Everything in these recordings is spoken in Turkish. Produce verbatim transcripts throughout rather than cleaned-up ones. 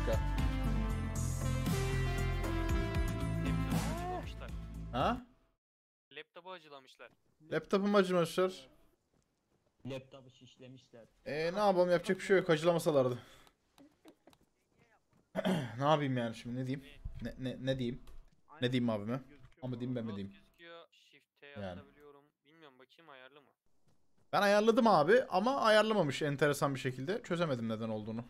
dakika. Ha? Laptopu acılamışlar. Laptopumu acımışlar. Laptopu şişlemişler. Eee ne yapalım, yapacak bir şey yok, acılamasalardı. Ne yapayım yani şimdi, ne diyeyim? Ne, ne, ne diyeyim? Ne diyeyim abime? Ama diyeyim ben mi Cross diyeyim? gözüküyor. Shift T Yani. atabiliyorum. Bilmiyorum, bakayım ayarlı mı? Ben ayarladım abi ama ayarlamamış enteresan bir şekilde. Çözemedim neden olduğunu.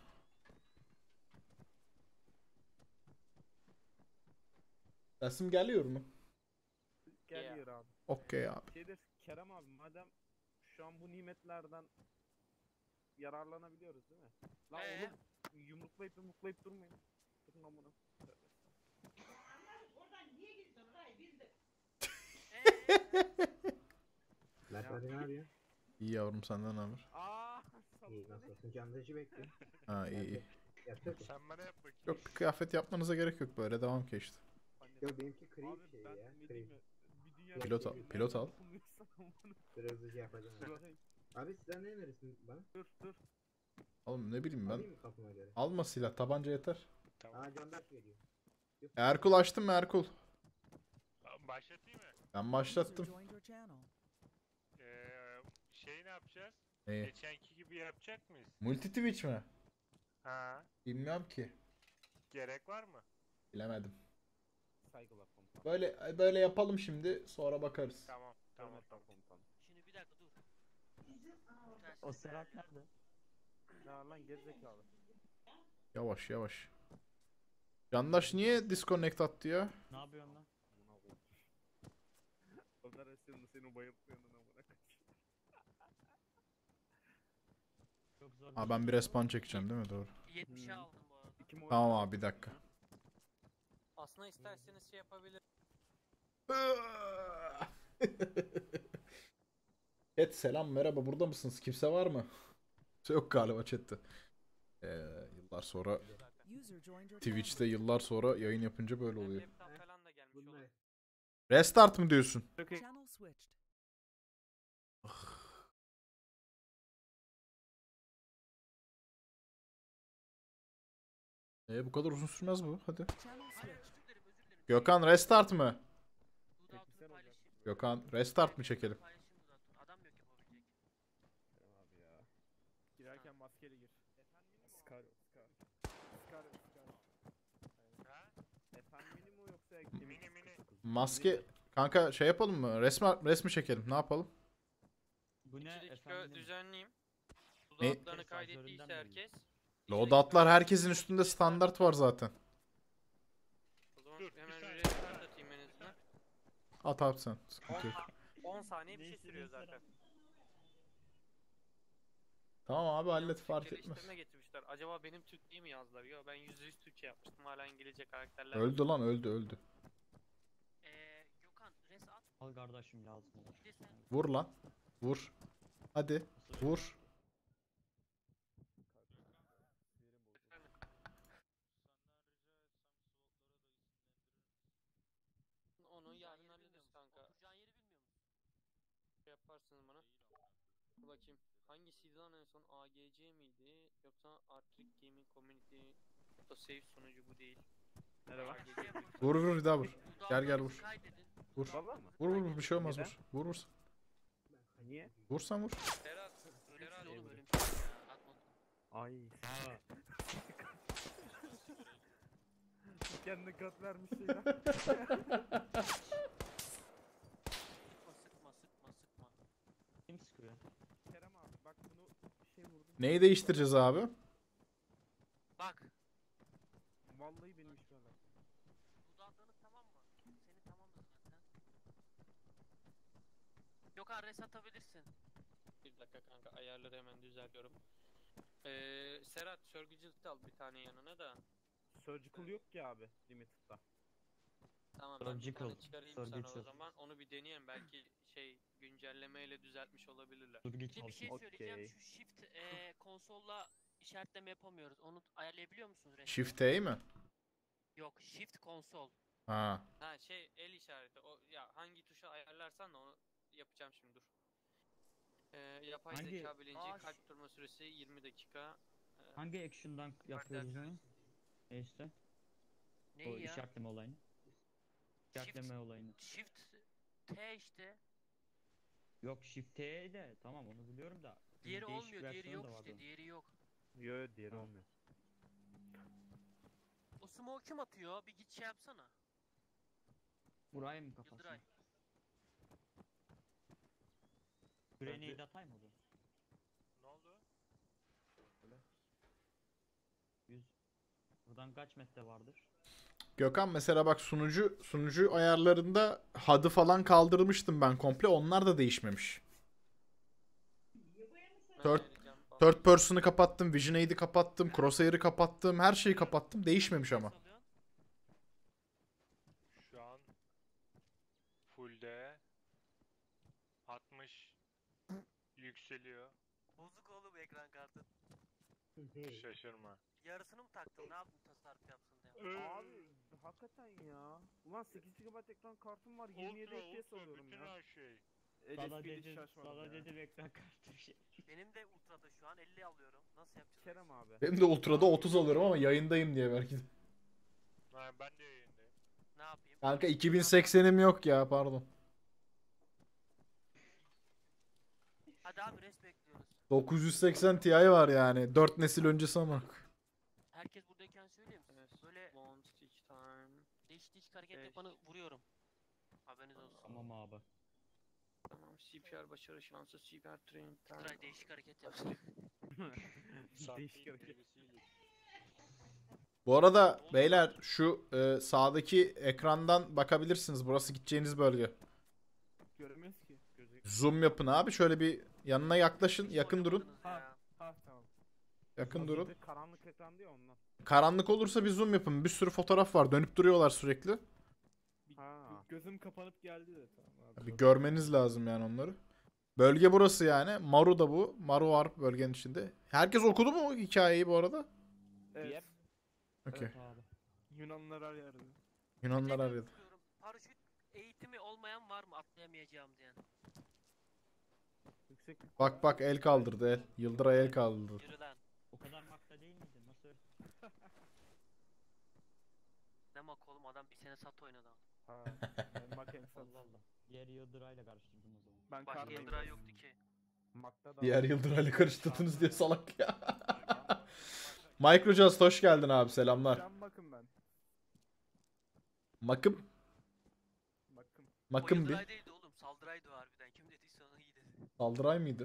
Resim geliyor mu? Geliyor abi. Okey abi. Şeyde Kerem abi, madem şu an bu nimetlerden yararlanabiliyoruz değil mi? Lan Ee? oğlum yumruklayıp yumruklayıp durmayın. Durun amına. Mert abi ne yapıyor? İyi yavrum, senden ne haber? Aaa İyi, nasılsın? Canlıcı bekliyor. Ha iyi iyi. Yapacak mı? Sen bana yap bakayım. Yok, bir kıyafet yapmanıza gerek yok, böyle devam ki işte. Yok benimki krip Abi şey ben ya. ne Krip. diyeyim mi? Bir dünya Pilot al, bilgi pilot al. nereden buluyorsan amına Biraz hızlıca yapacağım. abi. koyayım. Abi sizden ne önerirsin bana? Dur dur. Oğlum ne bileyim ben. Alayım mı kapıma göre? Alma silah, tabanca yeter. Tamam. Aa candaş geliyor. Yok. Erkul açtın mı Erkul? Başlatayım mı? Ben başlattım. Ee, şey ne yapacağız? Neyi? Geçenki gibi yapacak mıyız? Multi Twitch mi? Ha, Bilmiyorum ki. gerek var mı? Bilemedim. Saygılar komutan. Böyle böyle yapalım şimdi, sonra bakarız. Tamam, tamam, Hürmetler tamam. komutan. Şimdi bir dakika dur. O Serhat nerede? Ya lan gerizekalı. Yavaş yavaş. Candaş niye disconnect attı ya? Ne yapıyorsun lan? Amına koyayım. Operasyonda seni bayıltmayanın amına koyayım. Çok zor. Aa, ben bir respawn çekeceğim değil mi? Doğru. yetmişe Hmm. aldım bu arada. İki mi Tamam abi, bir dakika. Aslında isterseniz şey yapabilir. Chat selam merhaba, burada mısınız? Kimse var mı? Kimse yok galiba chatte. Ee, yıllar sonra Twitch'te yıllar sonra yayın yapınca böyle Hem oluyor. laptop falan da gelmiş olur. Bunlar. Restart mı diyorsun? Okey. Ee, bu kadar uzun sürmez bu. Hadi. Hayır, özür dilerim özür dilerim. Gökhan restart mı? Dudu altını paylaşayım. Gökhan restart mı çekelim? Paylaşayım Dudu altını. Adam yok yapabilecek. Kerem abi ya. Girerken maskeli gir. Scar. Scar. Scar. Scar. Ha? Efendim mini mi yoksa Mini mini. Maske kanka, şey yapalım mı? Resmi resmi çekelim. Ne yapalım? Bu iki ne dakika efendim? düzenleyeyim. Ne? Loadoutlarını kaydettiyse Sensöründen herkes. iki Loadoutlar dakika- herkesin üstünde standart var zaten. O zaman Dur, bir hemen saniye. bir restart atayım en azından. At at sen. Sıkıntı yok. on saniye bir şey Neyse, sürüyor neyse. zaten. Tamam abi, hallet, Yanlış fark Türkçe etmez. değiştirme getirmişler. Acaba benim Türk değil mi yazdılar? Yo, ben yüzde yüz Türkçe yapmıştım. Hala İngilizce karakterler. Öldü lan, öldü öldü. Eee Gökhan res at. Al kardeşim lazım olur. Bir de sen. Vur lan. Vur. Hadi. Vur. Onu yarın hallederiz kanka. Oturacağın yeri bilmiyor musun? Şey yaparsınız bana. Dur bakayım. Hangisiydi lan en son? A G C miydi? Yoksa Arctic Gaming Community Save sunucu bu değil. Nerede var? A G C yapayım. Vur vur, bir daha vur. Dudu Gel gel altlarınızı vur. kaydedin. Vur. Valla mı? Vur vur, bir şey olmaz, Neden? vur. Vur vur. Niye? Vursan vur. Serhat. Ölümsüz Serhat. oğlum ölümsüz ya. Atma. Ay. Kendine kat vermiş şeyler. Sıkma sıkma sıkma sıkma. Kim sıkıyor? Kerem abi bak bunu bir şey vurdum. Neyi değiştireceğiz abi? Bak. Vallahi benim iş böyle. Dudu altlarınız tamam mı? Senin tamamdır zaten. Gökhan res atabilirsin. Bir dakika kanka, ayarları hemen düzeltiyorum. Ee, Serhat Surgical al bir tane yanına da. Surgical yok ki abi Limited'da. Tamam, ben bir tane Surgical, çıkarayım sana o surgical. zaman. Onu bir deneyelim, belki şey güncellemeyle düzeltmiş olabilirler. Dur Bir git de bir olsun. şey söyleyeceğim. Okey. Şu shift eee konsolla işaretleme yapamıyoruz. Onu ayarlayabiliyor musunuz resmen? Shift E mi? Yok, shift konsol. Ha. Ha şey, el işareti. O ya, hangi tuşa ayarlarsan da onu yapacağım şimdi, dur. Ee, yapay Hangi- zeka bilinci Aa, kalp durma süresi yirmi dakika. Ee, Hangi action'dan yapıyoruz onu? E işte. O Neyi ya? işaretleme olayını. İşaretleme Shift, olayını. Shift T işte. Yok Shift T de tamam onu biliyorum da. bir Diğeri değişik olmuyor, diğeri versiyonu yok da vardı işte, onun. diğeri yok. Yo yo diğeri Ha. olmuyor. O smoke kim atıyor? Bir git şey yapsana. Buraya mı kafasına? Yıldıray. Grenade atayım mı bu? Ne oldu? yüz. Buradan kaç metre vardır? Gökhan mesela bak sunucu sunucu ayarlarında H U D'ı falan kaldırmıştım ben komple. Onlar da değişmemiş. Third, third person'ı kapattım, Vision Aid'i kapattım, Crosshair'ı kapattım, her şeyi kapattım. Değişmemiş ama. Şu an fullde altmış yükseliyor. Bozuk oğlum ekran kartı. Şaşırma. Yarısını mı taktın? Ne yaptın tasarruf yapsın diye. Abi hakikaten ya. Ulan sekiz gigabayt ekran kartım var. yirmi yedi Ultra F P S ultra alıyorum bütün ya. her şey. Sana L S P'de hiç dedim, şaşmadım sana ya. dedim ekran kartı bir şey. Benim de ultrada şu an elli alıyorum. Nasıl yapacağız? Kerem abi. Benim de Ultra'da otuz alıyorum ama yayındayım diye belki de. Ha, ben de yayındayım. Ne yapayım? Kanka iki bin seksenim yok ya pardon. Hadi abi res bekliyoruz. dokuz yüz seksen Ti var yani. dört nesil öncesi ama. Herkes buradayken söyleyeyim mi? Böyle One stitch time. değişik değişik hareket Beş. yapanı vuruyorum. Haberiniz olsun. Tamam abi. Tamam. C P R başarı şansı. C P R training time. Yıldıray değişik hareket yapıyor. Değişik hareket. Bu arada beyler şu e, sağdaki ekrandan bakabilirsiniz. Burası gideceğiniz bölge. Göremiyoruz ki. Gözü... Zoom yapın abi. Şöyle bir yanına yaklaşın. Hiç Yakın durun. oynamadınız Ha. ya. Ha tamam. Yakın Az durun. önce karanlık ekran diyor ondan. Karanlık olursa bir zoom yapın. Bir sürü fotoğraf var. Dönüp duruyorlar sürekli. Ha. Gözüm kapanıp geldi de tamam abi. Bir görmeniz lazım yani onları. Bölge burası yani. Maru da bu. Maru var bölgenin içinde. Herkes okudu mu hikayeyi bu arada? Evet. Okey. Evet abi. Yunanlılar her yerde. Yunanlar Tekrar aradı. soruyorum. Paraşüt eğitimi olmayan var mı atlayamayacağım diyen? Yüksek. Bak bak el kaldırdı el. Yıldıray el kaldırdı. Yürü lan. O kadar makta değil miydi? Nasıl? Ne mak oğlum adam bir sene sat oynadı. Ha. Ben Mac Ensat. Allah Allah. Diğer Yıldıray'la karıştırdım o zaman. Ben Başka karmayım. Yıldıray yoktu ki. Mac'ta da. Diğer Yıldıray'la karıştırdınız diye salak ya. Microjust hoş geldin abi selamlar. Can bakın ben. Makım. Bakın. O Makım bir. Yıldıray değildi oğlum saldıraydı o harbiden. Kim dediyse onu iyi dedi. Saldıray mıydı?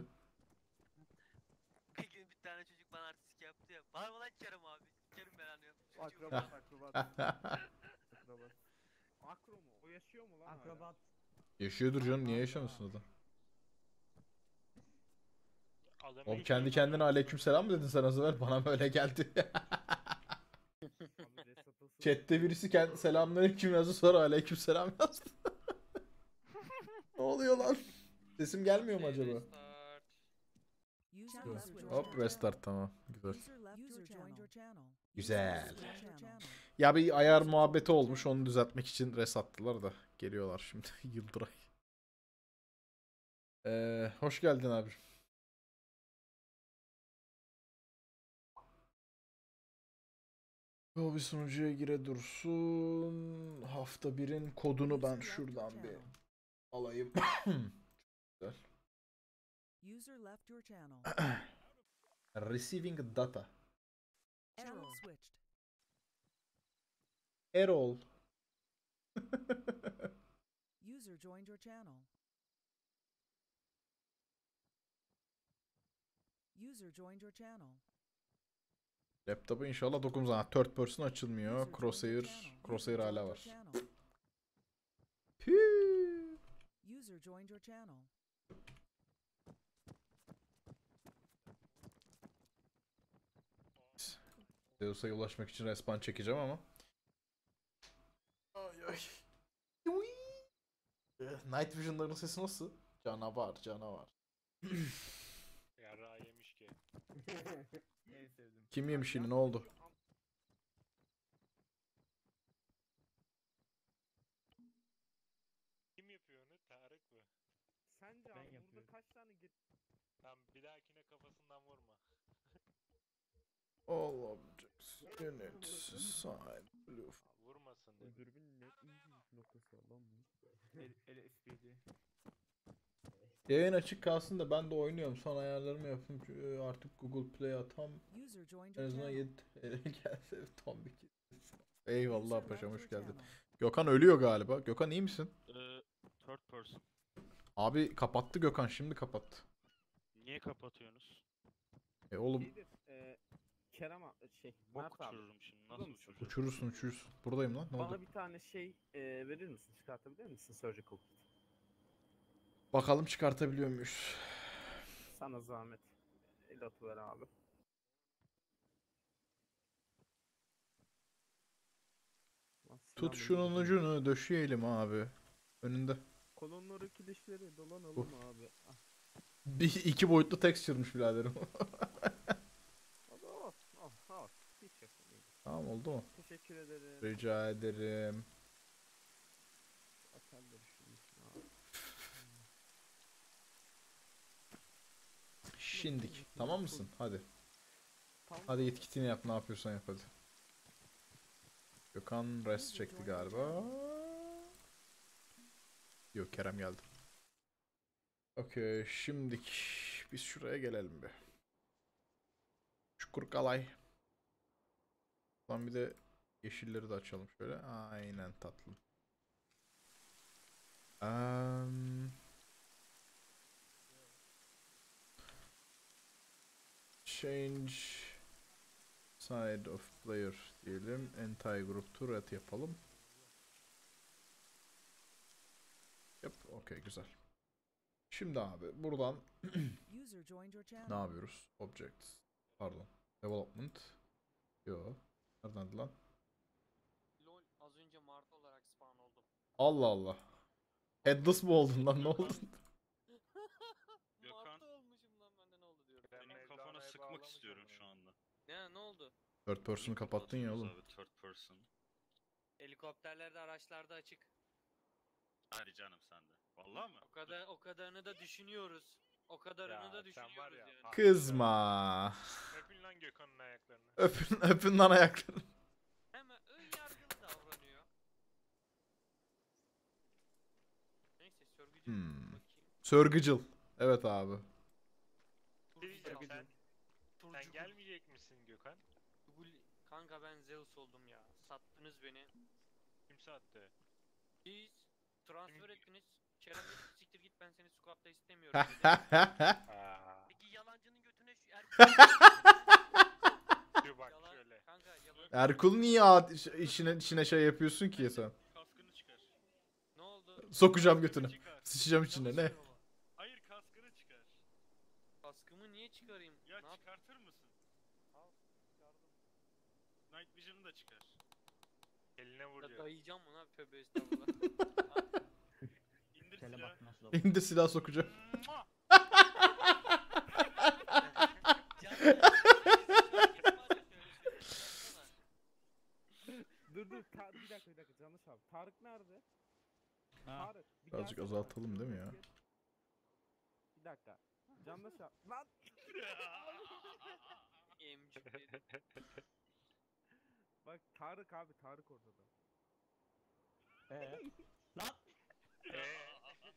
Bir gün bir tane çocuk bana artistik yaptı ya. Var mı lan Kerem abi? Kerem belanı yok. Akrobat akrobat. Akrobat. Akro mu? O yaşıyor mu lan hala? Akrobat. Yaşıyordur canım niye yaşamasın o da? Adamı Oğlum hiç kendi duymadım. kendine aleykümselam mı dedin sen az evvel? Bana böyle geldi. Abi resatası- Chat'te birisi kendi selamünaleyküm yazdı sonra aleykümselam yazdı. Ne oluyor lan? Sesim gelmiyor mu acaba? Hop restart tamam. Güzel. Güzel. Ya bir ayar muhabbeti olmuş onu düzeltmek için res attılar da geliyorlar şimdi Yıldıray. Ee, hoş geldin abi. O bir sunucuya gire dursun. Hafta birin kodunu ben şuradan bir alayım. Güzel. User left your channel. Receiving data. Channel switched. Errol. User joined your channel. User joined your channel. Laptopu inşallah dokunmaz. Ha, third person açılmıyor. User joined your Crosshair, channel. Crosshair User hala joined your var. channel. Püh. User joined your channel. Zeus'a ulaşmak için respawn çekeceğim ama. Ay ay. Ui. Eh, Night Vision'ların sesi nasıl? Canavar, canavar. Yarrağı yemiş ki. En sevdim. Kim yemiş yine ne oldu? Kim yapıyor onu? Tarık mı? Sence Ben abi burada yapıyorum. kaç tane git... Tamam bir dahakine kafasından vurma. Allah'ım. units side blue. Vurmasın Bu dedi. dürbün ne ilginç noktası var lan bu. L S P D. Yayın açık kalsın da ben de oynuyorum. Son ayarlarımı yapayım. Çünkü artık Google Play atam. User joined En your azından channel. yedi T L gelse tam bir kez. Eyvallah User paşam left hoş your geldin. channel. Gökhan ölüyor galiba. Gökhan iyi misin? Ee, third person. Abi kapattı Gökhan, şimdi kapattı. Niye kapatıyorsunuz? E oğlum Şeydir, e, Kerem abi, şey, Bok Mert abi. uçururum şimdi. Burada Nasıl mısın? uçuracağım? uçurursun uçurursun. Buradayım lan, ne Bana oldu? bir tane şey e, verir misin? Çıkartabilir misin? Surgical kit. Bakalım çıkartabiliyor muyuz? Sana zahmet. El atıver abi. Lan Tut silahın şunun ucunu- ucunu döşeyelim abi. Önünde. Kolonları kilişleri dolanalım abi. Ah, Bir iki boyutlu texture'mış biraderim. o da olsun. Oh, oh. Hiç yok. iyi. Tamam oldu mu? Teşekkür ederim. Rica ederim. Atarları şunun içine abi. Şimdik. Tamam mısın? Hadi. Tamam. Hadi git kitini yap, ne yapıyorsan yap hadi. Gökhan rest çekti galiba. Yok, Kerem geldi. Okey, şimdik biz şuraya gelelim bir. Çukur kalay. Lan bir de yeşilleri de açalım şöyle. Aynen tatlım. Um, change side of player diyelim. Anti-group turret yapalım. Yap, okey güzel. Şimdi abi buradan User joined your channel. ne yapıyoruz? Objects. Pardon. Development. Yo. Nereden lan? LOL az önce Mart olarak spawn oldum. Allah Allah. Headless mı oldun lan, ne oldu? Gökhan. Mart'ta olmuşum lan, bende ne oldu diyorum. Ben Senin Mevlana'yı kafana sıkmak bağlamayacağım istiyorum bunu. şu anda. Ne ne oldu? Third person'ı Niye kapattın ya oğlum. kapatıyorsunuz Abi, third person. Helikopterlerde araçlarda açık. Hadi canım sen de. Vallahi mı? O kadar o kadarını da düşünüyoruz. O kadarını Ya, da sen düşünüyoruz var ya, yani. ha- Kızma. Öpün lan Gökhan'ın ayaklarını. Öpün, öpün lan ayaklarını. Hemen ön yargılı davranıyor. Neyse sörgücü Hmm. bakayım. Sörgücül. Evet abi. Ne diyeceğim, Turcu- sen, sen Turcu- gelmeyecek misin Gökhan? Gul- Kanka ben Zeus oldum ya. Sattınız beni. Kim sattı? Siz transfer ettiniz. Kerem dedi ki, siktir git, ben seni squad'da istemiyorum dedi. Aa, Peki yalancının götüne şu er... dur bak Yalan, şöyle. kanka yalan. Erkul niye ad- iş- işine, içine şey yapıyorsun ki sen? Kaskını çıkar. Ne oldu? Sokacağım götünü. Çıkar. Sıçacağım içine Yanlış ne? diyorum ama. Hayır kaskını çıkar. Kaskımı niye çıkarayım? Ya ne yap? çıkartır mısın? Al, çıkardım. Night Vision'ı da çıkar. Eline Ya vuruyor. dayayacağım mı lan? Tövbe estağfurullah. İndir Tele silahı. bak nasıl İndir silah sokacağım. Mua! Dur dur. Ta- bir dakika bir dakika. Canış abi. Tarık nerede? Ha. Tarık. Bir Birazcık gelsene bak, azaltalım değil mi ya? gel. Bir dakika. Candaş abi. Lan. Emcükleri. Bak Tarık abi. Tarık orada da. Ee? Lan! Eee?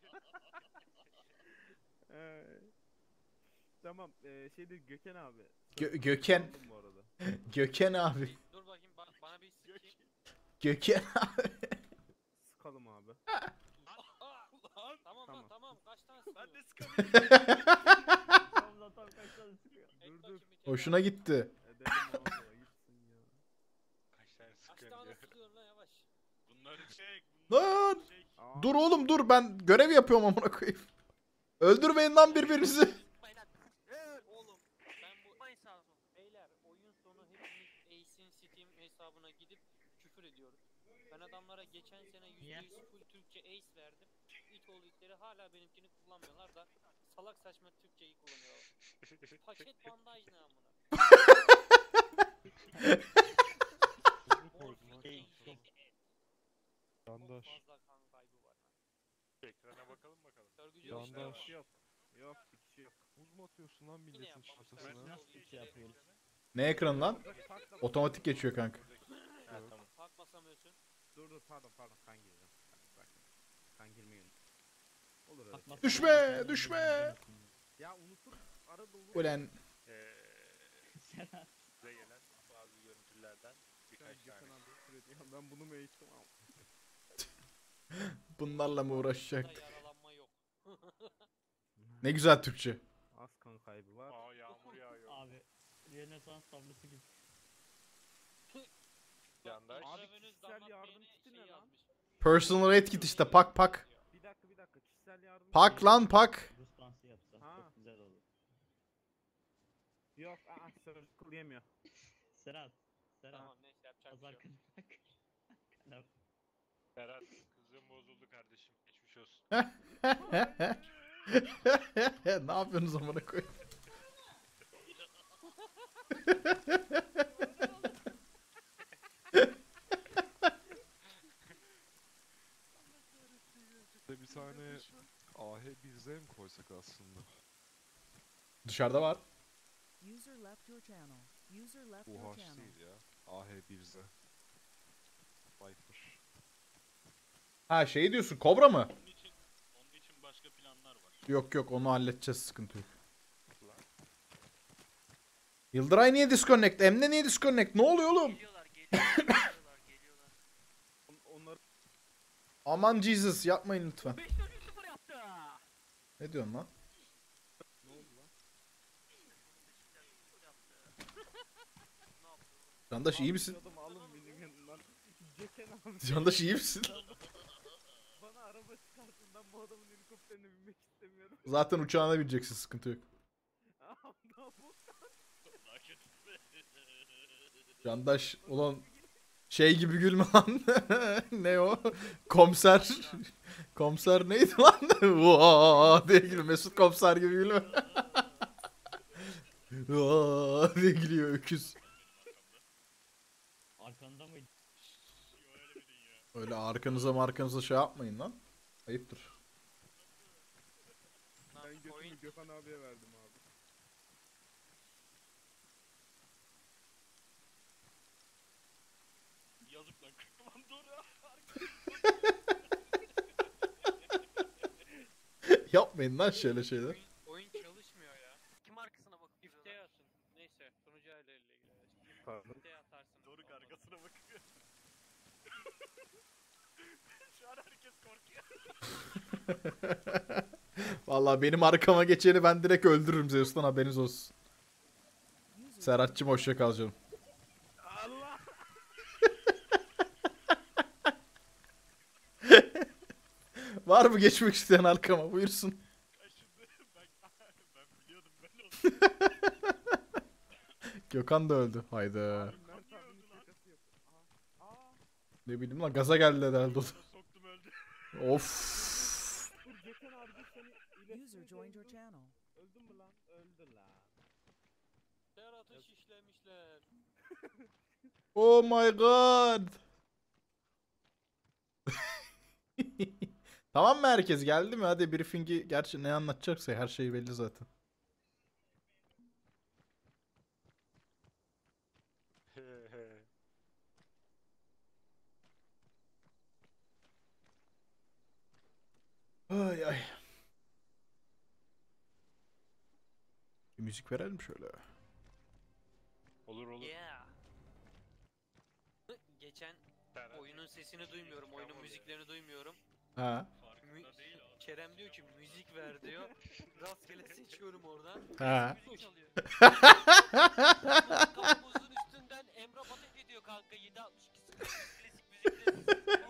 Ee, tamam. Ee, şeyde Gökhan abi. Gö- Sözünü Gökhan. aldım bu arada. Gökhan abi. Dur bakayım ba- bana bir sikeyim. Gökhan abi. Sıkalım abi. Aa, tamam Tamam. lan tamam, kaç tane Ben de sıkıyor? sıkabilirim. Allah tam kaç tane sıkıyor. Et Dur, bakayım dur. bir kere. Hoşuna gitti. Edelim abi. Gitsin ya. Kaç tane Kaç sıkıyorsun tane diyor. sıkıyorsun lan, yavaş. Bunları çek. bunları Lan! çek. Aa, Dur oğlum dur, ben görev yapıyorum amına koyayım. Öldürmeyin lan birbirinizi. Baylar. Oğlum ben bu Bayın sağ olsun. beyler oyun sonu hepimiz Ace'in Steam hesabına gidip küfür ediyoruz. Ben adamlara geçen sene yüzde yüz full Türkçe Ace verdim. İt oğlu itleri hala benimkini kullanmıyorlar da salak saçma Türkçeyi kullanıyorlar. Paket bandaj ne amına? Morfin Çok fazla kan kaybı var. Ekrana bakalım bakalım. Sörgücü yok. Yandaş. Yok. Yok. Bir kişi yok. Buz mu atıyorsun lan Yine milletin yapmamışlar. şapkasına? Ben Nasıl bir şey yapıyoruz? Ne ekranı lan? Otomatik geçiyor kanka. Ha tamam. Park basamıyorsun. Dur dur pardon pardon kan gireceğim. Bak, bak. Kan girmeyi unut. Olur öyle. Atmaz- Düşme, düşme. Ya unutur ara dolu. Ulan Ee, Serhat. size gelen bazı görüntülerden birkaç Gökhan tane. abi söyledi ya ben bunu mu eğittim abi? bunlarla mı Da uğraşacak? yaralanma yok. Ne güzel Türkçe. Az kan kaybı var. Aa yağmur yağıyor. Abi. Rönesans tablosu gibi. Yandaş. Abi Intravenöz kişisel damlatma yardım yeni kiti şey ne lan? yazmış. Personal aid kit işte pak pak. Bir dakika bir dakika kişisel yardım. Pak lan pak. Rus dansı yapsa Ha. çok güzel olur. Yok aa surgical yemiyor. Serhat. Serhat. Tamam neyse yapacak bir şey Pazar yok. kırmak. Kanal. Berat kızım bozuldu kardeşim. Geçmiş olsun. Ne yapıyorsunuz amına koyayım? Bir tane A H bir Z mi koysak aslında? Dışarıda var. User left your channel. User left U your H channel. değil ya. A H bir Z. Viper. Ha şey diyorsun kobra mı? Onun için, onun için başka planlar var. Yok yok onu halledeceğiz sıkıntı yok. Yıldıray niye disconnect? Emre niye disconnect? Ne oluyor oğlum? Geliyorlar, geliyorlar, geliyorlar, geliyorlar. On, onları Aman Jesus yapmayın lütfen. beş dört sıfır yaptı. Ne diyorsun lan? ne oldu lan? Candaş iyi misin? Adamı alın benim yanımdan. Gökhan abi. Candaş iyi misin? Bana araba çıkartın ben bu adamın helikopterine binmek istemiyorum. Zaten uçağına bineceksin sıkıntı yok. Aa, ne bu? Merak etme. Candaş ulan şey gibi gülme lan. Ne o? Komiser. Komiser neydi lan? Vaa diye gülüyor. Mesut Komiser gibi gülme. Vaa diye gülüyor öküz. Arkanda mıydı? Öyle dedin ya. Öyle arkanıza markanıza şey yapmayın lan. Ayıptır. Ben Oyun götümü Gökhan abiye verdim abi. Yazık lan. Lan dur ya. Yapmayın lan şöyle şeyler. oyun, oyun çalışmıyor ya. Kim arkasına bakıyor? İfteye atın. Neyse sunucu ayarlarıyla ilgili. Pardon. İfteye atarsın. Doruk arkasına bakıyor. Şu an herkes korkuyor. Vallahi benim arkama geçeni ben direkt öldürürüm Zeus'tan haberiniz olsun. User Serhat'cığım hoşça kal canım. Allah! Var mı geçmek isteyen arkama buyursun. Ya şimdi ben, ben biliyordum ben olsun. Gökhan da öldü. Hayda. Mert abinin şakası yapıyor. Aa. Aa. Ne bileyim lan gaza geldi herhalde o da. Soktum öldü. Of. Dur Gökhan abi dur seni iletişim User joined your channel. Öldün mü lan? Öldü lan. Serhat'ı şişlemişler. Oh my god. Tamam mı herkes geldi mi? Hadi briefing'i gerçi ne anlatacaksa her şey belli zaten. Ay ay. Bir müzik verelim şöyle. Olur olur. Yeah. Geçen Berat. oyunun sesini duymuyorum, oyunun müziklerini duymuyorum. Ha. Mü- Kerem diyor ki müzik ver diyor. Rastgele seçiyorum oradan. Ha. Müzik çalıyor. Kafamızın üstünden Emre Batık ediyor kanka. yedi altmış iki klasik müzikleri.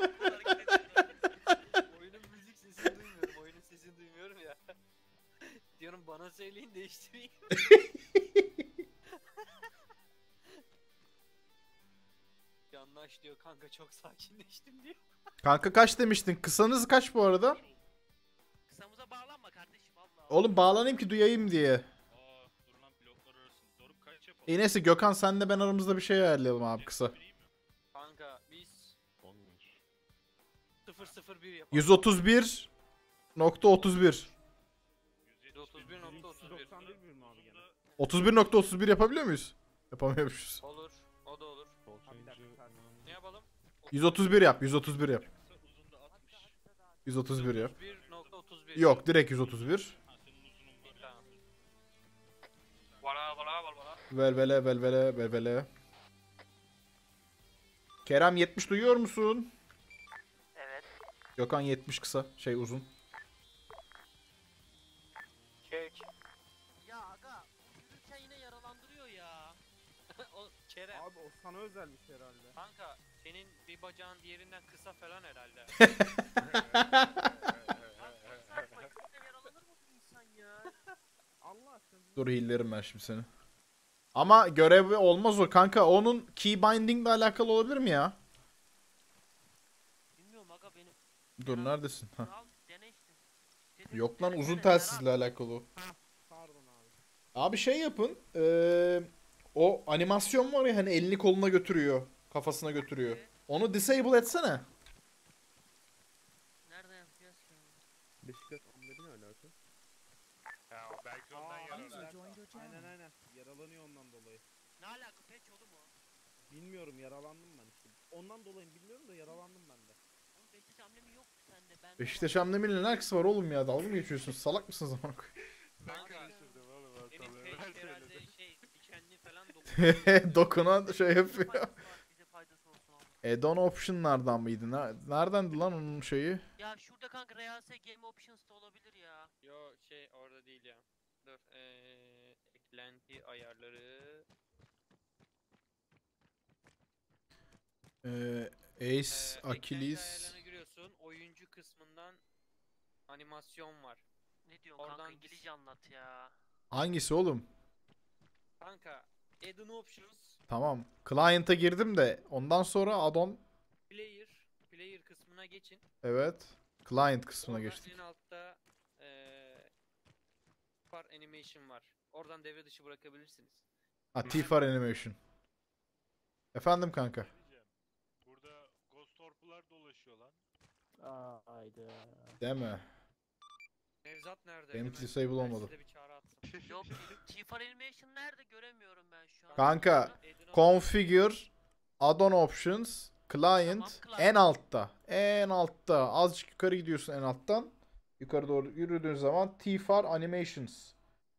Oyunun müzik sesini duymuyorum, oyunun sesini duymuyorum ya. Diyorum bana söyleyin değiştireyim. Yanlış diyor kanka çok sakinleştim diyor. Kanka kaç demiştin? Kısanız kaç bu arada? Kısamıza bağlanma kardeşim Allah. Oğlum bağlanayım ki duyayım diye. Aa dur lan bloklar arasında. Doruk kaç yapalım? E neyse Gökhan senle ben aramızda bir şey ayarlayalım abi kısa. Kanka biz on bir. sıfır sıfır bir yapalım. yüz otuz bir nokta otuz bir. yüz otuz bir nokta otuz bir. doksan bir mi abi gene? otuz bir nokta otuz bir yapabiliyor muyuz? Yapamıyormuşuz. Olur. O da olur. Call change'ı Ne yapalım? yüz otuz bir yap. yüz otuz bir yap. Uzun da altmış. yüz otuz bir yap. bir nokta otuz bir. Yok, direkt yüz otuz bir. Ha senin uzunun var. Tamam. Valla valla valla valla. Velvele velvele velvele. Kerem yetmiş duyuyor musun? Evet. Gökhan yetmiş kısa. Şey uzun. Çek. Ya aga yürürken yine yaralandırıyor ya. O Kerem. Abi o sana özelmiş herhalde. Kanka senin bir bacağın diğerinden kısa falan herhalde. Saçma yürürken yaralanır mı bir insan ya? Allah aşkına. Dur hillerim ben şimdi seni. Ama görevi olmaz o kanka. Onun key binding ile alakalı olabilir mi ya? Bilmiyorum aga benim. Dur neredesin? Hah. Al dene işte. Dedim, Yok lan, denesene, uzun yarar. telsizle alakalı o. Pardon abi. Abi şey yapın. eee, o animasyon var ya hani elini koluna götürüyor. Kafasına götürüyor. Onu disable etsene. Nerede yapacağız ki? Beşiktaş onları ne alaka? Ya o belki ondan Aa, yarar. User joined your channel. Aynen aynen. Yaralanıyor ondan dolayı. Ne alaka peç oğlum o? Bilmiyorum, yaralandım ben işte. Ondan dolayı bilmiyorum da yaralandım ben de. Oğlum Beşiktaş amblemi yok ki sende. Ben Beşiktaş ambleminin ne alakası var oğlum ya? Dalga mı geçiyorsun? Salak mısınız amına koyayım? Ben Kanka, karıştırdım oğlum Benim ortalığı. page Ben herhalde söyledim. şey dikenli falan dokunuyor. Dokunan şey yapıyor. Faydası var, bize faydası olsun abi. Add-on option'lardan mıydı? Ne- Neredendi lan onun şeyi? Ya şurada kanka R A S Game Options'ta olabilir ya. Yo şey orada değil ya. Dur. Eee eklenti ayarları. Ee, Eee, Ace, eklenti Achilles. ayarlarına giriyorsun. Oyuncu kısmından animasyon var. Ne diyorsun Oradan kanka biz- İngilizce anlat ya. Hangisi oğlum? Kanka add-on options, Tamam. Client'a girdim de ondan sonra add-on. player, player kısmına geçin. Evet. Client kısmına Oradan geçtik. en altta eee par animation var. Oradan devre dışı bırakabilirsiniz. Ha, T-Far Animation. Efendim kanka. Ne diyeceğim? Burada Ghost Orp'lar dolaşıyor lan. Haydi. Deme. Nevzat nerede? Benimki Hemen disable olmadı. size bir çağrı atsın. Yok T-Far Animation nerede göremiyorum ben şu an. Kanka, Add-on Configure, add-on options, client Tamam, en altta. En altta. Azıcık yukarı gidiyorsun en alttan. Yukarı doğru yürüdüğün zaman T-Far Animations.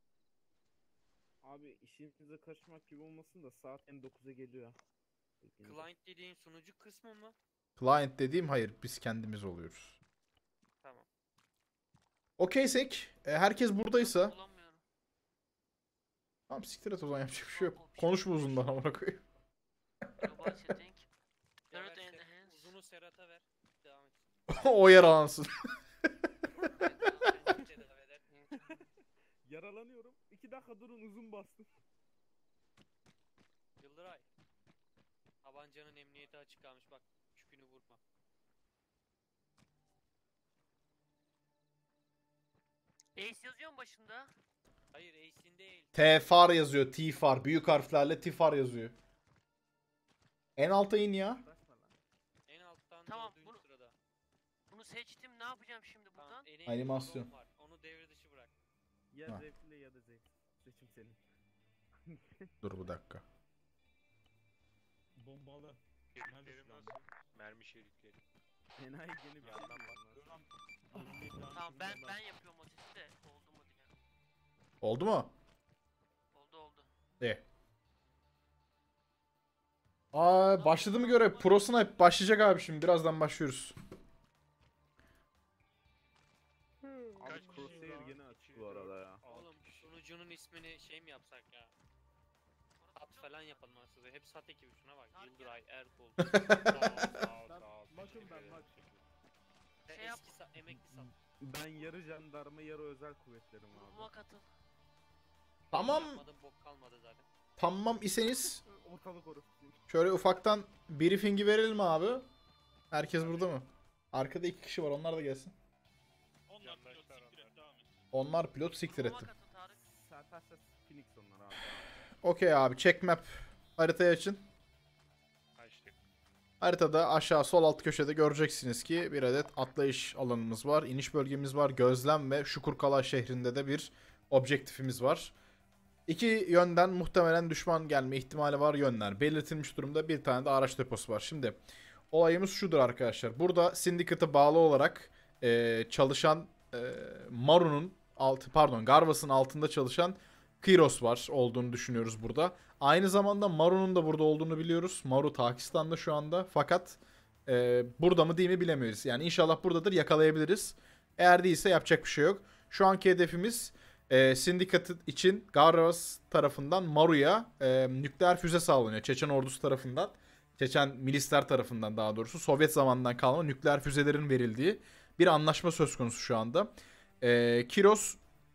Abi işinize karışmak gibi olmasın da saat en dokuza geliyor. Client dediğin sunucu kısmı mı? Client dediğim hayır. Biz kendimiz oluyoruz. Tamam. Okeysek. e, herkes buradaysa. Bulamıyorum. Tamam siktir et o zaman, yapacak bir şey yok. Konuşma uzundan amına koyayım. Global setting. Ya Turret ver and Ser- enhance. Uzunu Serhat'a ver. Devam et. O yer alansın. Tedavi eder. Yaralanıyorum. İki dakika durun, uzun bastım. Yıldıray. Tabancanın emniyeti açık kalmış bak. Çükünü vurma. Ace yazıyor mu başında? Hayır Ace'in değil. T-Far yazıyor. T-Far. Büyük harflerle T-Far yazıyor. En alta in ya. Uğraşma lan. En alttan Tamam, dördüncü bunu- sırada. Bunu seçtim, ne yapacağım şimdi buradan? Tamam, en Animasyon. Var. Onu devre dışı bırak. Ya Ha. zevkli ya da zevksiz. Seçim senin. Dur bir dakika. Bombalı. Şeriflerim nasıl? Mermi şerifleri. Enayi gene bir şey Yandan diyor lan. Tamam ben ben yapıyorum o sesi de oldu mu diye. Oldu mu? Oldu oldu. İyi. Aa, başladı mı görev? Pro Snipe başlayacak abi şimdi. Birazdan başlıyoruz. Abi Kaç kişi Crosshair var? gene açık bu arada ya. Oğlum sunucunun ismini şey mi yapsak ya? Sat falan yapalım aslında. Hep sat ekibi şuna bak. Yıldıray, Erkol. Sağ ol, sağ ol, Ben- sağ ol. bakın Teşekkür ben ederim, bak. teşekkür ederim. Sen Şey yap- eski sa- emekli sat. Ben yarı jandarma yarı özel kuvvetlerim Grubuma abi. katıl. Tamam. Yapmadım bok kalmadı zaten. Tamam iseniz Ortalık orası. şöyle ufaktan briefing'i verelim abi. Herkes burada mı? Arkada iki kişi var. Onlar da gelsin. Onlar Yandaşlar pilot siktir et onlar. devam et. Onlar pilot siktir Grubuma ettim. katıl Tarık. Sertaç'ta Phoenix onlar abi. Okey abi. Check map. Haritayı açın. Açtık. Haritada aşağı sol alt köşede göreceksiniz ki bir adet atlayış alanımız var. İniş bölgemiz var. Gözlem ve Şukurkala şehrinde de bir objektifimiz var. İki yönden muhtemelen düşman gelme ihtimali var yönler. Belirtilmiş durumda bir tane de araç deposu var. Şimdi olayımız şudur arkadaşlar. Burada Syndicate'a bağlı olarak e, çalışan e, Maru'nun altı pardon Garvas'ın altında çalışan Kyros var olduğunu düşünüyoruz burada. Aynı zamanda Maru'nun da burada olduğunu biliyoruz. Maru Pakistan'da şu anda. Fakat e, burada mı değil mi bilemiyoruz. Yani inşallah buradadır, yakalayabiliriz. Eğer değilse yapacak bir şey yok. Şu anki hedefimiz e, Syndicate için Garvas tarafından Maru'ya e, nükleer füze sağlanıyor. Çeçen ordusu tarafından. Çeçen milisler tarafından daha doğrusu. Sovyet zamanından kalma nükleer füzelerin verildiği bir anlaşma söz konusu şu anda. E, Kyros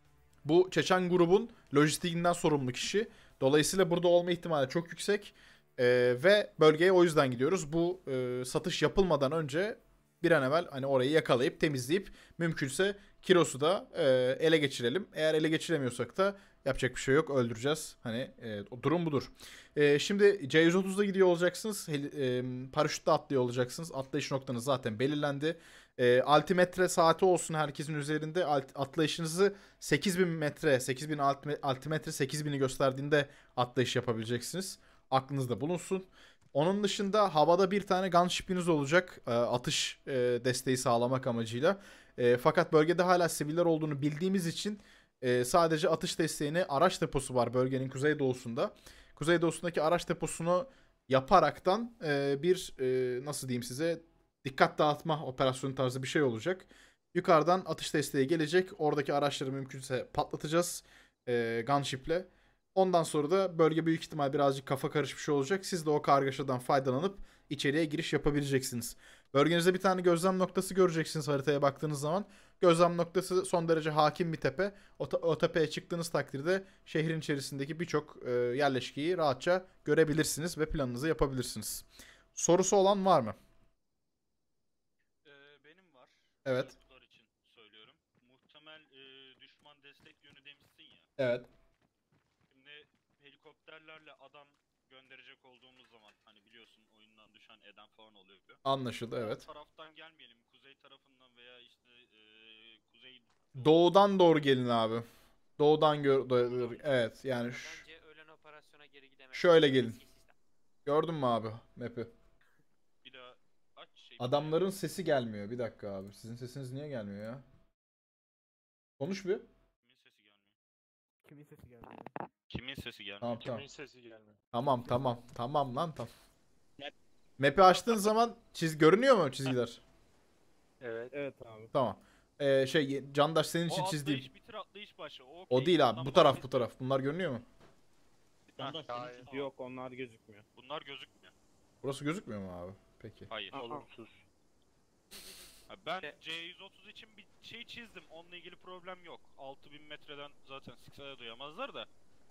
bu Çeçen grubun lojistiğinden sorumlu kişi. Dolayısıyla burada olma ihtimali çok yüksek. Ee, ve bölgeye o yüzden gidiyoruz. Bu e, satış yapılmadan önce bir an evvel hani orayı yakalayıp temizleyip mümkünse Kiros'u da e, ele geçirelim. Eğer ele geçiremiyorsak da yapacak bir şey yok. Öldüreceğiz. Hani e, o durum budur. E, şimdi C yüz otuzda gidiyor olacaksınız. Heli, e, paraşütle atlıyor olacaksınız. Atlayış noktanız zaten belirlendi. E, altimetre saati olsun herkesin üzerinde. Alt, atlayışınızı sekiz bin metre, sekiz bin altimetre sekiz bini gösterdiğinde atlayış yapabileceksiniz. Aklınızda bulunsun. Onun dışında havada bir tane gunship'iniz olacak. E, atış e, desteği sağlamak amacıyla. E, fakat bölgede hala siviller olduğunu bildiğimiz için e, sadece atış desteğine araç deposu var bölgenin kuzeydoğusunda. Kuzeydoğusundaki araç deposunu yaparaktan e, bir e, nasıl diyeyim size dikkat dağıtma operasyonu tarzı bir şey olacak. Yukarıdan atış desteği gelecek. Oradaki araçları mümkünse patlatacağız e, gunship'le. Ondan sonra da bölge büyük ihtimal birazcık kafa karışmış olacak. Siz de o kargaşadan faydalanıp içeriye giriş yapabileceksiniz. Bölgenizde bir tane gözlem noktası göreceksiniz haritaya baktığınız zaman. Gözlem noktası son derece hakim bir tepe. O, o tepeye çıktığınız takdirde şehrin içerisindeki birçok e, yerleşkeyi rahatça görebilirsiniz ve planınızı yapabilirsiniz. Sorusu olan var mı? Ee, benim var. Evet. Çocuklar için söylüyorum. Muhtemel e, düşman destek yönü demişsin ya. Evet. Şimdi helikopterlerle adam gönderecek olduğumuz zaman hani biliyorsun oyundan düşen eden falan oluyor. Anlaşıldı, evet. O taraftan gelmeyelim. Kuzey tarafından veya işte e, kuzey... Doğudan doğru gelin abi. Doğudan gör... do- Evet yani ş- Bence öğlen operasyona geri gidemez. şöyle gelin. Gördün mü abi map'i? Bir daha aç şey... Adamların sesi gelmiyor. Bir dakika abi. Sizin sesiniz niye gelmiyor ya? Konuş bir. Kimin sesi gelmiyor? Kimin sesi geldi? Kimin sesi gelmiyor? Tamam tamam. Kimin sesi gelmiyor? Tamam tamam. Tamam lan tamam. Map'i açtığın zaman çiz görünüyor mu çizgiler? Evet. Evet abi. Tamam. Ee, şey Candaş senin için O çizdiğim. atlayış bitir atlayış başı. O, O okey. değil abi. Ondan Bu taraf bu bahset- taraf. Bunlar görünüyor mu? Ha, Hayır. tamam. Yok onlar gözükmüyor. Bunlar gözükmüyor. Burası gözükmüyor mu abi? Peki. Hayır. Aa. Olumsuz. Ha, ben C yüz otuz için bir şey çizdim. Onunla ilgili problem yok. altı bin metreden zaten sıksaya duyamazlar da.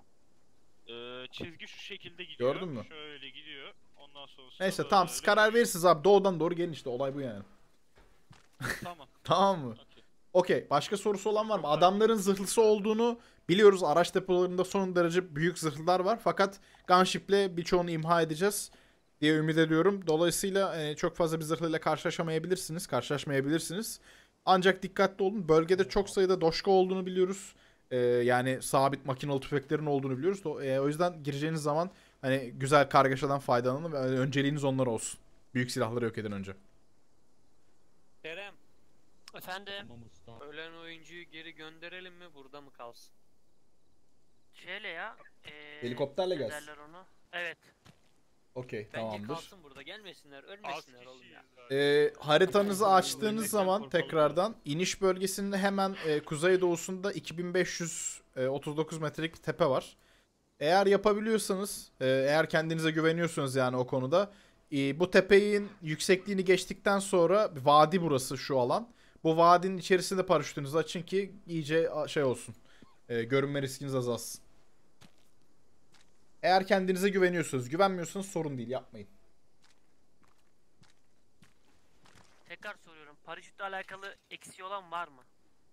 Ee, çizgi şu şekilde gidiyor. Gördün mü? Şöyle gidiyor. Ondan sonra Neyse tamam siz karar verirsiniz abi. Doğudan doğru gelin işte. Olay bu yani. Tamam. Tamam mı? Okey. Okey. Başka sorusu olan var mı? Adamların zırhlısı olduğunu biliyoruz. Araç depolarında son derece büyük zırhlılar var. Fakat gunship'le birçoğunu imha edeceğiz diye ümit ediyorum. Dolayısıyla e, çok fazla bir zırhlıyla karşılaşamayabilirsiniz. Karşılaşmayabilirsiniz. Ancak dikkatli olun. Bölgede çok sayıda doşka olduğunu biliyoruz. E, yani sabit makinalı tüfeklerin olduğunu biliyoruz. Do- e, o yüzden gireceğiniz zaman hani güzel kargaşadan faydalanın ve önceliğiniz onlar olsun. Büyük silahları yok eden önce. Kerem, Efendim Tamam usta. ölen oyuncuyu geri gönderelim mi, burada mı kalsın? şöyle ya. eee, Helikopterle ne gelsin. derler onu? Evet. Okey Bence tamamdır. kalsın burada, gelmesinler, Az ölmesinler oğlum kişiyiz ya. zaten. Ee, haritanızı açtığınız Örnekten zaman korkalım. tekrardan iniş bölgesinin hemen e, kuzeydoğusunda iki bin beş yüz otuz dokuz metrelik bir tepe var. Eğer yapabiliyorsanız, e, eğer kendinize güveniyorsunuz yani o konuda, e, bu tepenin yüksekliğini geçtikten sonra bir vadi burası şu alan. Bu vadinin içerisinde paraşütünüzü açın ki iyice a, şey olsun. E, görünme riskiniz azalsın. Eğer kendinize güveniyorsunuz, güvenmiyorsanız sorun değil, yapmayın. Tekrar soruyorum. Paraşütle alakalı eksiği olan var mı?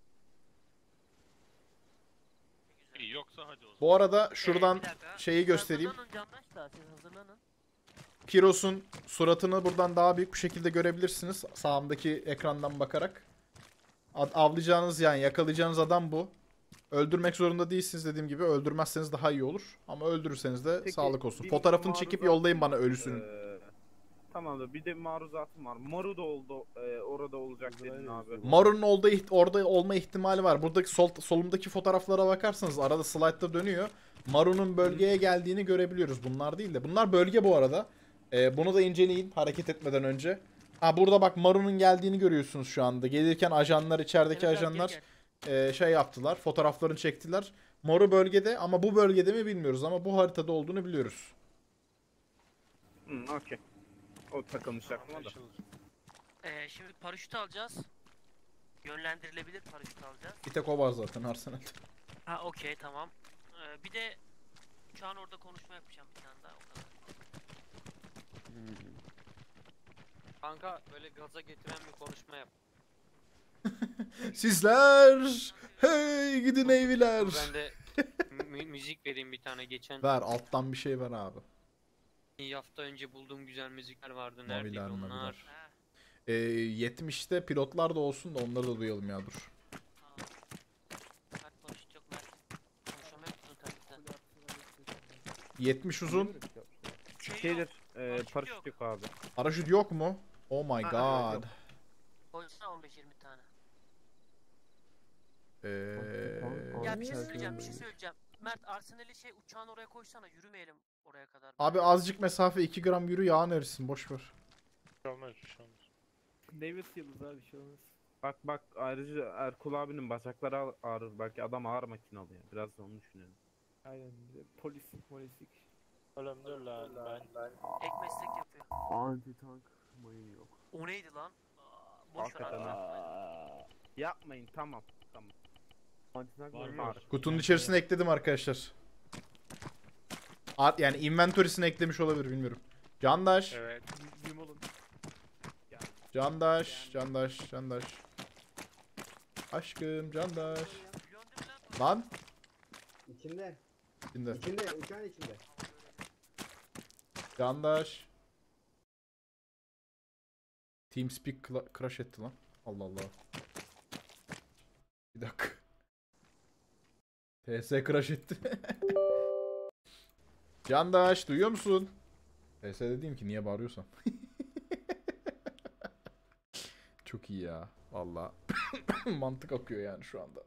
Güzel. İyi yoksa hadi o zaman. Bu arada Ee, şuradan bir dakika. şeyi Siz göstereyim. Hazırlanın Candaş da siz hazırlanın. Kiros'un suratını buradan daha büyük bir şekilde görebilirsiniz. Sağımdaki ekrandan bakarak. Ad- Avlayacağınız yani yakalayacağınız adam bu. Öldürmek zorunda değilsiniz dediğim gibi. Öldürmezseniz daha iyi olur. Ama öldürürseniz de Peki, sağlık olsun. bir Fotoğrafını çekip maruzat- yollayın bana ölüsünün. Ee, tamamdır. Bir de maruzatım var. Maru da oldu. e, orada olacak dedin abi. Maru'nun orada, orada olma ihtimali var. Buradaki sol, solumdaki fotoğraflara bakarsanız arada slide'da dönüyor. Maru'nun bölgeye geldiğini görebiliyoruz. Bunlar değil de. Bunlar bölge bu arada. Ee, bunu da inceleyin hareket etmeden önce. Ha burada bak Maru'nun geldiğini görüyorsunuz şu anda. Gelirken ajanlar, içerideki Evet, evet, ajanlar gel, gel. e, şey yaptılar. Fotoğraflarını çektiler. Maru bölgede ama bu bölgede mi bilmiyoruz ama bu haritada olduğunu biliyoruz. Hı, okey. O takılmış aklıma da. Anlaşıldı. Ee, şimdi paraşüt alacağız. Yönlendirilebilir paraşüt alacağız. Bir tek o var zaten Arsenal'de. Ha okey tamam. Ee, bir de uçağın orada konuşma yapacağım bir tane daha o kadar. Kanka böyle gaza getiren bir konuşma yap. Sizler hey gidin eyviler. Dur ben de mü- müzik vereyim bir tane. Geçen Ver alttan bir şey ver abi. bir hafta önce bulduğum güzel müzikler vardı. Maviler, Neredeydi onlar? maviler. Ha, Ee, yetmişte pilotlar da olsun da onları da duyalım ya dur. tamam. Mert paraşüt yok Mert. Konuşamıyor musun tabii sen? yetmiş uzun. Şey Şeydir. yok. E, Paraşüt paraşüt yok. yok abi. Paraşüt yok mu? Oh my Aa, god. Koysana on beş yirmi tane. Ee, Ya bir şey söyleyeceğim, bir şey söyleyeceğim. Mert Arsenal'i şey uçağın oraya koysana, yürümeyelim oraya kadar. Abi azıcık mesafe iki gram yürü yağın erisin boş ver. Bir şey olmaz, bir şey olmaz. Davis yıldız abi bir şey olmaz. Bak bak ayrıca Erkul abinin bacakları ağ- ağrır. Belki adam ağır makinalı ya. Biraz da onu düşünelim. Aynen. Polis, polislik. Elhamdülillah ben. Ek meslek yapıyor. Anti tank mayın yok. O neydi lan? Aa, boş ver Hakikaten abi. ha. Yapmayın tamam. Tamam. Anti tank Var mayın mı? ağır. Kutunun içerisine ekledim arkadaşlar. At yani inventory'sine eklemiş olabilir bilmiyorum. Candaş, Evet. Yum olun. Candaş, Candaş, Candaş. Aşkım Candaş. Lan İçinde. şimdi İçinde. Uçağın içinde. Candaş. TeamSpeak cla- crash etti lan. Allah Allah. Bir dakika. T S crash etti. Candaş duyuyor musun? T S dediğim ki niye bağırıyorsam. Çok iyi ya. Valla. Mantık akıyor yani şu anda.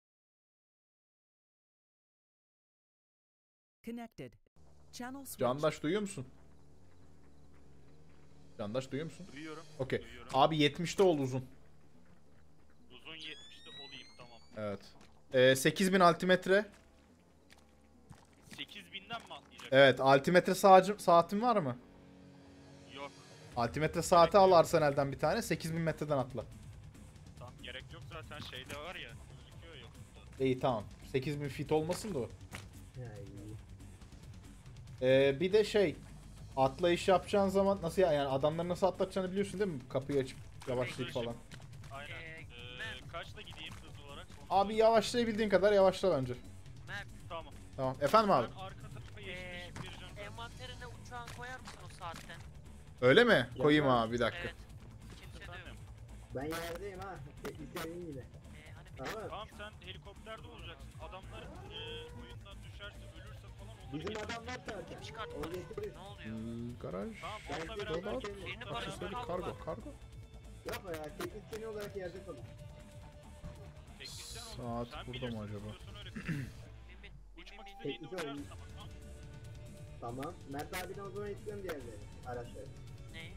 Connected. Channel switch. Candaş duyuyor musun? Candaş duyuyor musun? Duyuyorum. Okey. Duyuyorum. Abi yetmişte ol uzun. Uzun yetmişte olayım tamam. Evet. Ee, sekiz bin altimetre. sekiz binden mi atlayacak? Evet. Altimetre sağcı, saatin var mı? Yok. Altimetre saati al Arsenal'den bir tane. sekiz bin metreden atla. Tamam gerek yok zaten şeyde var ya. Gözüküyor ya. İyi tamam. sekiz bin feet olmasın da o. Ya iyi. Ee, bir de şey. Atlayış yapacağın zaman nasıl ya? Yani adamları nasıl atlatacağını biliyorsun değil mi? Kapıyı açıp yavaşlayıp falan. Aynen. Ee, Ee, Mert. kaçla gideyim hız olarak? Onu Abi söyle. yavaşlayabildiğin kadar yavaşla bence. Mert, Tamam. Tamam. Efendim abi. Ben arka tarafa yeşil Ee, ışık vereceğim. zaten. envanterine uçağın koyar mısın o saatten? Öyle mi? Koyayım abi bir dakika. Evet. Kimse de yok. Efendim? Ben yerdeyim ha. Teknisyenin yine. Ee, hani bir Tamam mı? Tamam sen helikopterde olacaksın. Adamlar e, oyundan düşerse ölürse falan onları Bizim getir. adam var zaten. kim çıkarttı O paraşütü? getirir. Ne oluyor? Hmm, garaj. Tamam Ben onunla size beraber. Robot. bakayım. Birini onunla paraşütle beraber- Kargo, kaldır. kargo. Yapma ya. Teknisyeni olarak yerde kalın. Teknisyen ol. Saat Sen burada mı bilirsin, acaba? biliyorsun, öyle. Bin bin. Bin Uçmak bin bin. istediğinde Teknik uçarsın ol. ama. Tamam. Tamam. Mert abiden o zaman istiyorum diğerleri. Araçları. Neyi?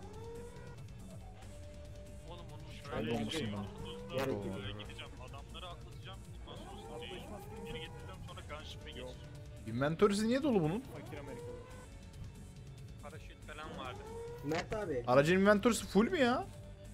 Oğlum onun Şöyle Olmasın gideyim, lan. hızlı Gerek hızlı yok. böyle gideceğim. Adamları atlatacağım. Ondan sonra C'yi geri getireceğim. Sonra gunship'e geçeceğim. Inventory'si niye dolu bunun? Fakir Amerikalı. Paraşüt falan vardı. Mert abi. Aracın inventory'si full mü ya?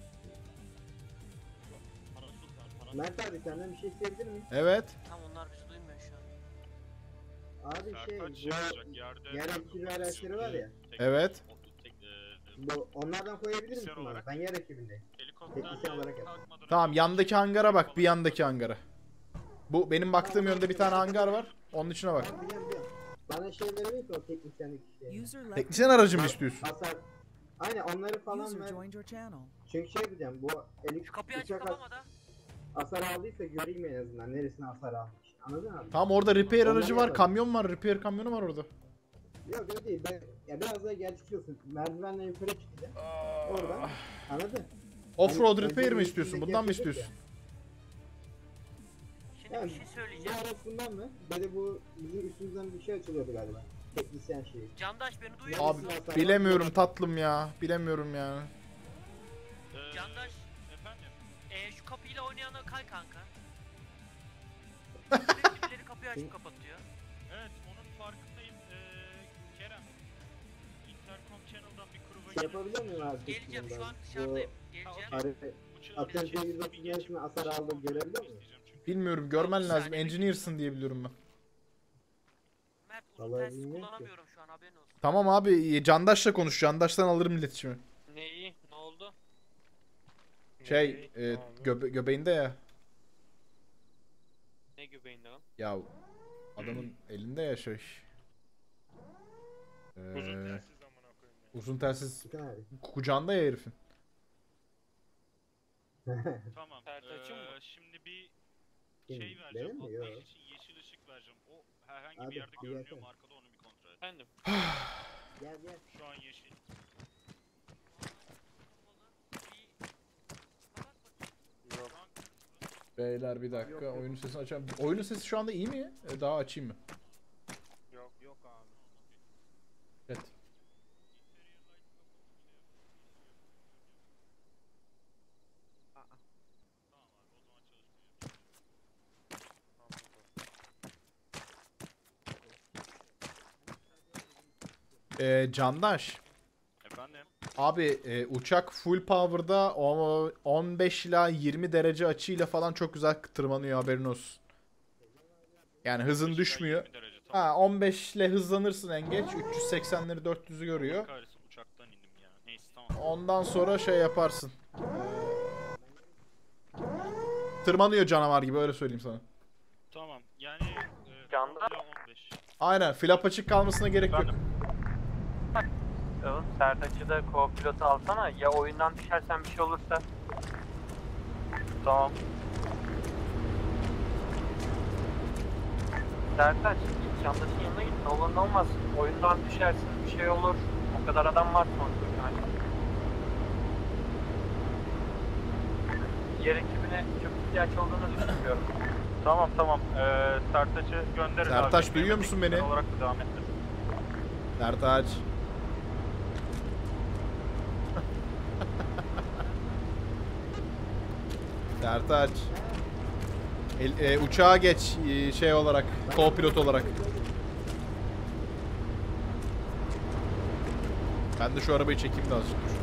Mert abi senden bir şey isteyebilir miyim? Evet. Tam onlar bizi duymuyor şu an. Abi şey. Sertaç şey Bu olacak yerde. yer ekibi araçları var ya. Tek- Evet. tek- e, Bu onlardan koyabilir misin Teknisyen bana? olarak. Ben yer ekibindeyim. Helikopterle Teknisyen olarak yap. kalkmadan Tamam önce- yandaki hangara bak. Bir yandaki hangara. Bu benim baktığım yönde bir tane hangar var. Onun içine bak. Ben biliyorum biliyorum. Bana şey verebilir ki o teknisyenlik işleri. User left. Teknisyen aracı mı istiyorsun? Hasar. Aynen onları falan User ver. joined your channel. Çünkü şey yapacağım bu elik Şu kapıyı açıp uçak has- kapama da. hasar aldıysa göreyim en azından neresine hasar almış. Anladın mı? Tamam, orada repair Onları aracı var, yapalım. kamyon var, repair kamyonu var orada. Yok öyle değil. Ben, ya biraz daha gel çıkıyorsun. Merdivenle yukarı çıkacaksın. Oradan. Anladın? Offroad Hani repair mi önce istiyorsun? üstündeki Bundan mı yapıyorduk ya. istiyorsun? Şimdi Yani bir şey bu söyleyeceğim. arasından mı? Böyle bu bizim üstümüzden bir şey açılıyordu galiba. Teknisyen şeyi. Candaş beni duyuyor Abi musun? bilemiyorum tatlım ya. Bilemiyorum ya. Ee, Candaş, Efendim? e, şu kapıyla oynayana kay kanka. Sürekli birileri kapıyı açıp kapatıyor. Evet, onun farkındayım. Ee, Kerem. Intercom Channel'dan bir gruba Şey yapabiliyor muyum abi? Geleceğim, şu an Bu dışarıdayım. Geleceğim. Arife atıyorum yüz otuz neresine hasar aldım görebiliyor muyum? Bilmiyorum, görmen lazım. Engineer'sın diye biliyorum ben. Mert uzun Vallahi telsiz bilmiyorum ki. kullanamıyorum şu an, haberin olsun. Tamam abi, Candaş'la konuş. Candaş'tan alırım iletişimi. Neyi? Ne oldu? Şey, e, göbe- göbeğinde ya. Ne göbeğinde lan? Ya adamın elinde ya şey. Ee, Uzun telsiz amına koyayım ya. uzun telsiz Bakın abi. kucağında ya herifin. Tamam. Sertaç'ın ee, mı? Şimdi bir Kim? şey vereceğim. Benim mi? Atlayış Yok. için yeşil ışık vereceğim. O herhangi Abi, bir yerde bir görünüyor yakın. mu arkada, onu bir kontrol et. Efendim? Gel gel. Şu an yeşil. Yok. Şu an Beyler bir dakika, oyunun sesini açalım. Oyunun sesi şu anda iyi mi? E, Daha açayım mı? Yok. Yok abi. Evet. tamam abi, o zaman çalışmıyor. Ee, Candaş. Efendim? Abi e, uçak full power'da o- on beş ila yirmi derece açıyla falan çok güzel tırmanıyor, haberin olsun. Yani hızın beş düşmüyor. yirmi derece, tamam. Ha, on beş ile hızlanırsın en geç. üç yüz seksenleri dört yüzü görüyor. Kahretsin, uçaktan indim ya. Neyse, tamam. Ondan sonra şey yaparsın. Tırmanıyor canavar gibi, öyle söyleyeyim sana. Tamam. Yani e, Canda? on on beş. Aynen, flap açık kalmasına gerek yok. Oğlum Sertaç'ı da co-pilot alsana. Ya oyundan düşersen bir şey olursa. Tamam. Sertaç, git Candaş'ın yanına git. Ne olur ne olmaz. Oyundan düşersin, bir şey olur. O kadar adam var sonuçta. Yani. Yer ekibine çok ihtiyaç olduğunu düşünmüyorum. Tamam tamam. Ee, Sertaç'ı gönderin. Sertaç, duyuyor musun beni? olarak da devam ettir. Sertaç. Sertaç. El, e, uçağa geç e, şey olarak, co-pilot olarak. Ben de şu arabayı çekeyim de azıcık dur.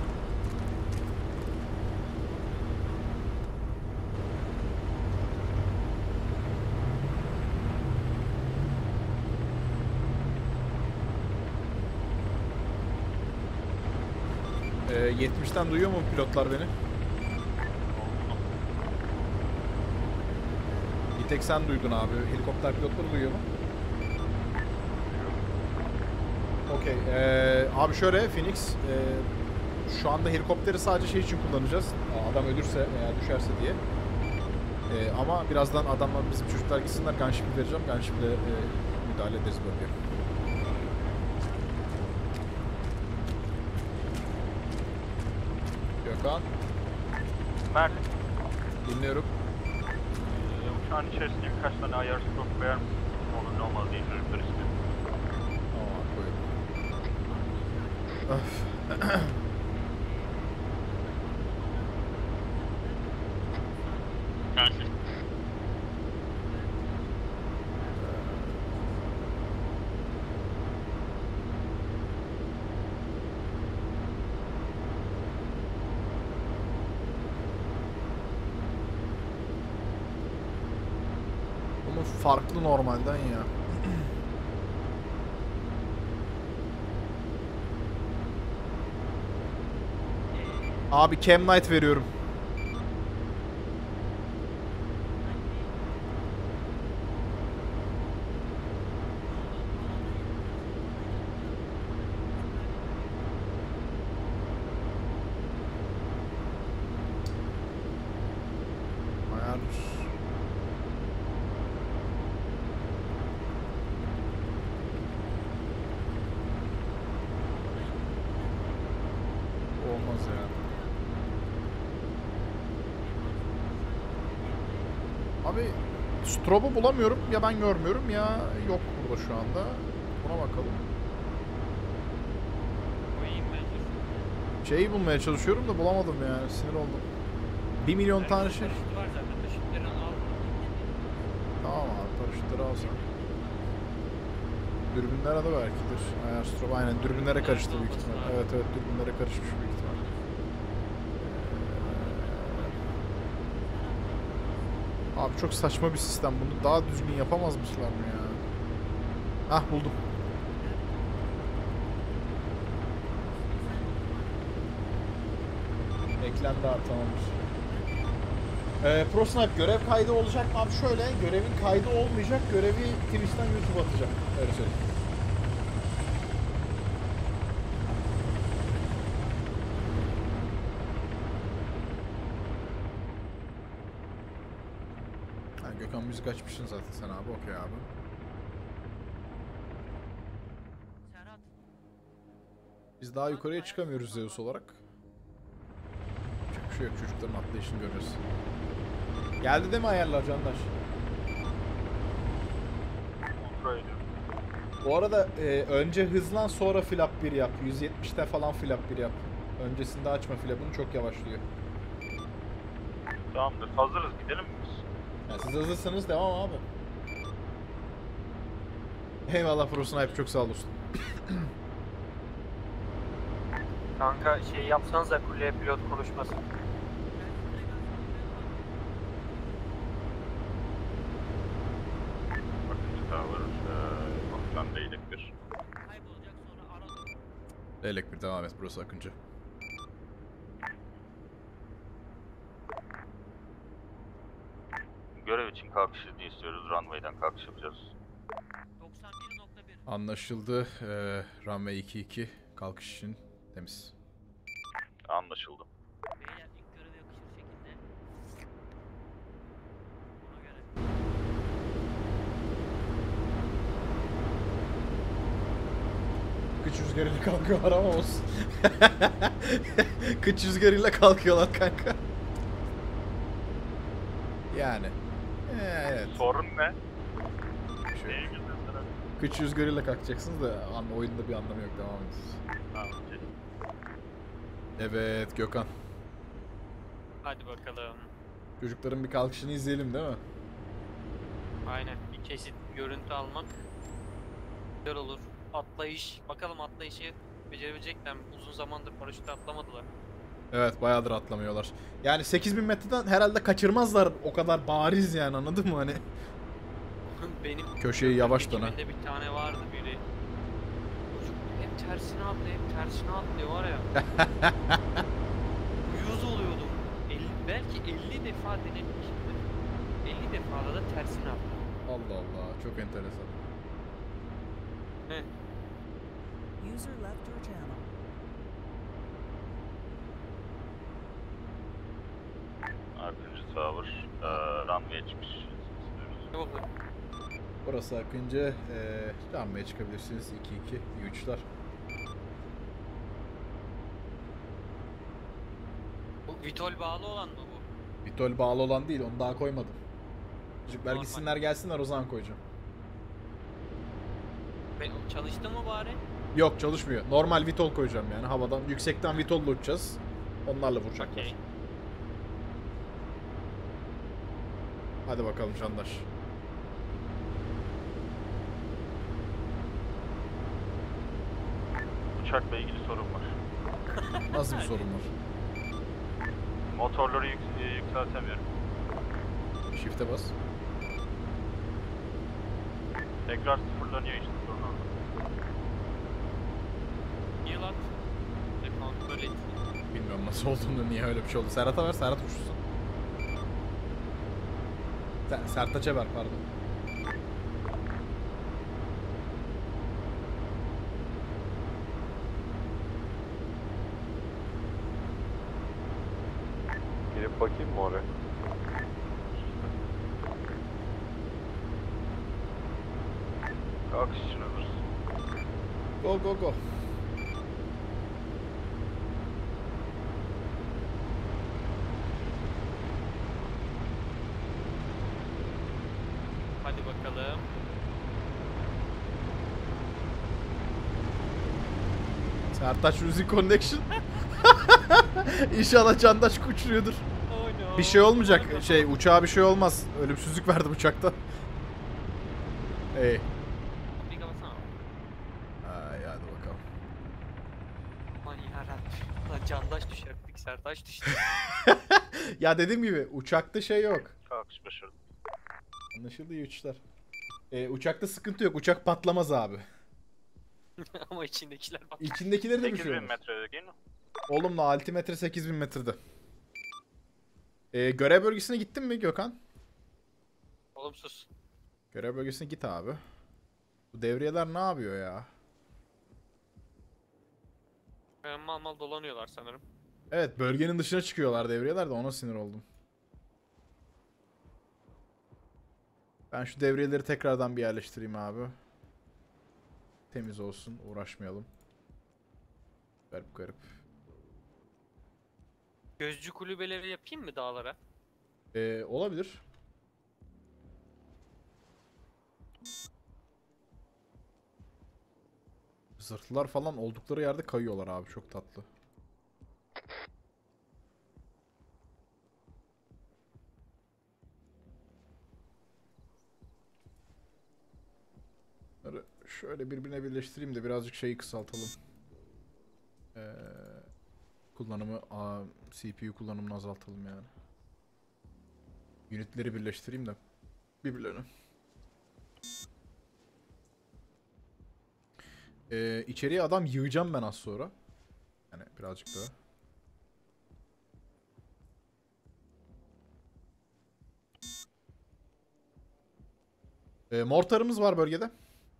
Ee, yetmişten duyuyor mu pilotlar beni? Bir tek sen duydun abi. Helikopter pilotları duyuyor mu? Okey. Ee, abi şöyle Phoenix, e, şu anda helikopteri sadece şey için kullanacağız. Adam ölürse veya düşerse diye. E, ama birazdan adamlar, bizim çocuklar gitsinler, gunship vereceğim. Gunship'le e, müdahale ederiz bölgeye. Gökhan, Mert, dinliyorum. uçağın içerisinde birkaç tane ayar stroke koyar mısın? Onun ne olmaz diye çocuklar istiyor. Tamam, koyayım. Öf. Karşı. Ama farklı normalden ya. Abi Cam Knight veriyorum. Vay Abi strobo bulamıyorum. Ya ben görmüyorum ya yok burada şu anda. Buna bakalım. Koyayım ben. Şeyi bulmaya çalışıyorum da bulamadım yani. Sinir oldum. Bir milyon tane şey. Paraşütü var zaten. Paraşütlerini al. Tamam abi paraşütleri alsam. Dürbünler adı belkidir. Ayar strobo aynen dürbünlere karıştı büyük ihtimal. Evet evet dürbünlere karışmış büyük ihtimal. Ee, Abi çok saçma bir sistem. Bunu daha düzgün yapamaz mısınlar mı ya? Hah buldum. Eklendi abi tamamdır. Ee, ProSnipe görev kaydı olacak mı abi? Şöyle görevin kaydı olmayacak. Görevi Twitch'ten YouTube'a atacağım. Öyle söyleyeyim. Ha, Gökhan müzik açmışsın zaten sen abi. Okey abi. Serhat. Biz daha yukarıya çıkamıyoruz Zeus olarak. Çok bir şey yok. Çocukların atlayışını göreceğiz. Geldi değil mi ayarlar Candaş? Kontrol ediyorum. Bu arada e, önce hızlan sonra flap bir yap. yüz yetmişte falan flap bir yap. Öncesinde açma flapını çok yavaşlıyor. Tamamdır. Hazırız. Gidelim mi biz? Yani siz hazırsanız devam abi. Eyvallah ProSnipe çok sağ olasın. Kanka şey yapsanız da kuleye pilot konuşmasın. Bakıncı Tower. Baktan değilik bir. Kaybolacak sonra aradım. Leylek bir devam et burası Akıncı. Görev için kalkış izni istiyoruz. Runway'den kalkış yapacağız. doksan bir nokta bir. Anlaşıldı. Ee, runway iki iki kalkış için temiz. Anlaşıldı. Beyler ilk göreve yakışır şekilde. Ona göre. Kıç rüzgarıyla kalkıyorlar ama olsun. Kıç rüzgarıyla kalkıyorlar kanka. Yani. Ee, evet. Sorun ne? Şöyle. Neye girdin sen? Kıç rüzgarıyla kalkacaksınız da an oyunda bir anlamı yok. Devam ediyoruz. Tamam. okey. Evet Gökhan. Hadi bakalım. Çocukların bir kalkışını izleyelim değil mi? Aynen. Bir kesit görüntü almak güzel olur. Atlayış. Bakalım atlayışı becerebilecekler mi? Uzun zamandır paraşütle atlamadılar. Evet bayağıdır atlamıyorlar. Yani sekiz bin metreden herhalde kaçırmazlar o kadar bariz yani anladın mı hani? Benim Köşeyi yavaş dön ha. ekibimde bir tane vardı biri. Çocuk hep tersine atlıyor, hep tersine atlıyor var ya. Uyuz oluyordum. elli, belki elli defa denemişimdir. elli defada da tersine atlıyor. Allah Allah çok enteresan. Heh. User left your channel. Arkancı Tower. Ee, runway'e çıkış istiyoruz. Ne oldu? Burası Akıncı. Ee, runway'e çıkabilirsiniz. iki iki üçler. Bu vitol bağlı olan mı bu? Vitol bağlı olan değil onu daha koymadım. Çocuklar Normal. gitsinler gelsinler o zaman koyacağım. Ben, çalıştı mı bari? Yok çalışmıyor. Normal vitol koyacağım yani havadan. Yüksekten vitolla uçacağız. Onlarla vuracaklar. Okey. Hadi bakalım Candaş. Uçakla ilgili sorun var. Nasıl bir sorun var? Motorları yük e, yükseltemiyorum. Shift'e bas. Tekrar sıfırlanıyor işte sorun orada. Yıl at. Ve kontrol et. Bilmiyorum nasıl olduğunu niye öyle bir şey oldu. Serhat'a ver Serhat uçursun. Ser Sertaç'a ver pardon. Girip bakayım mı oraya? Kalkış için hazırız. Go go go. Hadi bakalım. Sertaç Music Connection. İnşallah Candaş uçuruyordur. Oh no. Bir şey olmayacak. Şey uçağa bir şey olmaz. Ölümsüzlük verdim uçakta. Ey. Kapıyı kapatsana. Ay hadi bakalım. Aman yarabbim. Lan Candaş düşerdik, Sertaç düştü. Ya dediğim gibi uçakta şey yok. Kalkış başarılı. Anlaşıldı iyi uçuşlar. Ee, uçakta sıkıntı yok. Uçak patlamaz abi. Ama içindekiler bak. İçindekileri de bir şey olmaz. metrede değil mi? Olumlu altimetre sekiz bin metrede. Ee, görev bölgesine gittin mi Gökhan? Olumsuz. Görev bölgesine git abi. Bu devriyeler ne yapıyor ya? Ee, mal mal dolanıyorlar sanırım. Evet bölgenin dışına çıkıyorlar devriyeler de ona sinir oldum. Ben şu devriyeleri tekrardan bir yerleştireyim abi. Temiz olsun uğraşmayalım. Garip garip. Gözcü kulübeleri yapayım mı dağlara? Ee, olabilir. Zırhlılar falan oldukları yerde kayıyorlar abi çok tatlı. Bunları şöyle birbirine birleştireyim de birazcık şeyi kısaltalım. Ee, kullanımı, a, C P U kullanımını azaltalım yani. Unitleri birleştireyim de birbirlerine. Ee, içeriye adam yığacağım ben az sonra. Yani birazcık daha. Ee, mortarımız var bölgede.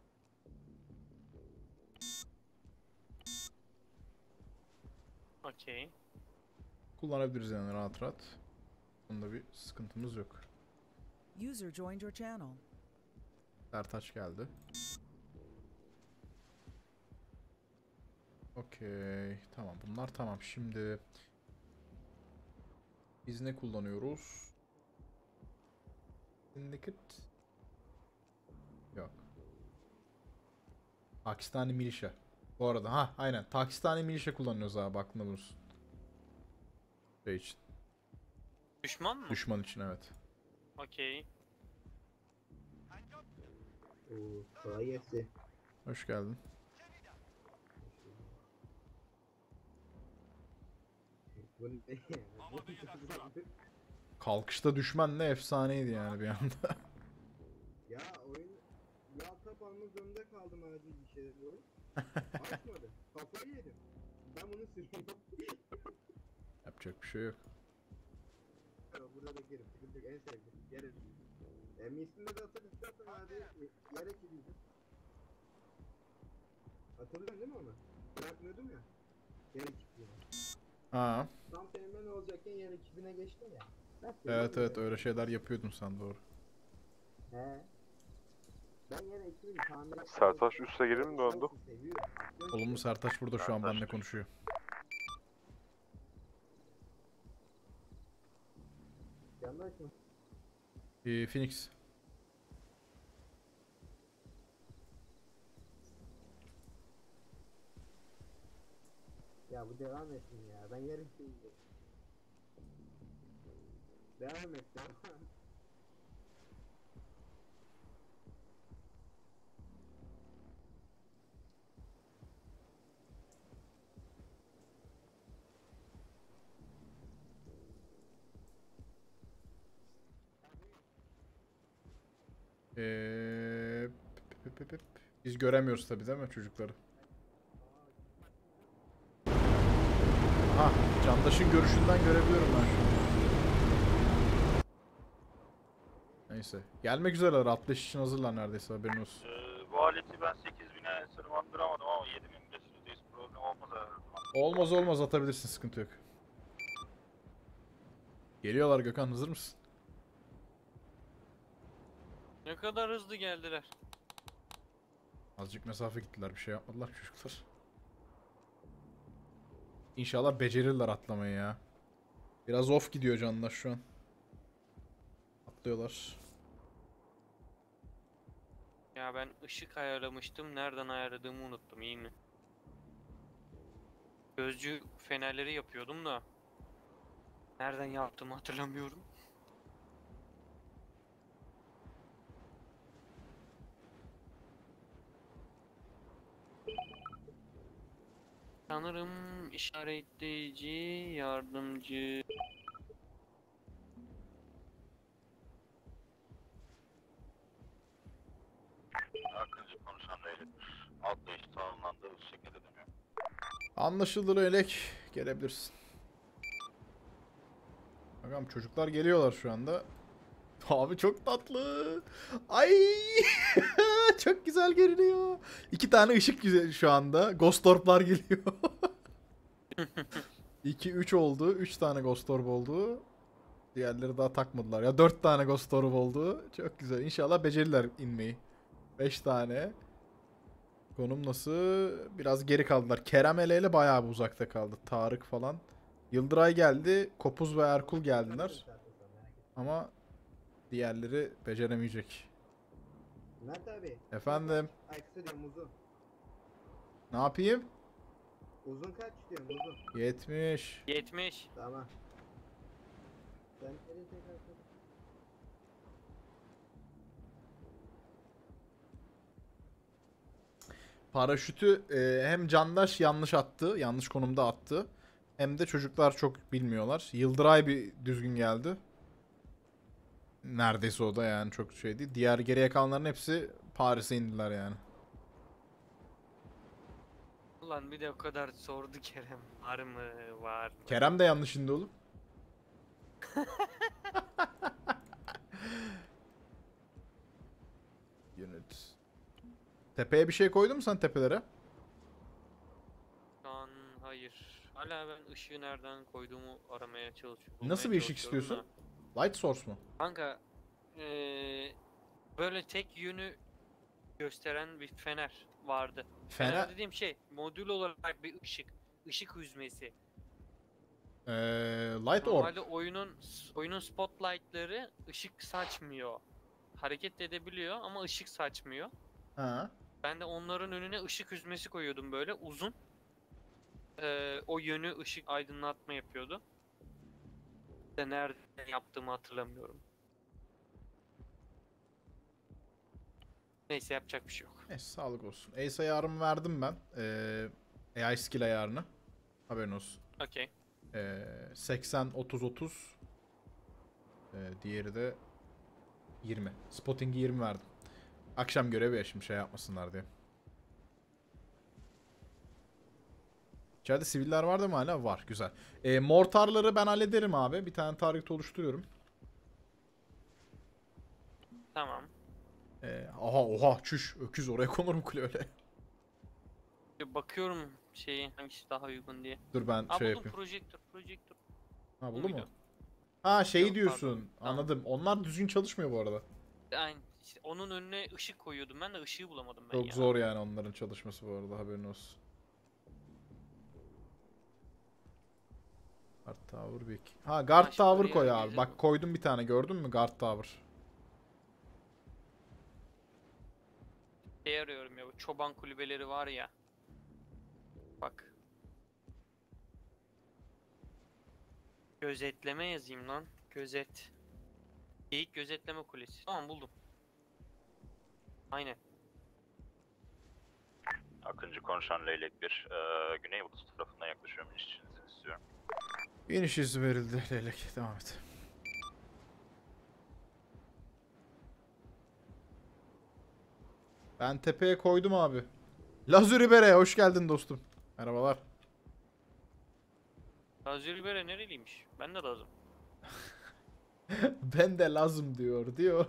Okey. Kullanabiliriz yani rahat rahat. Bunda bir sıkıntımız yok. User joined your channel. Sertaç geldi. Okey. Tamam bunlar tamam. Şimdi biz ne kullanıyoruz? Syndicate. Yok. Pakistani milişe. Bu arada ha aynen. Pakistani milişe kullanıyoruz abi aklında bulunsun. Şey için. Düşman mı? Düşman için evet. Okey. Oo, kolay gelsin. Hoş geldin. Bu ne ya? Kalkışta düşman ne efsaneydi yani bir anda. Ya oyun laptop almak zorunda kaldım acil bir şeyler oyun. Açmadı. Kafayı yedim. Ben bunu sürüyorum. Yapacak bir şey yok. Burada da girim. Sıkıntı yok. En sevdiğim. Yere e, Misli'nde de hatırlıyorsan abi yere kiliydim. Hatırlıyorsun değil mi onu? Bırakmıyordum ya. Yere kiliydim. Ha. Tam senin ne olacakken yer ekibine geçtim ya. Evet evet öyle şeyler yapıyordun sen doğru. He. Ben yer ekibini tamir ettim. Sertaç üste geri mi döndü? Olumlu Sertaç burada şu an benimle konuşuyor. Yandaş mı? Ee, Phoenix. Ya bu devam etsin ya. Ben yarın şimdi. Devam et devam. Ee, pip, pip, pip. Biz göremiyoruz tabi değil mi çocukları? Ha, Candaş'ın görüşünden görebiliyorum ben şu an. Neyse. Gelmek üzereler. Atlayış için hazırlar neredeyse haberin olsun. Ee, bu aleti ben sekiz bine sırmandıramadım ama yedi bin beş yüzdeyiz problem olmaz herhalde. Olmaz olmaz atabilirsin sıkıntı yok. Geliyorlar Gökhan hazır mısın? Ne kadar hızlı geldiler. Azıcık mesafe gittiler bir şey yapmadılar çocuklar. İnşallah becerirler atlamayı ya. Biraz off gidiyor Candaş şu an. Atlıyorlar. Ya ben ışık ayarlamıştım. Nereden ayarladığımı unuttum, iyi mi? Gözcü fenerleri yapıyordum da. Nereden yaptığımı hatırlamıyorum. Sanırım işaretleyici, yardımcı. Akıncı konuşan Reylik'tir. Alt değiş tamamlandı. Bu şekilde demiyor. Anlaşıldı Leylek. Gelebilirsin. Bakalım çocuklar geliyorlar şu anda. Abi çok tatlı. Ay çok güzel görünüyor. İki tane ışık güzel şu anda. Ghost Orb'lar geliyor. iki üç oldu. üç tane Ghost Orb oldu. Diğerleri daha takmadılar. Ya dört tane Ghost Orb oldu. Çok güzel. İnşallah becerirler inmeyi. beş tane. Konum nasıl? Biraz geri kaldılar. Kerem Ele ile bayağı bir uzakta kaldı. Tarık falan. Yıldıray geldi. Kopuz ve Erkul geldiler. Ama diğerleri beceremeyecek. Mert abi. Efendim? Ay kısa diyorum uzun. Ne yapayım? Uzun kaç diyorum uzun. yetmiş. yetmiş. Tamam. Ben elini tekrar koy. Paraşütü e, hem Candaş yanlış attı. Yanlış konumda attı. Hem de çocuklar çok bilmiyorlar. Yıldıray bir düzgün geldi. Neredeyse o da yani çok şey değil. Diğer geriye kalanların hepsi Paris'e indiler yani. Ulan bir de o kadar sordu Kerem. Var mı? Var mı? Kerem de yanlış indi oğlum. Unit. Tepeye bir şey koydun mu sen tepelere? Şu an hayır. Hala ben ışığı nereden koyduğumu aramaya çalışıyorum. Nasıl bulmaya bir ışık çalışıyorum istiyorsun? da. Light source mu? Kanka eee, böyle tek yönü gösteren bir fener vardı. Fener, Fener... dediğim şey modül olarak bir ışık. Işık hüzmesi. Ee, light orb. Normalde oyunun oyunun spotlight'ları ışık saçmıyor. Hareket edebiliyor ama ışık saçmıyor. Ha. Ben de onların önüne ışık hüzmesi koyuyordum böyle uzun. Ee, o yönü ışık aydınlatma yapıyordu. De nerede yaptığımı hatırlamıyorum. Neyse yapacak bir şey yok. Neyse sağlık olsun. Ace ayarımı verdim ben. Ee, A I skill ayarını. Haberin olsun. Okey. Ee, seksen otuz otuz. Ee, diğeri de yirmi. Spotting'i yirmi verdim. Akşam görevi ya şimdi şey yapmasınlar diye. İçeride siviller var mı hala? Var. Güzel. Ee, mortarları ben hallederim abi. Bir tane target oluşturuyorum. Tamam. Ee, aha oha çüş. Öküz oraya konur mu kule öyle? Bir bakıyorum şeyi hangisi daha uygun diye. Dur ben Aa, şey buldum, yapayım. projektör, projektör. Ha Bu buldun mu? muydu? Ha şeyi Yok, diyorsun. pardon. Tamam. Anladım. Onlar düzgün çalışmıyor bu arada. Aynı. İşte onun önüne ışık koyuyordum ben de ışığı bulamadım ben Çok ya. zor yani onların çalışması bu arada haberin olsun. Guard Tower bir iki. Ha Guard Ha, şimdi Tower oraya koy abi. gelir Bak mi? koydum bir tane gördün mü Guard Tower. Şey arıyorum ya bu çoban kulübeleri var ya. Bak. Gözetleme yazayım lan. Gözet. Geyik gözetleme kulesi. Tamam buldum. Aynen. Akıncı konuşan Leylek bir. Ee, Güney Yıldız tarafından yaklaşıyorum. İşçinizi istiyorum. İniş izni verildi Leylek. Devam et. Ben tepeye koydum abi. Lazuriber'e hoş geldin dostum. Merhabalar. Lazuri nereliymiş? Ben de lazım. Ben de lazım diyor diyor.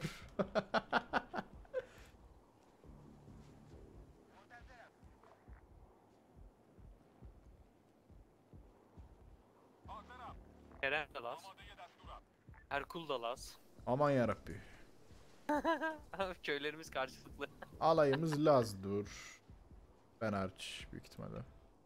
Kerem de laz. Erkul da laz. Aman yarabbi. Köylerimiz karşılıklı. Alayımız Laz'dır. Ben hariç büyük ihtimalle.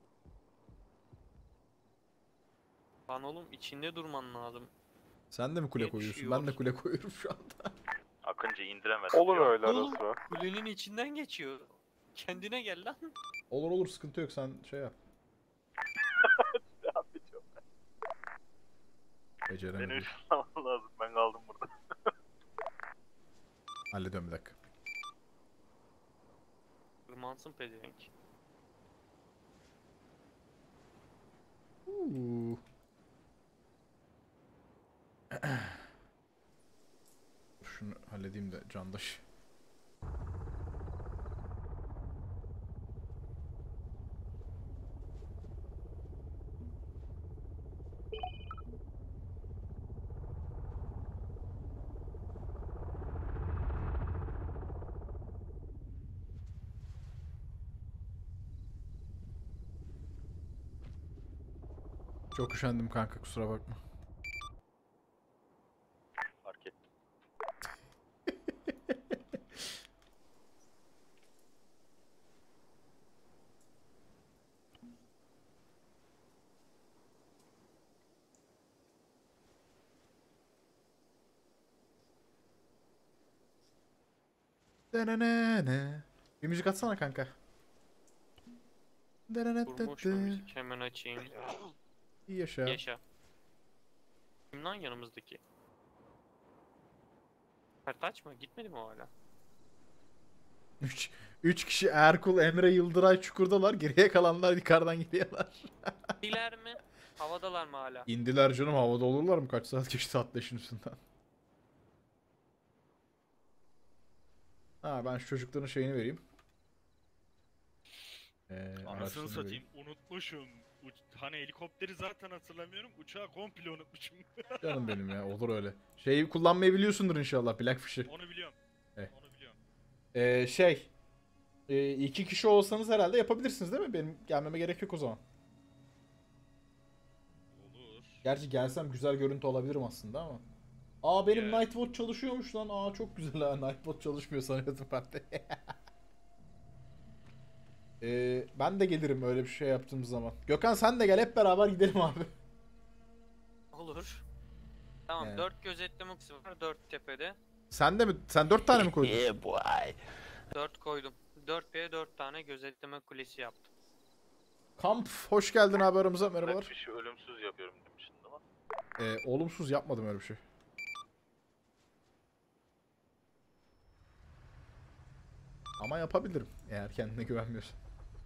Lan oğlum içinde durman lazım. Sen de mi kule koyuyorsun? Ben de kule koyuyorum şu anda. Akıncı indiremedim. Olur diyor. öyle Oğlum, ara sıra. Kulenin içinden geçiyor. Kendine gel lan. Olur olur, sıkıntı yok, sen şey yap. Devam ediyorum. Beni Beceremedim. ışınlamam lazım. Ben kaldım burada. Hallediyorum bir dakika. Irmansın pezevenk. Uuu. Şunu halledeyim de Candaş. Çok üşendim kanka, kusura bakma. Fark ettim. Denenene. Bir müzik atsana kanka. Kurmuş mu müzik? Hemen açayım. İyi yaşa. Yaşa. Kim lan yanımızdaki? Pertaç mı? Gitmedi mi o hala? Üç, üç kişi Erkul, Emre, Yıldıray çukurdalar. Geriye kalanlar yukarıdan gidiyorlar. İler mi? Havadalar mı hala? İndiler canım, havada olurlar mı? Kaç saat geçti ateşin üstünden. Ha, ben şu çocukların şeyini vereyim. Ee, Anasını araçlarını satayım. Unutmuşum. Uç- hani helikopteri zaten hatırlamıyorum. Uçağı komple unutmuşum. vereyim. Canım benim ya, olur öyle. Şeyi kullanmayı biliyorsundur inşallah, Blackfish'i. Onu biliyorum. Eh. Onu biliyorum. Ee, şey. E, iki kişi olsanız herhalde yapabilirsiniz değil mi? Benim gelmeme gerek yok o zaman. Olur. Gerçi gelsem güzel görüntü alabilirim aslında ama. Aa, benim Yani. Nightbot çalışıyormuş lan. Aa, çok güzel ha. Nightbot çalışmıyor sanıyordum ben de. ee, ben de gelirim öyle bir şey yaptığımız zaman. Gökhan sen de gel, hep beraber gidelim abi. Olur. Tamam, Yani. dört gözetleme kısmı var. Dört tepede. Sen de mi? Sen dört tane mi koydun? Dört koydum. Dört B'ye dört tane gözetleme kulesi yaptım. Kamp, hoş geldin abi aramıza. Merhabalar. Blackfish'i ölümsüz yapıyorum demiştin ama. Ee, olumsuz yapmadım öyle bir şey. Ama yapabilirim eğer kendine güvenmiyorsan.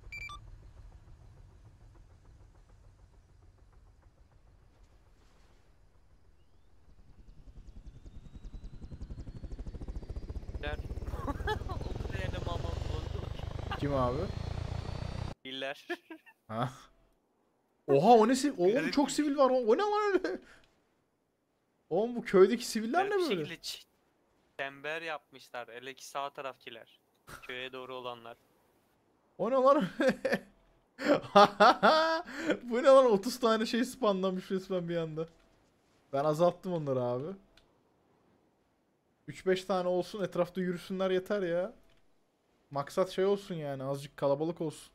İler. O kuleye mama bulundu. Kim abi? İller. Ha. Oha, o ne sivil? Oğlum Garip çok bir- sivil var. O, o ne lan öyle? Oğlum bu köydeki siviller ne Garip bir böyle? şekilde ç- çember yapmışlar. Hele ki sağ tarafkiler. Köye doğru olanlar. O ne lan? Bu ne lan, otuz tane şey spamlanmış resmen bir anda. Ben azalttım onları abi. üç beş tane olsun, etrafta yürüsünler yeter ya. Maksat şey olsun yani, azıcık kalabalık olsun.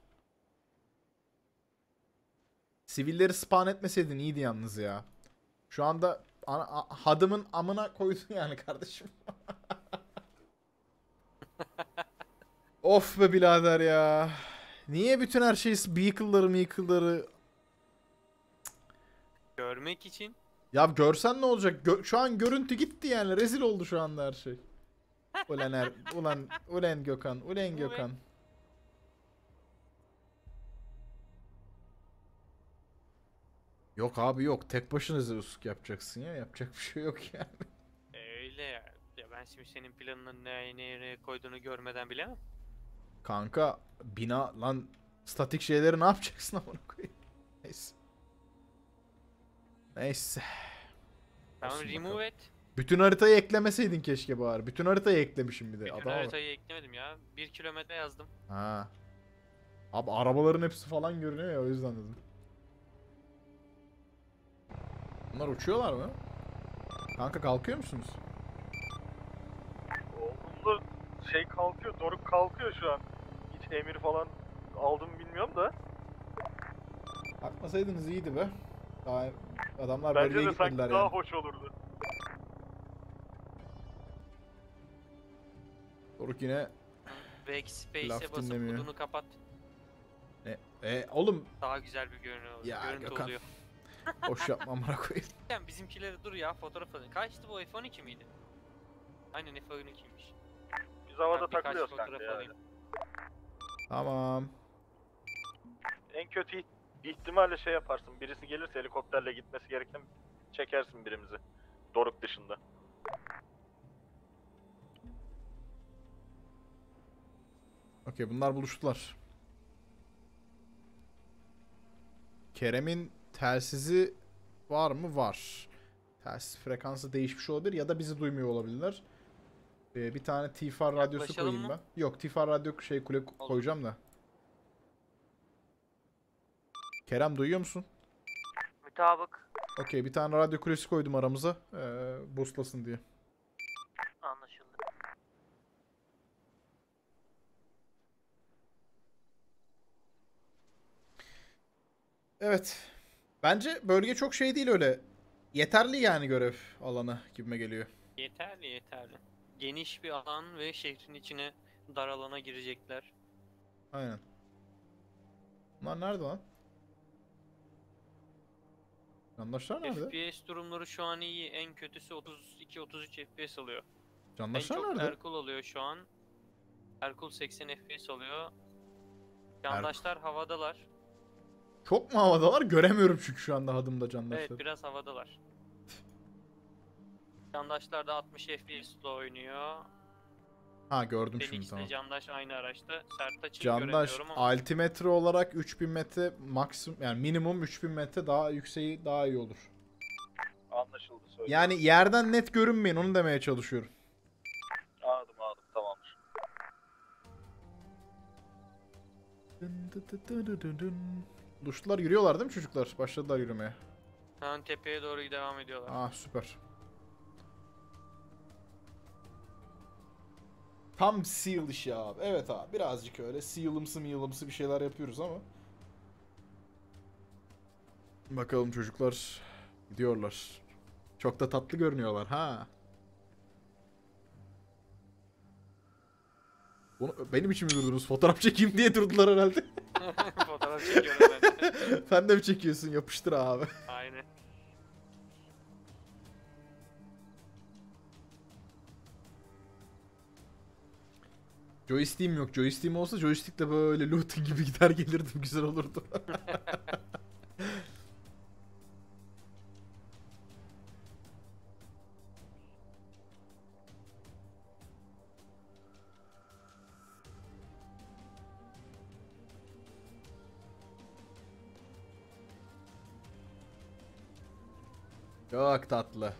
Sivilleri spawn etmeseydin iyiydi yalnız ya. Şu anda ana, a- hadımın amına koydun yani kardeşim. Of be birader ya. Niye bütün her şey vehicle'ları vehicle'ları... Görmek için. Ya görsen ne olacak? Gö- şu an görüntü gitti yani. Rezil oldu şu anda her şey. Ulan er, ulan ulan Gökhan, ulan Gökhan. Yok abi yok. Tek başına Zeus'luk yapacaksın ya. Yapacak bir şey yok yani. Öyle ya. Ya ben şimdi senin planının ne nereye koyduğunu görmeden bilemem. Kanka bina lan, statik şeyleri ne yapacaksın amına koyayım? Neyse. Neyse. Tamam, Olsun remove bakalım. et. Bütün haritayı eklemeseydin keşke bari. Bütün haritayı eklemişim bir de. Bütün Adama bak. haritayı eklemedim ya. Bir kilometre yazdım. Ha. Abi arabaların hepsi falan görünüyor ya, o yüzden dedim. Bunlar uçuyorlar mı? Kanka kalkıyor musunuz? Oğlum şey kalkıyor, Doruk kalkıyor şu an. Hiç emir falan aldım bilmiyorum da. Kalkmasaydınız iyiydi be. Daha adamlar Bence bölgeye de sanki gitmediler daha yani. hoş olurdu. Doruk yine Backspace'e laf basıp dinlemiyor. budunu kapat. e, e, oğlum Daha güzel bir görünüyor. Ya görüntü Gökhan. oluyor. boş yapma amına koyayım. Sen bizimkileri dur ya fotoğraf alın. Kaçtı bu F on iki miydi? Aynen F on ikiymiş. Biz havada Ben birkaç takılıyoruz fotoğraf kanka ya. alayım. Tamam. En kötü iht- ihtimalle şey yaparsın. Birisi gelirse helikopterle gitmesi gereken çekersin birimizi. Doruk dışında. Okey bunlar buluştular. Kerem'in telsizi var mı? Var. Telsiz frekansı değişmiş olabilir ya da bizi duymuyor olabilirler. Ee, bir tane T F R radyosu Yaklaşalım koyayım mı? ben. Yok T F R radyo şey kule koyacağım da. Kerem duyuyor musun? Mütabık. Okey bir tane radyo kulesi koydum aramıza. Ee, boostlasın diye. Anlaşıldı. Evet. Bence bölge çok şey değil öyle. Yeterli yani görev alanı gibime geliyor. Yeterli yeterli. Geniş bir alan ve şehrin içine dar alana girecekler. Aynen. Bunlar nerede lan? Candaşlar nerede? F P S durumları şu an iyi. En kötüsü otuz iki otuz üç F P S alıyor. En Candaşlar çok nerede? Erkul alıyor şu an. Erkul seksen F P S alıyor. Yandaşlar havadalar. Çok mu havadalar? Göremiyorum çünkü şu anda adımda candaşlar. Evet biraz havadalar. Yandaşlar da altmış F P S ile oynuyor. Ha gördüm şimdi Felix tamam. ile Candaş aynı araçta. Sertaç'ı Candaş göremiyorum ama altimetre olarak üç bin metre maksimum yani minimum üç bin metre daha yükseği daha iyi olur. Anlaşıldı söyle. Yani yerden net görünmeyin onu demeye çalışıyorum. Anladım anladım tamamdır. Duşlular yürüyorlar değil mi çocuklar? Başladılar yürümeye. şu an tepeye doğru devam ediyorlar. Ah süper. Tam seal işi abi. Evet abi birazcık öyle sealımsı miyalımsı bir şeyler yapıyoruz ama. Bakalım çocuklar gidiyorlar. Çok da tatlı görünüyorlar ha. Bunu, benim için mi durdunuz? Fotoğraf çekeyim diye durdular herhalde. Fotoğraf çekiyorum ben de. Sen de mi çekiyorsun? Yapıştır abi. Aynen. Joystick'im yok. Joystick'im olsa joystick'le böyle looting gibi gider gelirdim. Güzel olurdu. Çok tatlı.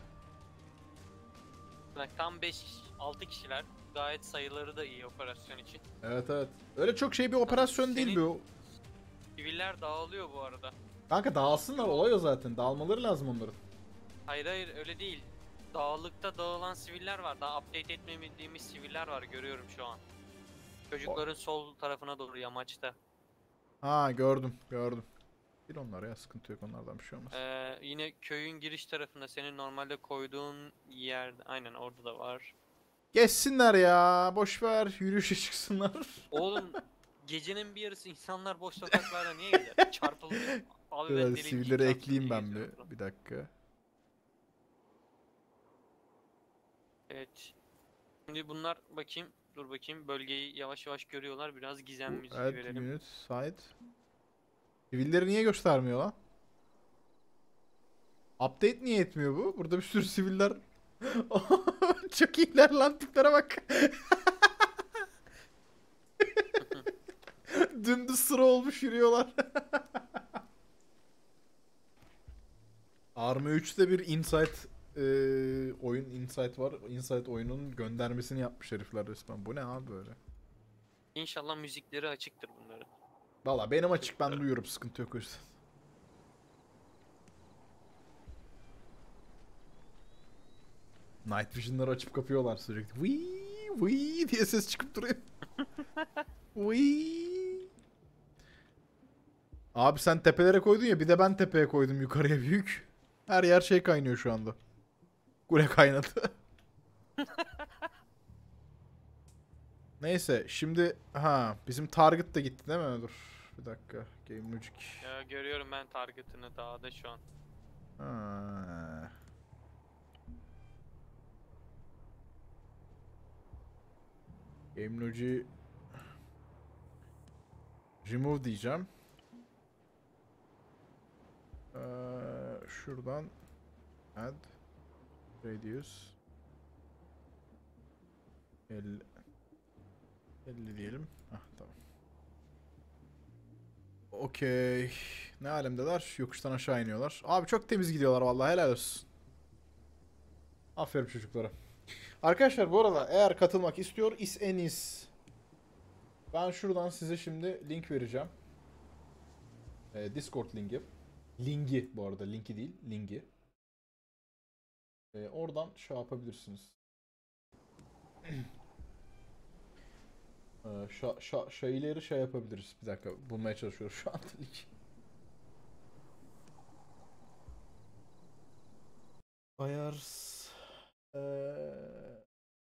Bak tam beş altı kişiler. Gayet sayıları da iyi operasyon için. Evet evet. Öyle çok şey bir operasyon değil Senin- bu. Siviller dağılıyor bu arada. Kanka dağılsınlar olay o zaten. Dağılmaları lazım onların. Hayır hayır öyle değil. Dağlıkta dağılan siviller var. Daha update etmediğimiz siviller var görüyorum şu an. Çocukların sol tarafına doğru yamaçta. Ha gördüm gördüm. Bir onlar ya sıkıntı yok onlardan bir şey olmaz. Ee, yine köyün giriş tarafında senin normalde koyduğun yerde aynen orada da var. Geçsinler ya. Boş ver. Yürüyüşe çıksınlar. Oğlum gecenin bir yarısı insanlar boş sokaklarda niye gider? Çarpıldı. Abi ben Biraz deli gibi sivilleri çarptım ekleyeyim diye ben bir. geziyorum. Bir dakika. Evet. Şimdi bunlar bakayım. Dur bakayım. Bölgeyi yavaş yavaş görüyorlar. Biraz gizem müziği Evet verelim. minute side. Sivilleri niye göstermiyor lan? Update niye etmiyor bu? Burada bir sürü siviller. Çok iyiler lan tiplere bak. Dümdüz sıra olmuş yürüyorlar. Arma üçte bir Insight e, oyun Insight var. Insight oyunun göndermesini yapmış herifler resmen. Bu ne abi böyle? İnşallah müzikleri açıktır bunların. Valla benim açık ben duyuyorum sıkıntı yok o yüzden. Night Vision'ları açıp kapıyorlar sürekli. Vii vii diye ses çıkıp duruyor. Vii. Abi sen tepelere koydun ya bir de ben tepeye koydum yukarıya büyük. Her yer şey kaynıyor şu anda. Kule kaynadı. Neyse şimdi ha bizim target da gitti değil mi? Dur bir dakika. Game Logic. Ya görüyorum ben target'ını dağda şu an. Ha. Game Logic remove diyeceğim. Ee, şuradan add radius elli elli diyelim. Hah tamam. Okey. Ne alemdeler? Yokuştan aşağı iniyorlar. Abi çok temiz gidiyorlar vallahi, helal olsun. Aferin çocuklara. Arkadaşlar bu arada eğer katılmak istiyor iseniz ben şuradan size şimdi link vereceğim. Ee, Discord linki. Linki bu arada, linki değil, linki. Ee, oradan şey yapabilirsiniz. ee, şa şa şeyleri şey yapabiliriz. Bir dakika bulmaya çalışıyoruz şu anda link. Ayars. Ee...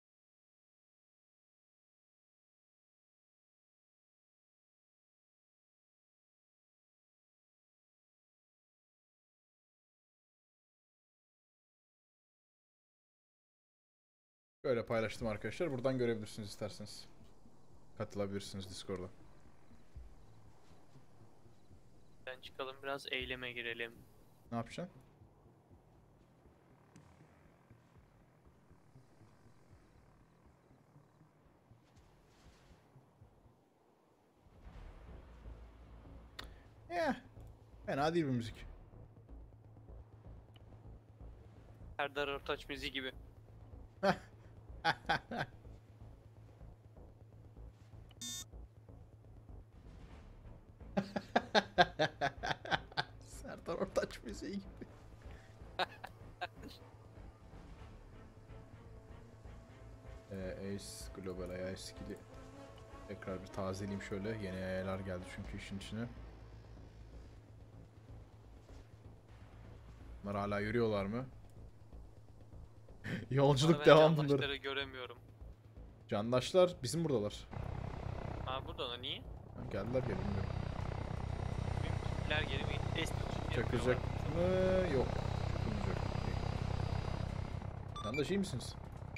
Böyle paylaştım arkadaşlar. Buradan görebilirsiniz isterseniz. Katılabilirsiniz Discord'a. Ben çıkalım biraz eyleme girelim. Ne yapacaksın? Eh, fena değil bu müzik. Serdar Ortaç müziği gibi. Serdar Ortaç müziği gibi. ee, Ace Global A I skill'i tekrar bir tazeleyeyim şöyle. Yeni A I'lar geldi çünkü işin içine. Bunlar hala yürüyorlar mı? Yolculuk Ben devam candaşları bunları. göremiyorum. Candaşlar bizim buradalar. Aa burada da niye? Ha, geldiler ya, bilmiyorum. Bizimkiler geri mi? Eski Çakacak mı? Yok. Çakılmayacak. Candaş iyi misiniz?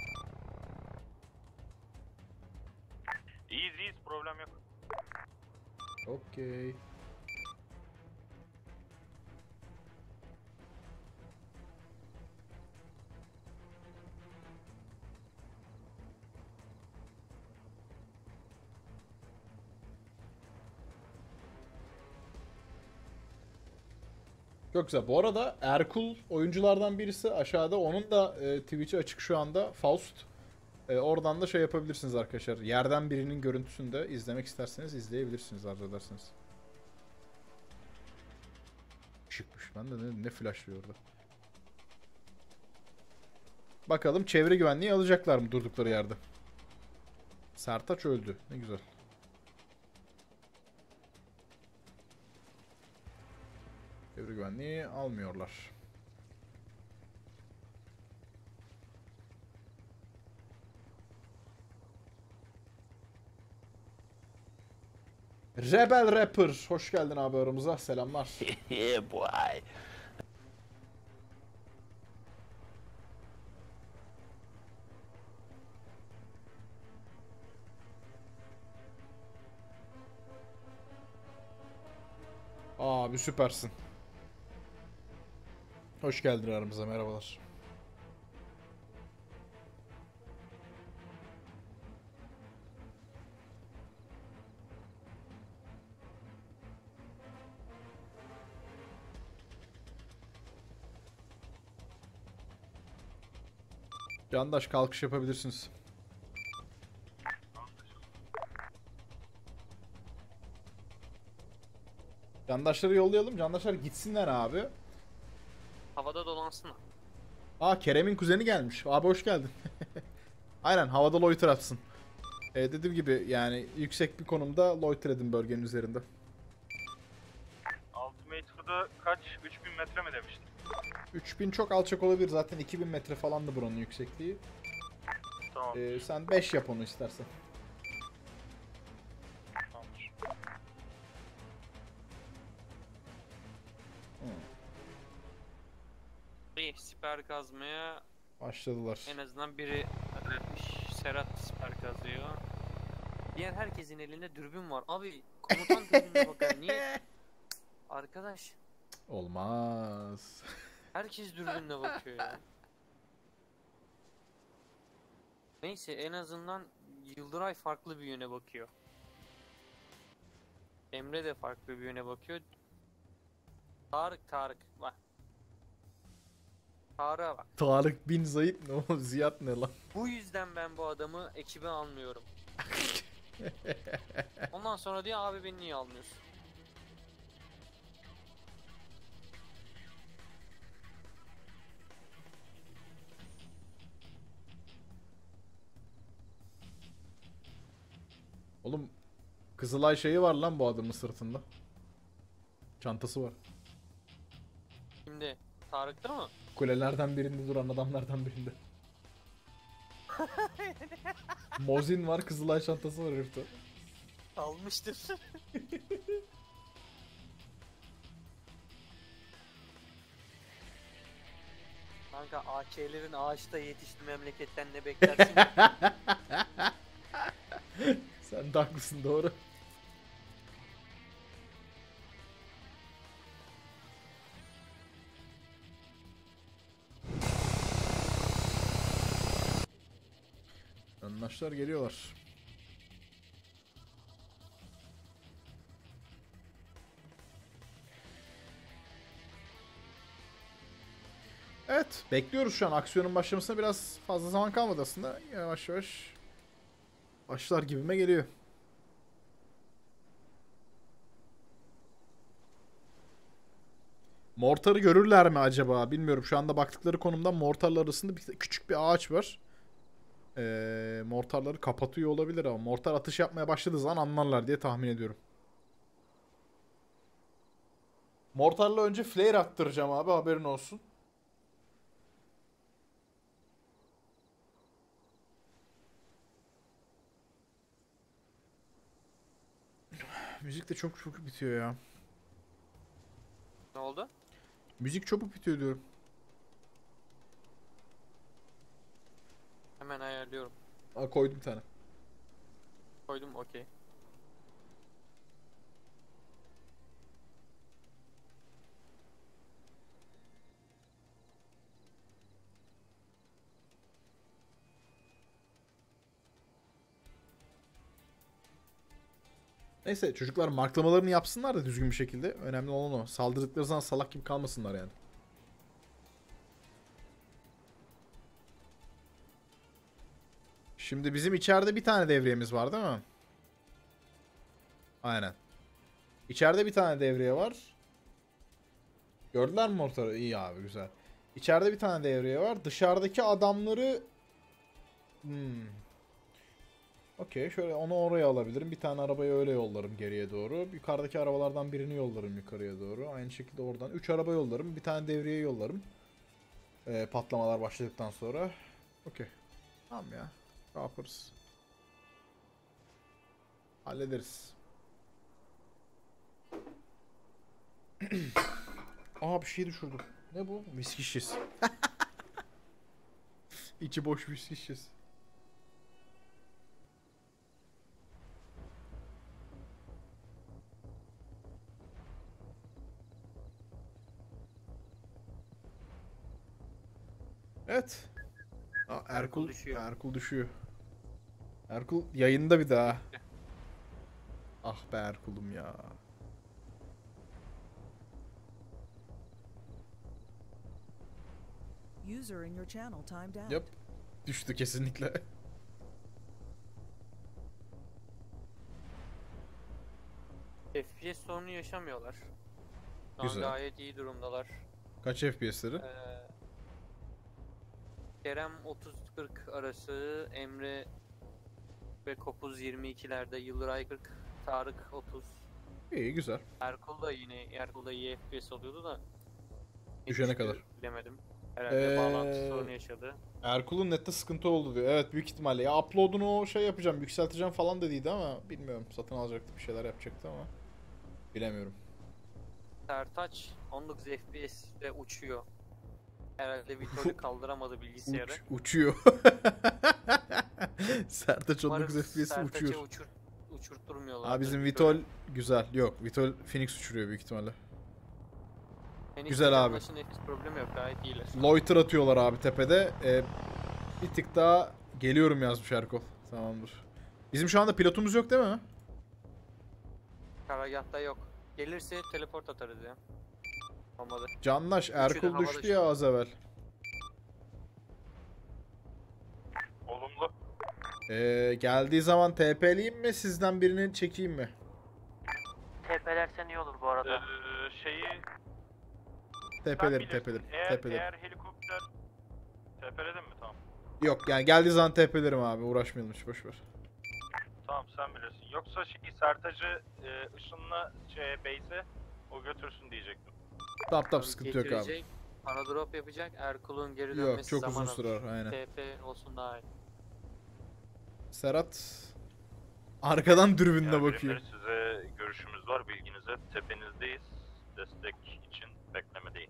İyiyiz iyiyiz, problem yok. Okey. Çok güzel. Bu arada Erkul oyunculardan birisi aşağıda. Onun da e, Twitch'i açık şu anda. Faust. E, oradan da şey yapabilirsiniz arkadaşlar. Yerden birinin görüntüsünü de izlemek isterseniz izleyebilirsiniz arzu ederseniz. Işıkmış. Ben de ne, ne flashlıyor orada. Bakalım çevre güvenliği alacaklar mı durdukları yerde. Sertaç öldü. Ne güzel. Çevre güvenliği almıyorlar. Rebel Rapper. Hoş geldin abi aramıza. Selamlar. Yeah boy. Abi süpersin. Hoş geldin aramıza. Merhabalar. Candaş kalkış yapabilirsiniz. Candaşları yollayalım. Candaşlar gitsinler abi. Havada dolansın. Aa Kerem'in kuzeni gelmiş. Abi hoş geldin. Aynen havada loiter atsın. Ee, dediğim gibi yani yüksek bir konumda loiter edin bölgenin üzerinde. Ultimate'da kaç? üç bin metre mi demiştin? üç bin çok alçak olabilir. Zaten iki bin metre falandı buranın yüksekliği. Tamam. Ee, sen beş yap onu istersen. siper kazmaya Başladılar. en azından biri halletmiş. Serhat siper kazıyor. Diğer herkesin elinde dürbün var. Abi komutan dürbününe bakar. Niye? Arkadaş. Olmaz. Herkes dürbünle bakıyor ya. Neyse en azından Yıldıray farklı bir yöne bakıyor. Emre de farklı bir yöne bakıyor. Tarık Tarık bak. Tarık'a bak. Tarık bin Zayit ne o? Ziyad ne lan? Bu yüzden ben bu adamı ekibe almıyorum. Ondan sonra diyor abi beni niye almıyorsun? Oğlum Kızılay şeyi var lan bu adamın sırtında. Çantası var. Şimdi Tarık'ta mı? Kulelerden birinde duran adamlardan birinde. Mozin var, Kızılay çantası var herifte. Almıştır. Kanka A K'lerin ağaçta yetişti memleketten ne beklersin? Sen de haklısın, doğru. Anlaşlar geliyorlar. Evet, bekliyoruz şu an. Aksiyonun başlamasına biraz fazla zaman kalmadı aslında. Yavaş yavaş başlar gibime geliyor. Mortarı görürler mi acaba? Bilmiyorum. Şu anda baktıkları konumdan mortarlar arasında bir, küçük bir ağaç var. Ee, mortarları kapatıyor olabilir ama mortar atış yapmaya başladığı zaman anlarlar diye tahmin ediyorum. Mortarla önce flare attıracağım abi, haberin olsun. Müzik de çok çok bitiyor ya. Ne oldu? Müzik çabuk bitiyor diyorum. Hemen ayarlıyorum. Aa, koydum bir tane. Koydum okey. Neyse çocuklar marklamalarını yapsınlar da düzgün bir şekilde. Önemli olan o. Saldırdıkları zaman salak gibi kalmasınlar yani. Şimdi bizim içeride bir tane devriyemiz var değil mi? Aynen. İçeride bir tane devriye var. Gördüler mi mortarı? İyi abi, güzel. İçeride bir tane devriye var. Dışarıdaki adamları... Hmm. Okey, şöyle onu oraya alabilirim. Bir tane arabayı öyle yollarım geriye doğru. Yukarıdaki arabalardan birini yollarım yukarıya doğru. Aynı şekilde oradan üç araba yollarım. Bir tane devriye yollarım. Ee, patlamalar başladıktan sonra. Okey. Tamam ya. Ne yaparız? Hallederiz. Aa, bir şey düşürdüm. Ne bu? Viski şişesi. İçi boş viski şişesi. Evet. Aa, Erkul düşüyor. Erkul düşüyor. Erkul yayında bir daha. Ah be Erkul'um ya. User in your channel timed out. Yap. Düştü kesinlikle. F P S sorunu yaşamıyorlar. Şu an Güzel. gayet iyi durumdalar. Kaç F P S'leri? Ee, Kerem otuz kırk arası, Emre ve Kopuz yirmi ikilerde, Yıldıray kırk, Tarık otuz. İyi, güzel. Erkul da yine, Erkul da iyi F P S oluyordu da. Düşene Yetişti, kadar. Bilemedim. Herhalde Ee, bağlantı sorunu yaşadı. Erkul'un nette sıkıntı oldu diyor. Evet, büyük ihtimalle. Ya upload'unu o şey yapacağım, yükselteceğim falan dediydi ama bilmiyorum. Satın alacaktı, bir şeyler yapacaktı ama bilemiyorum. Sertaç on dokuz F P S'de uçuyor. Herhalde Vitol'ü kaldıramadı bilgisayarı. Uç, uçuyor. Sertaç on dokuz Umarım F P S'te Sertaç'ı uçuyor. uçur, uçurtturmuyorlar. Abi bizim Vitol güzel. Yok, Vitol Phoenix uçuruyor büyük ihtimalle. Güzel abi. Nefis problemi yok, gayet iyiler. Loiter atıyorlar abi tepede. Ee, bir tık daha geliyorum yazmış Erkol. Tamamdır. Bizim şu anda pilotumuz yok değil mi? Karargahta yok. Gelirse teleport atarız ya. Olmadı. Canlaş, de Erkol havada düştü şu ya an. az evvel. Olumlu. Ee, geldiği zaman T P'liyim mi, sizden birini çekeyim mi? T P'lersen iyi olur bu arada. Ee, şeyi Tepelerim, bilirsin. tepelerim, Eğer, tepelerim. eğer helikopter tepeledin mi? Tamam. Yok yani geldiği zaman tepelerim abi, uğraşmayalım hiç, boşver. Tamam sen bilirsin. Yoksa şey Sertac'ı e, ışınla şey base'e o götürsün diyecektim. Tamam tamam, sıkıntı yok abi. Getirecek, Para drop yapacak. Erkul'un geri Yok, dönmesi çok zaman uzun sürer, aynen. T P olsun daha iyi. Serhat arkadan dürbünle Yani bakıyor. birimleri size görüşümüz var bilginize. Tepenizdeyiz. Destek için beklemedeyiz.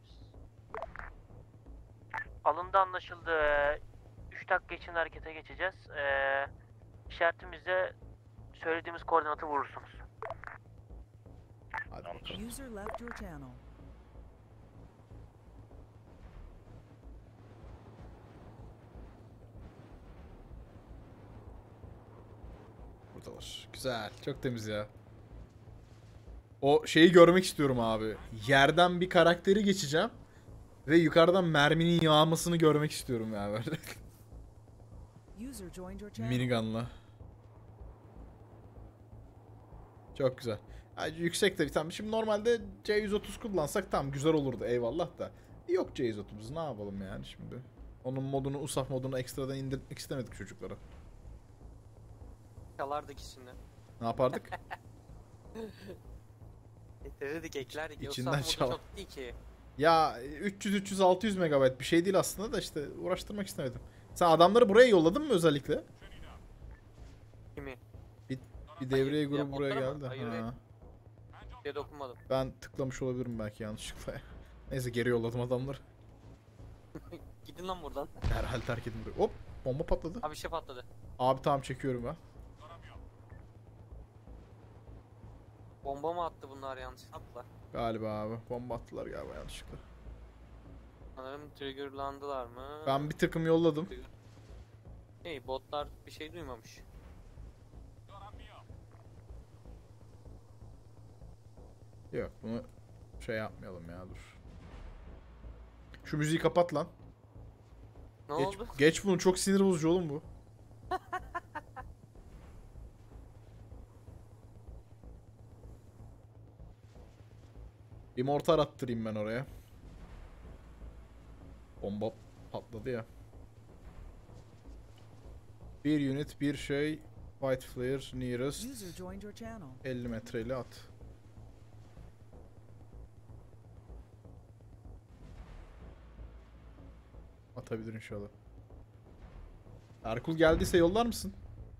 Alındı, anlaşıldı. üç dakika içinde harekete geçeceğiz. Ee, işaretimizde söylediğimiz koordinatı vurursunuz. Hadi bakalım. User left your channel. Buradalar. Güzel. Çok temiz ya. O şeyi görmek istiyorum abi. Yerden bir karakteri geçeceğim. Ve yukarıdan merminin yağmasını görmek istiyorum ya böyle. User joined your channel. Minigun'la. Çok güzel. Yani yüksek de tamam. Şimdi normalde C yüz otuz kullansak tam güzel olurdu eyvallah da. Yok C yüz otuz, ne yapalım yani şimdi. Onun modunu, U S A F modunu ekstradan indirmek istemedik çocuklara. Çalardık içinde. Ne yapardık? Getirirdik, eklerdik. İçinden Yoksa çal. modu çok değil ki. Ya üç yüz üç yüz altı yüz megabayt bir şey değil aslında da işte uğraştırmak istemedim. Sen adamları buraya yolladın mı özellikle? Kimi? Bir, bir devriye Hayır, ya grubu buraya botlara mı? geldi. Hayır, Ha. Bir şey dokunmadım. Ben tıklamış olabilirim belki yanlışlıkla. Neyse geri yolladım adamları. Gidin lan buradan. Derhal terk edin burayı. Hop, bomba patladı. Abi bir şey patladı. Abi tamam, çekiyorum ben. Bomba mı attı bunlar yanlışlıkla? Galiba abi. Bomba attılar galiba yanlışlıkla. Sanırım triggerlandılar mı? Ben bir takım yolladım. Hey, botlar bir şey duymamış. Yok, bunu şey yapmayalım ya, dur. Şu müziği kapat lan. Ne Geç, oldu? geç bunu, çok sinir bozucu oğlum bu. Bir mortar attırayım ben oraya. Bomba patladı ya. Bir unit, bir şey. White flare nearest. User joined your channel. elli metreyle at. Atabilir inşallah. Erkul geldiyse yollar mısın?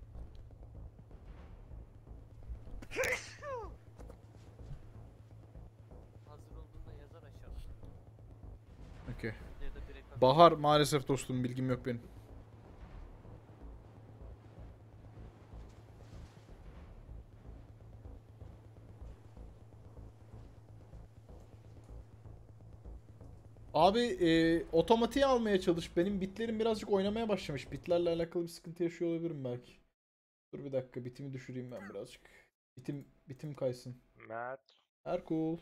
Hazır olduğunda yazar aşağı. Okey. Ya da direkt Bahar maalesef dostum, bilgim yok benim. Abi e, otomatiğe almaya çalış. Benim bitlerim birazcık oynamaya başlamış. Bitlerle alakalı bir sıkıntı yaşıyor olabilirim belki. Dur bir dakika, bitimi düşüreyim ben birazcık. Bitim bitim kaysın. Mert. Erkul.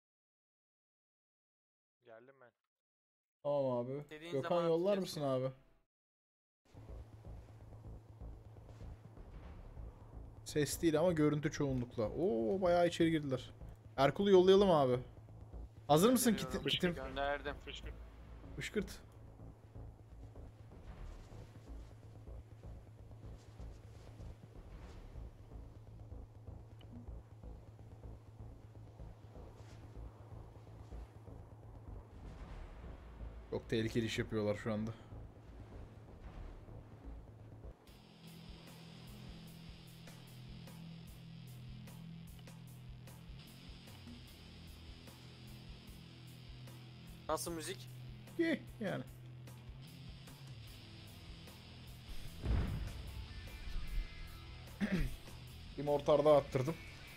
Geldim ben. Tamam abi. Dediğin Gökhan zaman yollar atacaksın. mısın abi? Ses değil ama görüntü çoğunlukla. Oo, bayağı içeri girdiler. Erkul'u yollayalım abi. Hazır mısın Gönderiyorum. kitim? kitim? Gönderdim. Fışkır. Fışkırt. Çok tehlikeli iş yapıyorlar şu anda. Nasıl müzik? İyi yani. Bir mortar daha attırdım.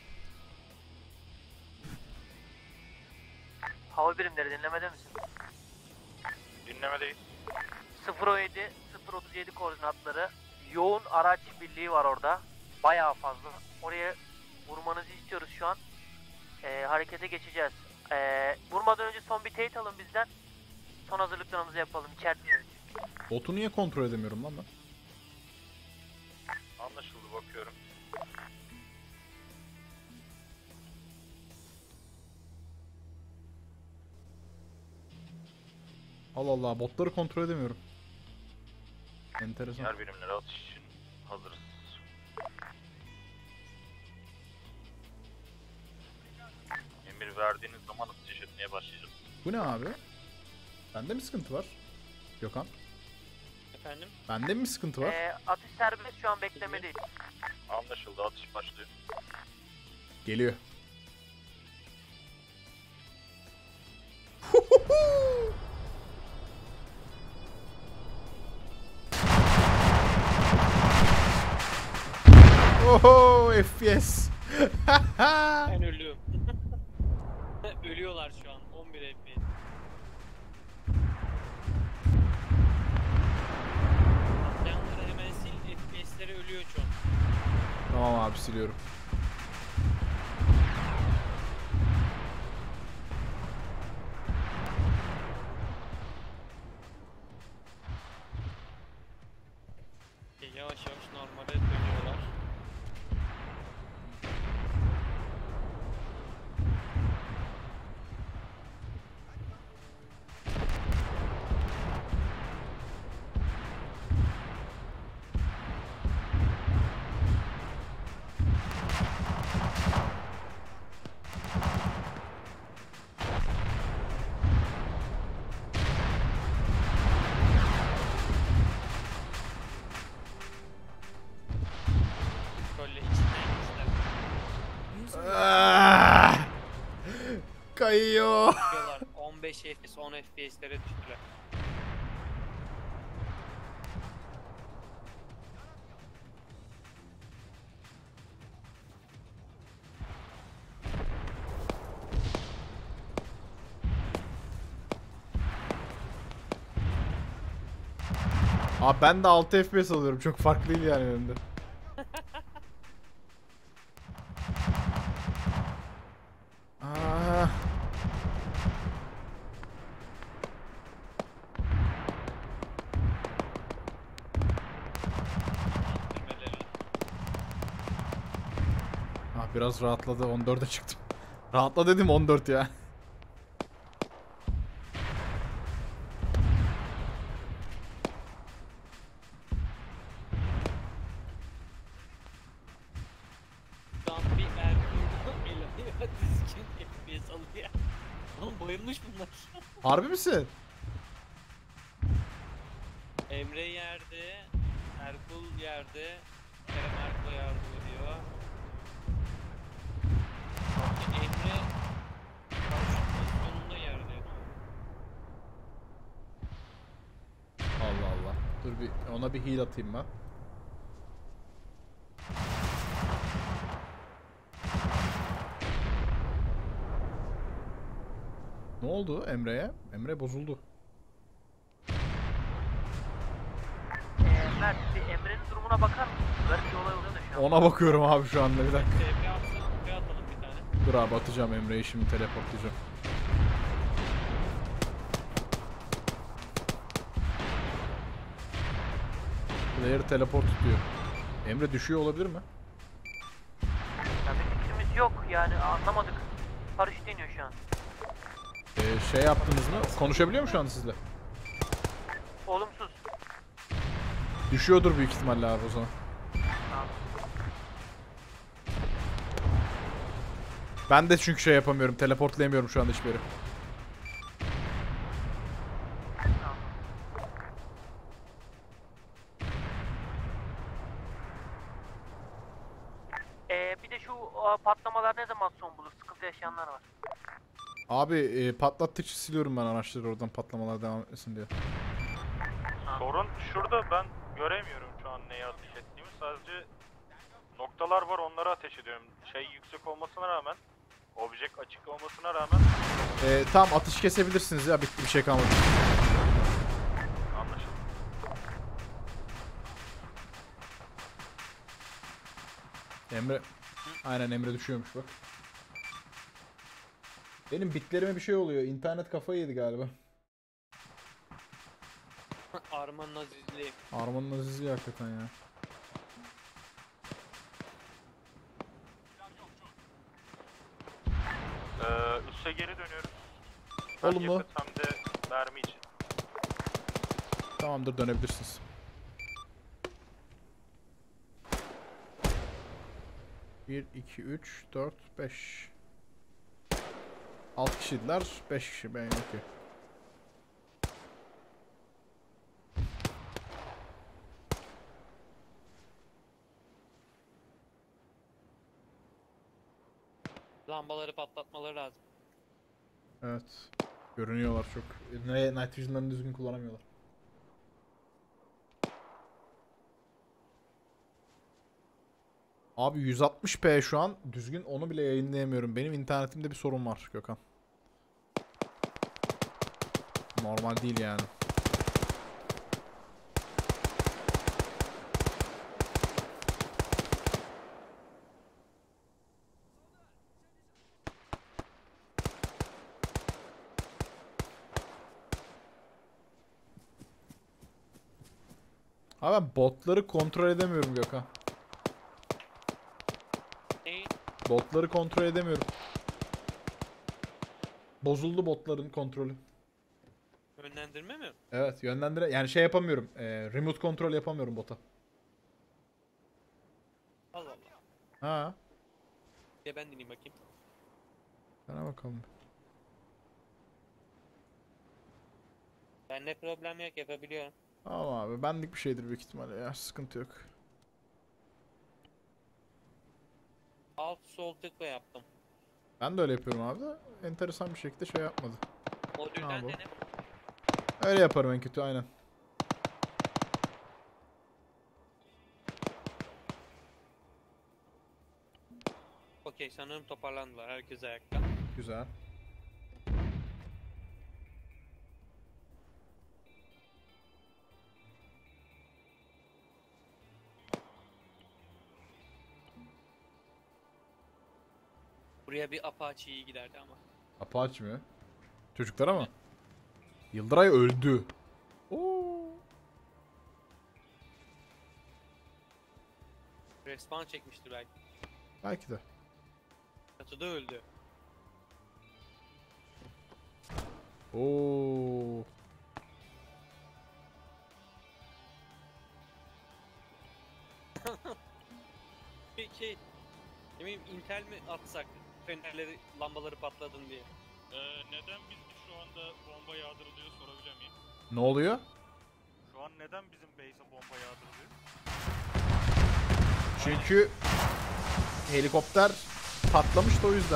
Hava birimleri dinlemede misin? Dinlemedeyiz. sıfır on yedi sıfır otuz yedi koordinatları. Yoğun araç birliği var orada. Bayağı fazla. Oraya vurmanızı istiyoruz şu an. Ee, harekete geçeceğiz. Ee, vurmadan önce son bir teyit alın bizden. Son hazırlıklarımızı yapalım. İçerideyiz. Botu niye kontrol edemiyorum lan ben? Anlaşıldı, bakıyorum. Allah Allah, botları kontrol edemiyorum. Enteresan. Diğer birimlere atış için hazırız. Emir verdiğiniz zaman atış etmeye başlayacağız. Bu ne abi? Bende mi sıkıntı var? Gökhan. Efendim? Bende mi sıkıntı var? Ee, atış serbest, şu an beklemedeyiz. Anlaşıldı, atış başlıyor. Geliyor. Oho, F P S. Ben ölüyorum. Ölüyorlar şu an. on bir F P S. Atlayanları hemen sil. F P S'leri ölüyor şu an. Tamam abi, siliyorum. Yavaş yavaş normale dönüyorlar. Böyle içinden geçtiler. Ah! Kayıyor. Diyorlar on beş F P S, on F P S'lere düştüler. Abi ben de altı F P S alıyorum. Çok farklı değil yani benim de. Aa. Bitirmeleri. Ah, biraz rahatladı. on dörde çıktım. Rahatla dedim, on dört ya. Şu an bir Ertuğrul'da elaya dizgin F P S alıyor. Oğlum bayılmış bunlar. Harbi misin? Emre yerde, Erkul yerde, Kerem Erkul'a yardım ediyor. Hatta Emre paraşüt pozisyonunda yerde. Allah Allah. Dur bir ona bir heal atayım ben. Ne oldu Emre'ye? Emre bozuldu. Ee, Mert, bir Emre'nin durumuna bakar mısın? Garip bir olay oluyor da şu an. Ona bakıyorum abi şu anda, bir dakika. T P atsana, T P atalım bir tane. Dur abi, atacağım Emre'yi şimdi, teleportlayacağım. Player teleport tutuyor. Emre düşüyor olabilir mi? Ya bir fikrimiz yok yani, anlamadık. Paraşüt iniyor şu an. Ee, şey yaptınız mı? Konuşabiliyor mu şu an sizle? Olumsuz. Düşüyordur büyük ihtimalle abi o zaman. Tamam. Ben de çünkü şey yapamıyorum, teleportlayamıyorum şu anda hiçbir yere. Tamam. Ee, bir de şu a, patlamalar ne zaman son bulur? Sıkıntı yaşayanlar var. Abi e, patlattıkça siliyorum ben araçları oradan patlamalar devam etmesin diye. Sorun şurada, ben göremiyorum şu an neye ateş ettiğimi. Sadece noktalar var, onlara ateş ediyorum. Şey yüksek olmasına rağmen, objekt açık olmasına rağmen. E, tamam atış kesebilirsiniz ya, bitti bir şey kalmadı. Anlaşıldı. Emre. Aynen Emre düşüyormuş bak. Benim bitlerime bir şey oluyor. İnternet kafayı yedi galiba. Arman'ın azizliği. Arman'ın azizliği hakikaten ya. Ee, üste geri dönüyoruz. Hem Olumlu. yakıt hem de mermi için. Tamamdır, dönebilirsiniz. bir, iki, üç, dört, beş. altı kişiydiler. beş kişi. Ben okey. Lambaları patlatmaları lazım. Evet. Görünüyorlar çok. Ne, Night Vision'larını düzgün kullanamıyorlar. Abi yüz altmış p şu an. Düzgün onu bile yayınlayamıyorum. Benim internetimde bir sorun var Gökhan. Normal değil yani. Abi ben botları kontrol edemiyorum Gökhan. Neyi? Botları kontrol edemiyorum. Bozuldu botların kontrolü. Yönlendirme mi? Evet, yönlendire yani şey yapamıyorum. E, remote kontrol yapamıyorum bota. Allah Allah. Ha. Ya ben deneyeyim bakayım. Sana bakalım. Bende problem yok, yapabiliyorum. Tamam abi, benlik bir şeydir büyük ihtimalle ya, sıkıntı yok. Alt sol tıkla yaptım. Ben de öyle yapıyorum abi de enteresan bir şekilde şey yapmadı. Modülden bu? dene. Öyle yaparım en kötü, aynen. Okey, sanırım toparlandılar. Herkes ayakta. Güzel. Buraya bir Apache iyi giderdi ama. Apache mi? Çocuklara mı? Yıldıray öldü. Oo. Respawn çekmiştir belki. Belki de. Çatıda öldü. Oo. Peki, yemin Intel mi atsak fenerleri, lambaları patladın diye? Ee, neden biz şu anda bomba yağdırılıyor sorabilir miyim? Ne oluyor? Şu an neden bizim base'e bomba yağdırılıyor? Çünkü helikopter patlamıştı, o yüzden.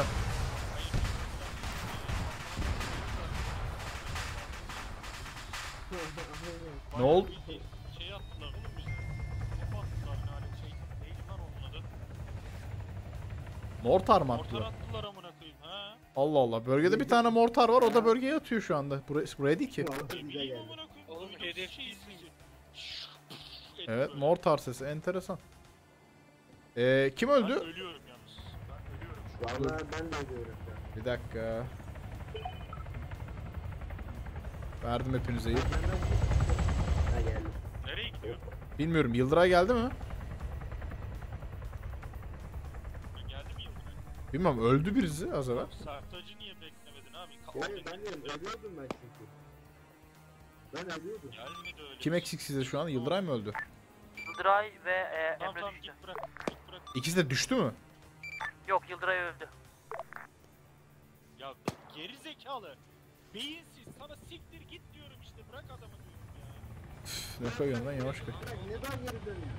Ne oldu? Şey attılar oğlum bize. Bomba attılar yani şey neydi lan onun adı? Mortar mı Mortar attılar? attılar amına koyayım ha. Allah Allah. Bölgede bir tane mortar var. O da bölgeye atıyor şu anda. Buraya, buraya değil ki. Ne bileyim amına koyayım. Oğlum Duydum hedef şey değilsin. izleyici. Evet, mortar sesi. Enteresan. Ee, kim Ben öldü? ölüyorum yalnız. Ben ölüyorum. Vallahi ben de diyorum ya. Bir dakika. Verdim hepinize iyi. Ha geldim. Nereye gidiyor? Bilmiyorum. Yıldıray geldi mi? Ben geldim Yıldıray. Bilmem. Öldü birisi az evvel. Sahtacı niye beklemedin abi? Yani ben de ölüyordum ben çünkü. Ben ölüyordum. Gelmedi öyle. Kim eksik size şu an? Yıldıray mı öldü? Yıldıray ve e, Tamam Emre tamam düştü. git bırak. Git bırak. İkisi de düştü mü? Yok, Yıldıray öldü. Ya geri zekalı. Beyinsiz sana siktir git diyorum işte bırak adamı diyorum ya. Üf, ne koyuyorsun lan, yavaş koy. Bırak neden geri dönüyor?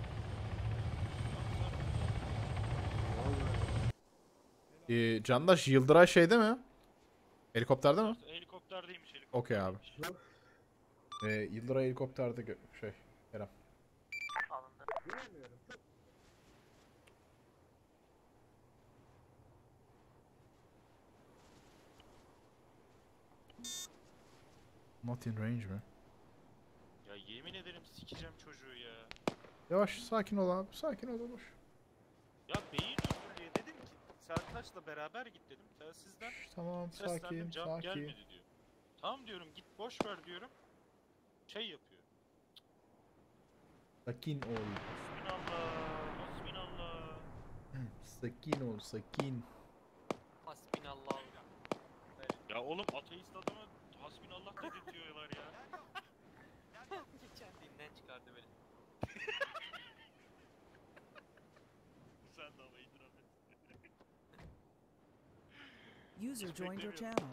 Ee, Candaş, Yıldıray şeyde mi? Helikopterde mi? Helikopterdeymiş helikopter. Okey abi. Ee, Yıldıray helikopterde gö- şey. Kerem. Alındı. Bilmiyorum. Çok Not in range mi? Ya yemin ederim sikeceğim çocuğu ya. Yavaş sakin ol abi. Sakin ol boş. Ya beyin özürlüğe dedim ki Sertaç'la beraber git dedim. Telsizden Tamam seslendim sakin cevap sakin. gelmedi diyor. Tamam diyorum git boş ver diyorum. Şey yapıyor. Sakin ol. Hasbinallah. Hasbinallah. Sakin ol sakin. Hasbinallah. Ya oğlum ateist adamı hasbinallah dedirtiyorlar ya. Geçen dinden çıkardı beni. Sen de ama itiraf et. User joined your beklemiyorum. channel.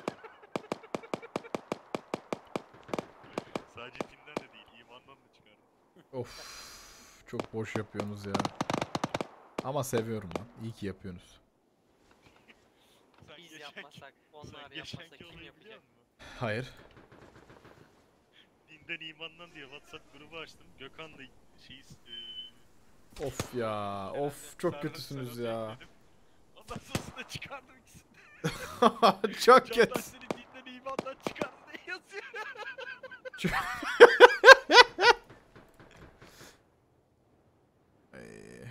Sadece timden de değil imandan da çıkardım. Of. Çok boş yapıyorsunuz ya. Ama seviyorum lan. İyi ki yapıyorsunuz. Sen Biz geçenki- yapmasak, onlar sen yapmasa geçenki kim olayı biliyor yapacak? musun? Hayır. Dinden imandan diye WhatsApp grubu açtım. Gökhan da şeyi eee Of ya. Of çok kötüsünüz ya. Ondan sonrasında çıkardım ikisini. Çok Candaş kötü. seni dinden imandan çıkardı diye yazıyor. Ee,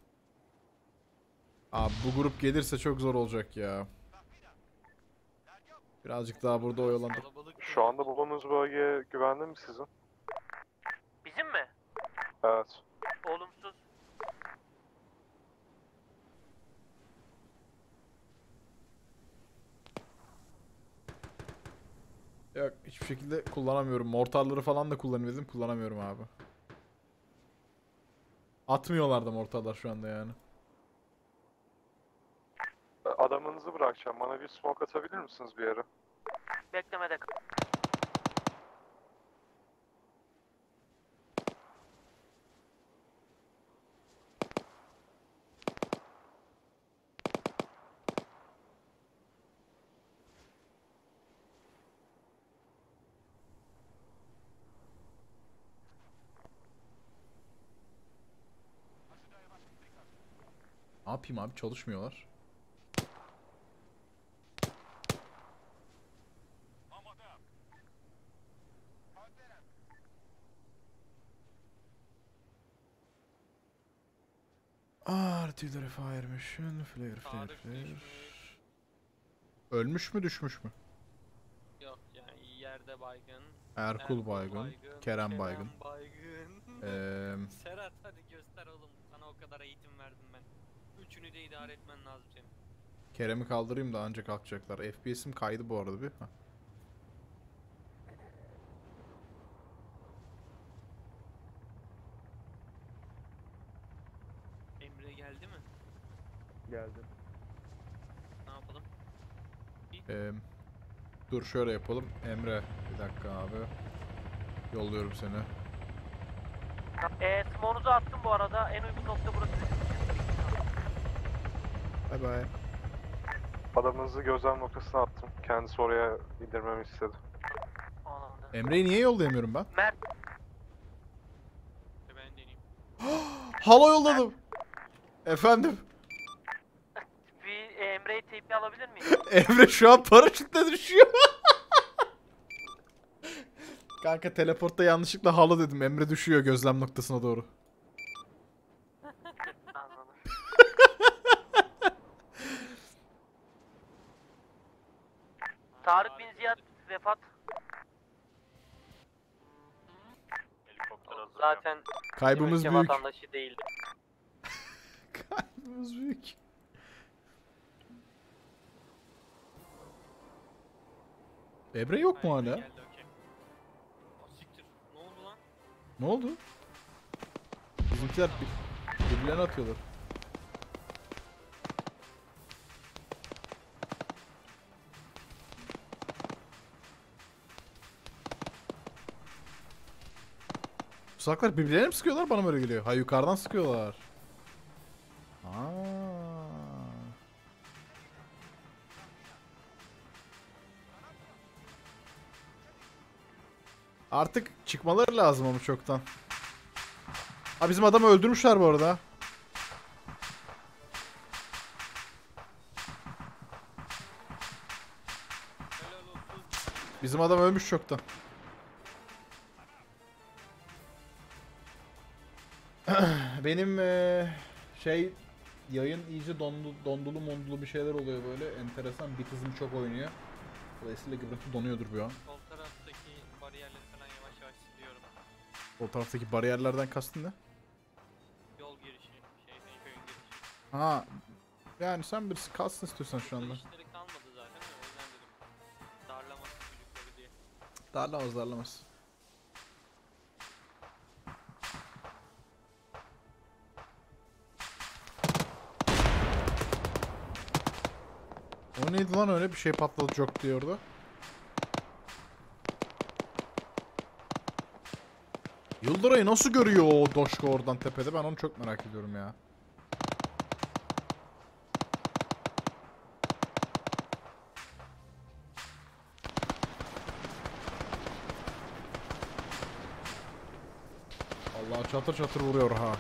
Abi bu grup gelirse çok zor olacak ya. Birazcık daha burada oyalandık. Kalabalık Şu anda bulunduğunuz bölge güvenli mi sizin? Bizim mi? Evet. Olumsuz. Yok hiçbir şekilde kullanamıyorum. Mortarları falan da kullanıyordum. Kullanamıyorum abi. Atmıyorlar da mortarlar şu anda yani. Adamınızı bırakacağım. Bana bir smoke atabilir misiniz bir yere? Beklemede kal. Ne yapayım abi çalışmıyorlar. Artillery fire mission, flare flare Tarık flare. düşmüş. Ölmüş mü düşmüş mü? Yok yani yerde baygın. Erkul baygın, Kerem baygın. baygın. Eee Serhat hadi göster oğlum. Sana o kadar eğitim verdim ben. Üçünü de idare etmen lazım senin. Kerem'i kaldırayım da ancak kalkacaklar. F P S'im kaydı bu arada bir. Hah. Emre geldi mi? Geldim. Ne yapalım? Eee, dur şöyle yapalım. Emre bir dakika abi. Yolluyorum seni. Eee smoke'unuzu attım bu arada. En uygun nokta burası. Bye bye. Adamınızı gözlem noktasına attım. Kendisi oraya indirmemi istedi. Anladım. Emre'yi niye yollayamıyorum ben? Mert. Ben deneyeyim. Halo yolladım. Efendim. Bir Emre'yi teypi alabilir miyim? Emre şu an paraşütle düşüyor. Kanka teleportta yanlışlıkla halo dedim. Emre düşüyor gözlem noktasına doğru. Anladım. Tarık bin Ziyad vefat. Helikopter hazır. Zaten Kaybımız ülke büyük. vatandaşı değildi. Kaybımız büyük. Emre yok mu Hayır, hala? geldi, okey. Aa, siktir. Ne oldu lan? Ne oldu? Bizimkiler bir- birbirlerine atıyorlar. Uzaklar birbirlerine mi sıkıyorlar, bana böyle geliyor. Ha yukarıdan sıkıyorlar. Aa. Artık çıkmaları lazım ama çoktan. Ha bizim adamı öldürmüşler bu arada. Helal olsun. Bizim adam ölmüş çoktan. Benim eee, şey yayın iyice dondu, dondulu mondulu bir şeyler oluyor böyle. Enteresan. Bir kızım çok oynuyor. Dolayısıyla görüntü donuyordur bir an. Sol taraftaki bariyerleri falan yavaş yavaş siliyorum. O taraftaki bariyerlerden kastın ne? Yol girişi, şey, köyün girişi. Ha. Yani sen birisi kalsın istiyorsan şu anda. İşleri kalmadı zaten de o yüzden dedim. Darlamasın çocukları diye. Darlamaz darlamaz. O neydi lan öyle bir şey patladı çok diye orada. Yıldıray'ı nasıl görüyor o Doşko oradan tepede, ben onu çok merak ediyorum ya. Allah çatır çatır vuruyor ha.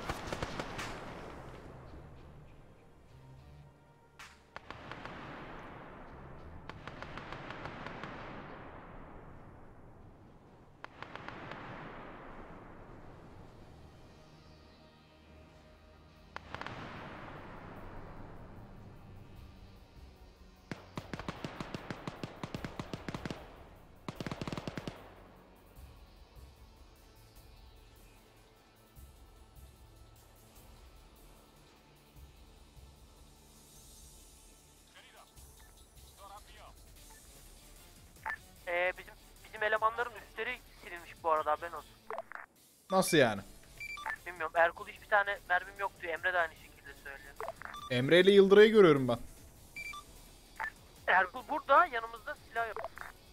Ee, bizim bizim elemanların üstleri silinmiş bu arada, haberin olsun. Nasıl yani? Bilmiyorum, Erkul hiçbir tane mermim yok diyor. Emre de aynı şekilde söylüyor. Emre ile Yıldıray'ı görüyorum ben. Erkul burada, yanımızda silah yok.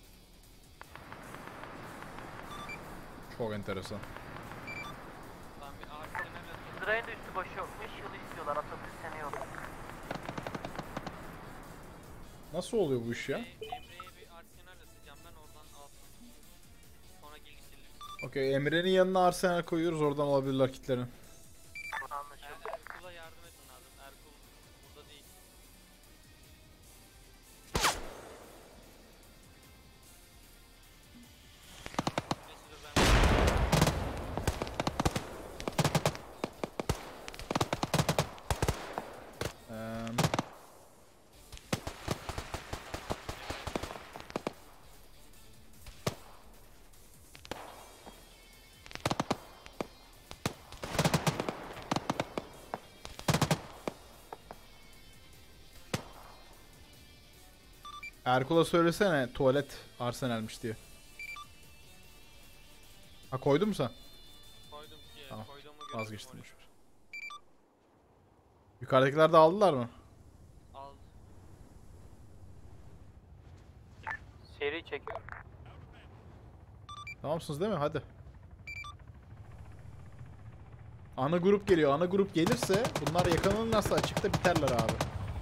Çok enteresan. Lan bir arsenal Sırayın da üstü başı yokmuş, yıl istiyorlar, Atatürk seni yok. Nasıl oluyor bu iş ya? Emre'ye bir arsenal atacağım ben, oradan alsın. Sonra geliştirelim. Okey, Emre'nin yanına Arsenal koyuyoruz, oradan alabilirler kitlerini. Anlaşıldı. Er- Erkul'a yardım edin lazım. Erkul burada değil. Neyse dur ben... Eee... Erkul'a söylesene tuvalet Arsenal'miş diye. Ha koydun mu sen? Koydum ki, Tamam, koyduğumu gördüm. Vazgeçtim boşver. Yukarıdakiler de aldılar mı? Al. Seri çekiyorum. Tamamsınız değil mi? Hadi. Ana grup geliyor. Ana grup gelirse bunlar yakalanırsa açıkta biterler abi.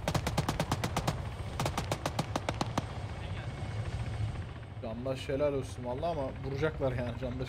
Candaş helal olsun vallahi ama vuracaklar yani Candaş.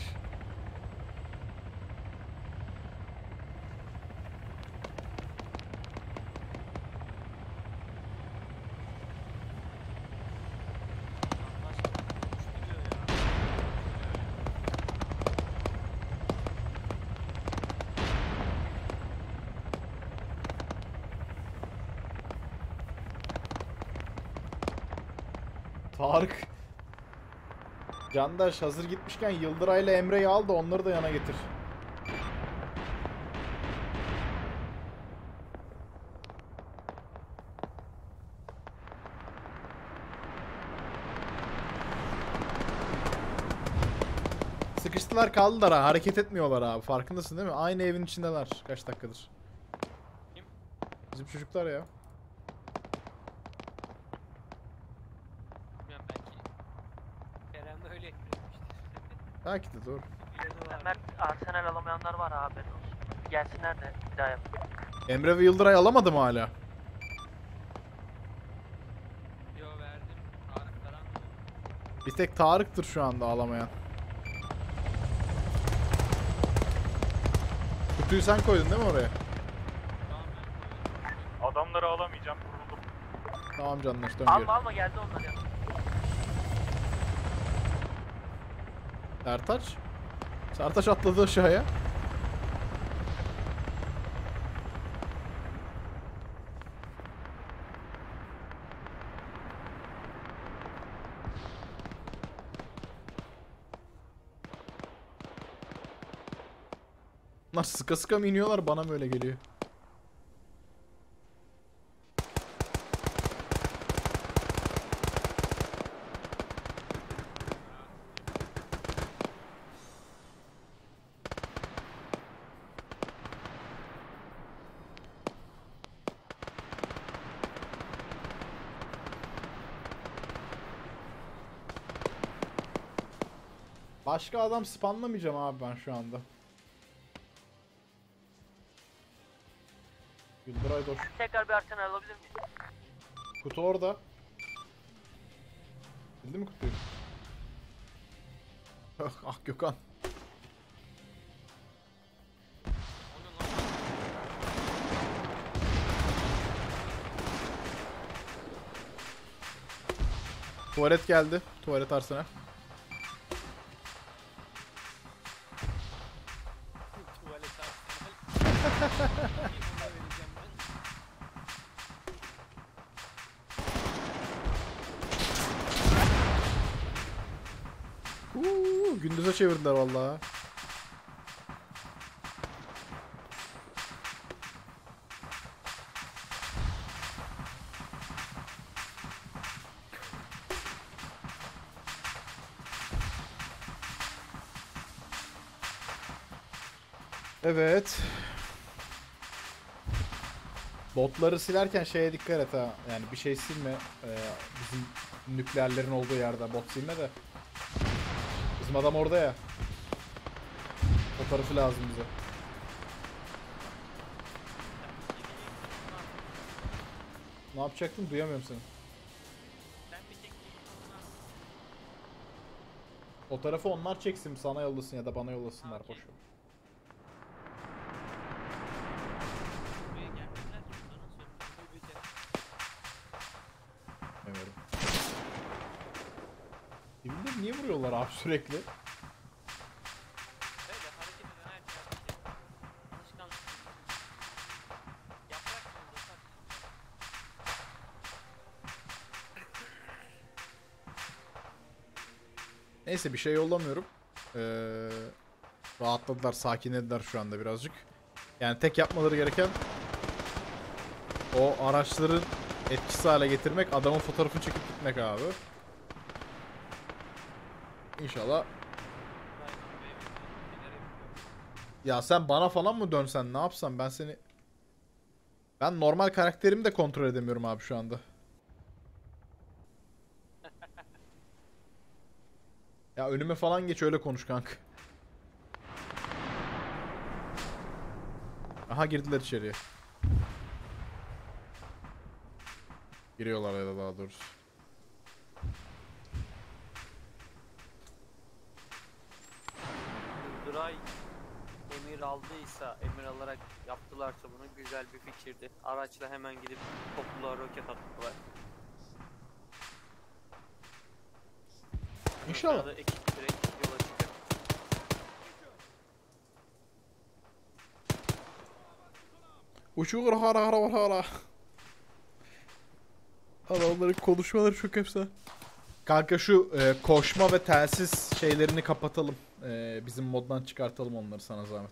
Tarık. Candaş hazır gitmişken Yıldıray'la Emre'yi al da onları da yana getir. Sıkıştılar kaldılar ha, hareket etmiyorlar abi, farkındasın değil mi? Aynı evin içindeler kaç dakikadır. Kim? Bizim çocuklar ya. Bilmiyorum, belki. Kerem de öyle eklemiştir. Belki de doğru. Mert, Arsenal alamayanlar var abi, haberin olsun. Gelsinler de bir daha yap. Emre ve Yıldıray alamadı mı hala? Yo verdim. Tarık Karan. Bir tek Tarık'tır şu anda alamayan. Kutuyu sen koydun değil mi oraya? Adamları alamayacağım. Vuruldum. Tamam canlar dön geri. Alma alma geldi onlar ya. Sertaç. Sertaç atladı aşağıya. Bunlar sıka sıka mı iniyorlar, bana mı öyle geliyor? Başka adam spamlamayacağım abi ben şu anda. Gülduray Doş. Tekrar bir arsenal alabilir miyiz? Kutu orada. Bildi mi kutuyu? Ah Gökhan. Tuvalet geldi. Tuvalet arsana. Tuvalet arsenal. Uuu, gündüze çevirdiler vallahi. Evet. Botları silerken şeye dikkat et ha. Yani bir şey silme. Ee, bizim nükleerlerin olduğu yerde bot silme de. Bizim adam orada ya. Fotoğrafı lazım bize. Ne yapacaktın? Duyamıyorum seni. Fotoğrafı onlar çeksin, sana yollasın ya da bana yollasınlar. Boş ver. Evet. Birbirine niye vuruyorlar abi sürekli? Öyle hareket eden her şey yapacak. Alışkanlık. Yaprak yolda sak. Neyse bir şey yollamıyorum. Ee, rahatladılar, sakinlediler şu anda birazcık. Yani tek yapmaları gereken o araçların etkisiz hale getirmek, adamın fotoğrafını çekip gitmek abi. İnşallah. Ya sen bana falan mı dönsen, ne yapsam ben seni... Ben normal karakterimi de kontrol edemiyorum abi şu anda. Ya önüme falan geç öyle konuş kanka. Aha girdiler içeriye. Giriyorlar ya da daha doğrusu. Duray emir aldıysa, emir alarak yaptılarsa bunu güzel bir fikirdi. Araçla hemen gidip topluluğa roket attılar. İnşallah. Sırada ekip direkt yola çıkar. Uçuyor hara hara hara. Adamların konuşmaları çok efsane. Kanka şu e, koşma ve telsiz şeylerini kapatalım. E, bizim moddan çıkartalım onları sana zahmet.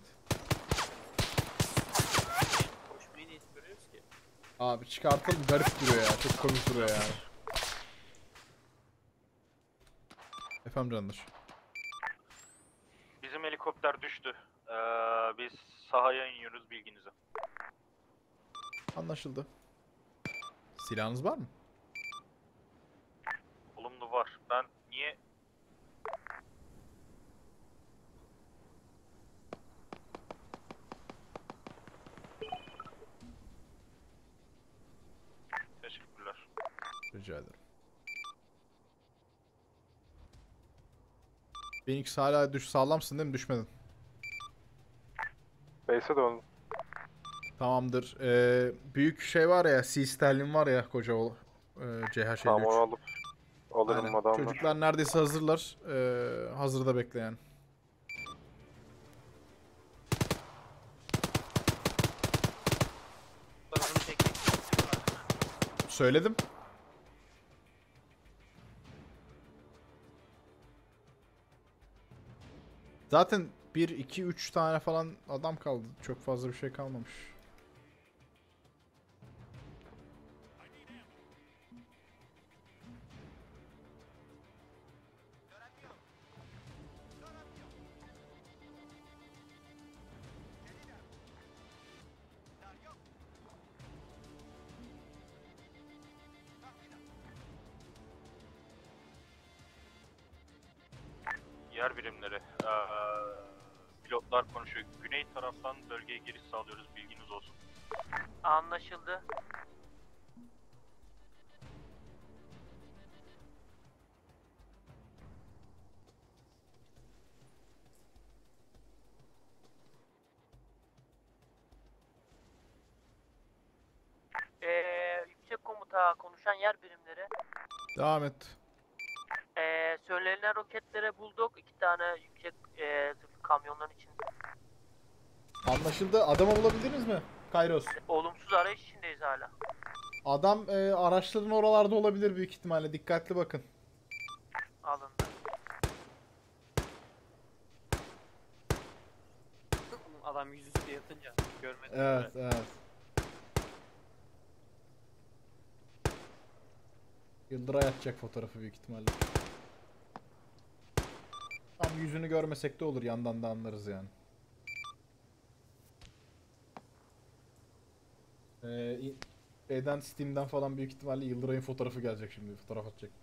Koşmayı niye görüyoruz ki? Abi çıkartalım, garip duruyor ya, çok komik duruyor yani. Efendim canlar. Bizim helikopter düştü. Ee, biz sahaya iniyoruz bilginize. Anlaşıldı. Silahınız var mı? Olumlu var. Ben niye... Teşekkürler. Rica ederim. Phoenix hala düş sağlamsın değil mi? Düşmedin. Base'e döndüm. Tamamdır. Ee, büyük şey var ya, Sea Sterling var ya, koca o e, C H elli üç. Tamam onu alıp alırım Aynen. adamlar. Çocuklar neredeyse hazırlar. Ee, hazırda bekleyen. Sorunun tek tek Söyledim. Zaten bir, iki, üç tane falan adam kaldı. Çok fazla bir şey kalmamış. Yer birimleri. Ee, pilotlar konuşuyor. Güney taraftan bölgeye giriş sağlıyoruz. Bilginiz olsun. Anlaşıldı. Ee, yüksek komuta konuşan yer birimleri. Devam et. Ee, söylenilen roketlere bulduk. İki tane yüksek e, zırhlı kamyonların içinde. Anlaşıldı. Adamı bulabildiniz mi? Kairos. Olumsuz arayış içindeyiz hala. Adam e, araçların oralarda olabilir büyük ihtimalle. Dikkatli bakın. Alındı. adam yüzüstü yatınca görmedim. Evet, evet. Yıldıray atacak fotoğrafı büyük ihtimalle. Tam yüzünü görmesek de olur, yandan da anlarız yani. Ee, Şeyden, Steam'den falan büyük ihtimalle Yıldıray'ın fotoğrafı gelecek şimdi, fotoğraf atacak.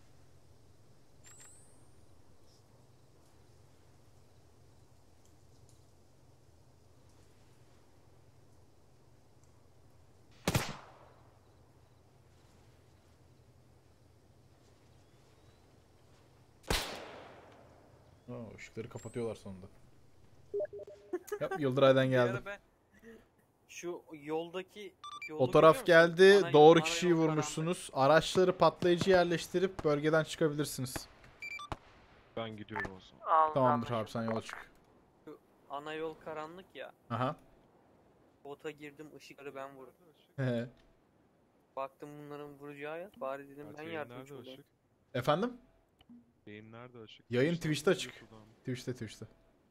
Oo, ışıkları kapatıyorlar sonunda. Yap, Yıldıray'dan Bir ara geldi. ben şu yoldaki yolu Fotoğraf görüyor musun? geldi. Ana- Doğru ana kişiyi yol vurmuşsunuz. Araçları patlayıcı yerleştirip bölgeden çıkabilirsiniz. Ben gidiyorum o zaman. Aldı, Tamamdır anlaşıldı. abi, sen yola çık. Şu ana yol karanlık ya. Aha. Bota girdim, ışıkları ben vurdum. He. Baktım bunların vuracağı yer. Bari dedim ben yardımcı olayım. Efendim? Yayın nerede açık? Yayın Twitch'ten Twitch'te mi, açık. YouTube'dan mı? Twitch'te Twitch'te.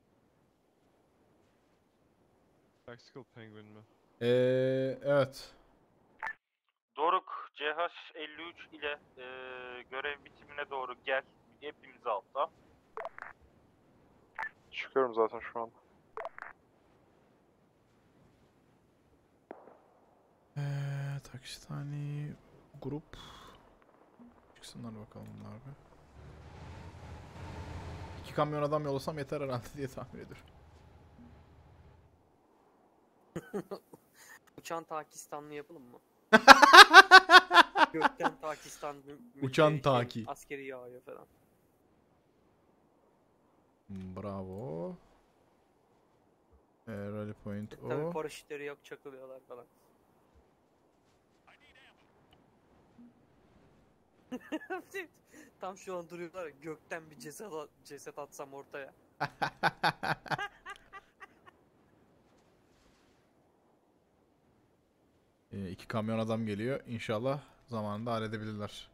Tactical Penguin mi? Ee, evet. Doruk C H elli üç ile e, görev bitimine doğru gel. Hepimiz altta. Çıkıyorum zaten şu an. Ee, Takistani grup. Çıksınlar bakalım bunlar bir. İki kamyon adam yollasam yeter herhalde diye tahmin ediyorum. Uçan Pakistanlı yapalım mı? Gökten Pakistan mü- mü- Uçan şey, Taki. askeri yağıyor falan. Bravo. Ee, rally point E, tabii o. paraşütleri yok, çakılıyorlar falan. Tam şu an duruyorlar ya, gökten bir ceset, ceset atsam ortaya. Ee, iki kamyon adam geliyor. İnşallah zamanında halledebilirler.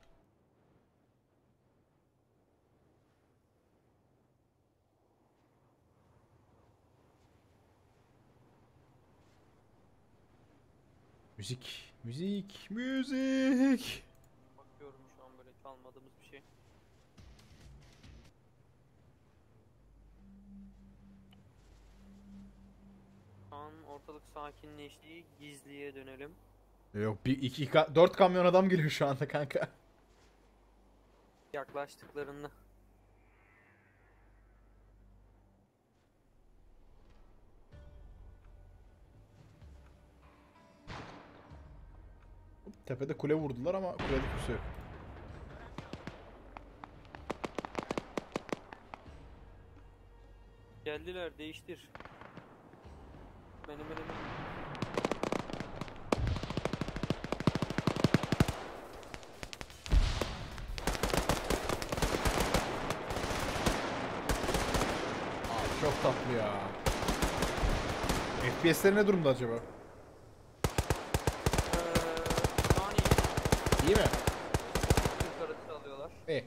Müzik, müzik, müzik. Bakıyorum şu an böyle çalmadığımız bir şey. Şu an ortalık sakinleşti. Gizliye dönelim. Yok, bir iki, ka- dört kamyon adam geliyor şu anda kanka. Yaklaştıklarında. Tepede kule vurdular ama kulede kimse yok. Geldiler, değiştir. Benim benim. Abi çok tatlı ya. F P S'leri ne durumda acaba? Eee, şu an iyi. İyi mi? Türk arası alıyorlar. İyi.